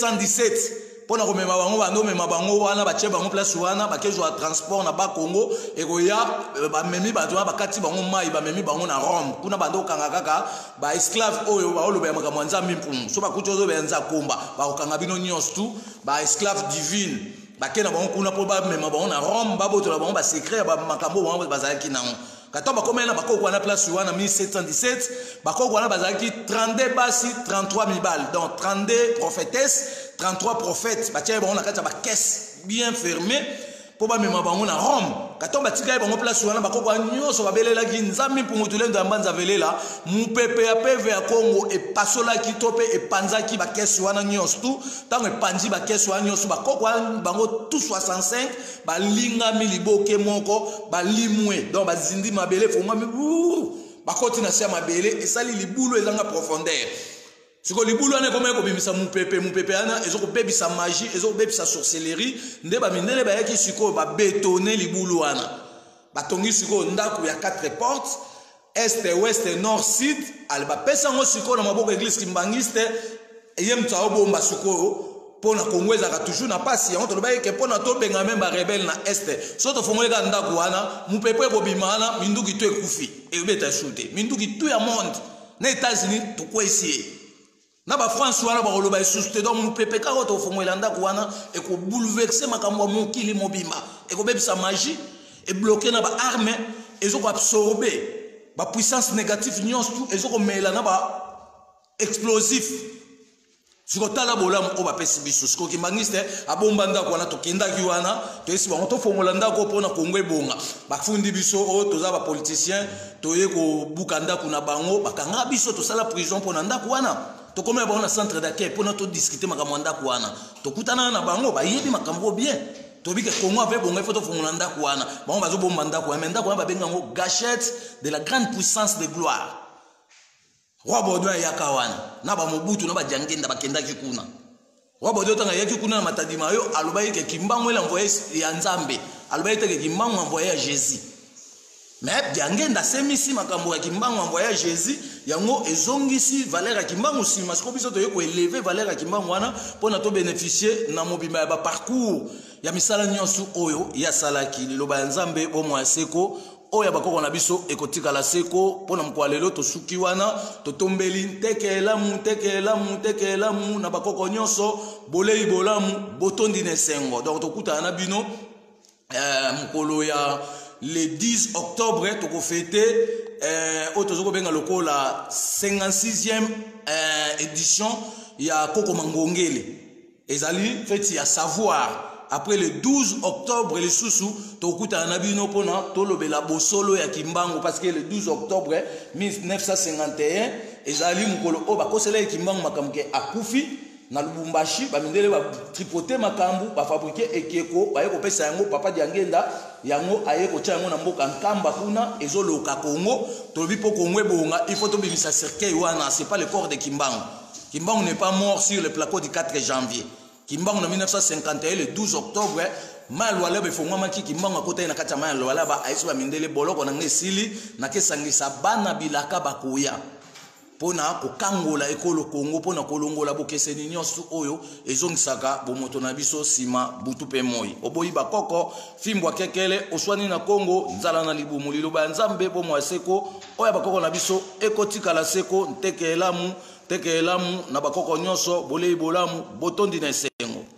1717 pona ko mema bango bando mema bango wana ba bango place wana ba kezo transport na ba Congo e ko ya ba memi ba toa ba kati bango mai ba memi bango na Rome kuna bando kangaka ka ba esclave oyo ba oloba makambo nzambi mpum so ba kutozo benza komba ba okanga bino nyonso tu ba esclave divine bakena bango kuna po ba mema bango na Rome ba botola bango ba secret ba makambo bango bazalaki nango kato bakomela bakoko wana place wana 1717 bakoko wana bazalaki 32 basi 33 000 balles donc 32 prophétesses 33 prophètes batia bango na kati ba caisse bien fermée po ba mema bango na Rome kato batika bango place wana bakoko nyonso babelela ki nzambi mpungutule ndo mbanza velela mupepe ya PV ya Congo e pasola ki tope e panzaki ba caisse wana nyonso tu tango e panzi ba caisse wana nyonso bakoko bango tout 65 ba linga miliboke moko ba limwe donc ba zindi mabele fonga mi bakoti na sia mabele esali libulu ezanga profondeur. Siko libulu ane koma ko bimisa mupepe ana ezoko bebisa magie ezoko bebisa sorcellerie nde ba mindele ba yaki siko ba bétonner libulu ana batongi siko ndako ya 4 portes est ouest nord sud al ba pesa ngo siko na maboko église kimbangiste yem tsa obomba siko pona Congo ezaka toujours na pasi yango to ba yeke pona to benga même ba rebelle na est so to fongole ka ndako wana mupepe ko bimana minduki to ekufi e beta shooter minduki to ya monde na États-Unis to ko essayer na ba France wana ba koloba esuste donc mupepe ka ko to fongwela ndako wana e ko bouleverser makambo mokili mobimba e ko bebisa magie e bloquer na ba arme ezoko absorber ba puissance négative nyonso tout ezoko mela na ba explosif siko tala bolamu o ba pesi biso siko kimbangiste abomba ndako wana to kendaki wana to esi bango to fongola ndako pona Kongo ebonga bafundi biso o toza ba politicien to ye ko buka ndako na bango bakanga biso to sala prison pona ndako wana to komela bango na centre d'accueil pona to discuter makambo ndako wana to kutana na bango ba yebi makambo bien to bike Kongo ave bonga il faut to fongola ndako wana bango bazo bomba ndako wana ndako wana ba benga ngo gâchette de la grande puissance de gloire. Roi Baudouin yaka wana na ba Mobutu na ba Jangenda bakendaki kuna Roi Baudouin tanga yaki kuna na Matadi Mayo aloba yeke Kimbangu ele envoyé ya Nzambe aloba yeke Kimbangu envoyé ya Jésus mais Jangenda semisi makambo ya Kimbangu envoyé ya Jésus yango ezongisi valeur ya Kimbangu sima siko biso to yeko élever valeur ya Kimbangu wana pona to bénéficier na mobimba ya ba parcours ya misala nyonso oyo ya salaki liloba ya Nzambe bomo ya seko oya bakoko na biso ekotika seko pona mkwalelo to suki wana to tombeli tekelamu na bakoko nyonso bolei bolamu botondi ne sengo donc to kuta na bino mkolo ya le 10 octobre to ko fêter otozoko benga lokola 56e édition ya Koko Mangongele ezali fête ya savoir. Après le 12 octobre, les sous-sous, tokuta nabino pona tolobela bosolo ya Kimbangu parce que le 12 octobre 1951, ezali mukolo o bakosela Kimbangu makamke akufi na Lubumbashi bamindele ba tripoter makambu ba fabriquer ekeko ba yeko pesa yango papa Jangenda yango ayeko tia yango na mboka nkamba kuna ezoloka Congo tolobi po Congo ebonga il faut to bimisa cercueil wana c'est pas le corps de Kimbangu. Kimbangu n'est pas mort sur le plateau du 4 janvier. Kimbangu en 1951 le 12 octobre malwala be fongwa maki Kimbangu akota na kati ya malwala ba aiso ba mindele boloko na ngesili na kesangisa bana bilaka bakoya pona kokangola ekolo Congo pona kolongola bokeseni nyonso oyo ezongisaka bomoto na biso sima butu pe moi oboyi bakoko fimbwa kekele oswani na Congo nzala na libumu liloba Nzambe bomo aseko oya bakoko na biso ekotika la seko nteke elamu na bakoko nyonso bolei bolamu botondi na sengo.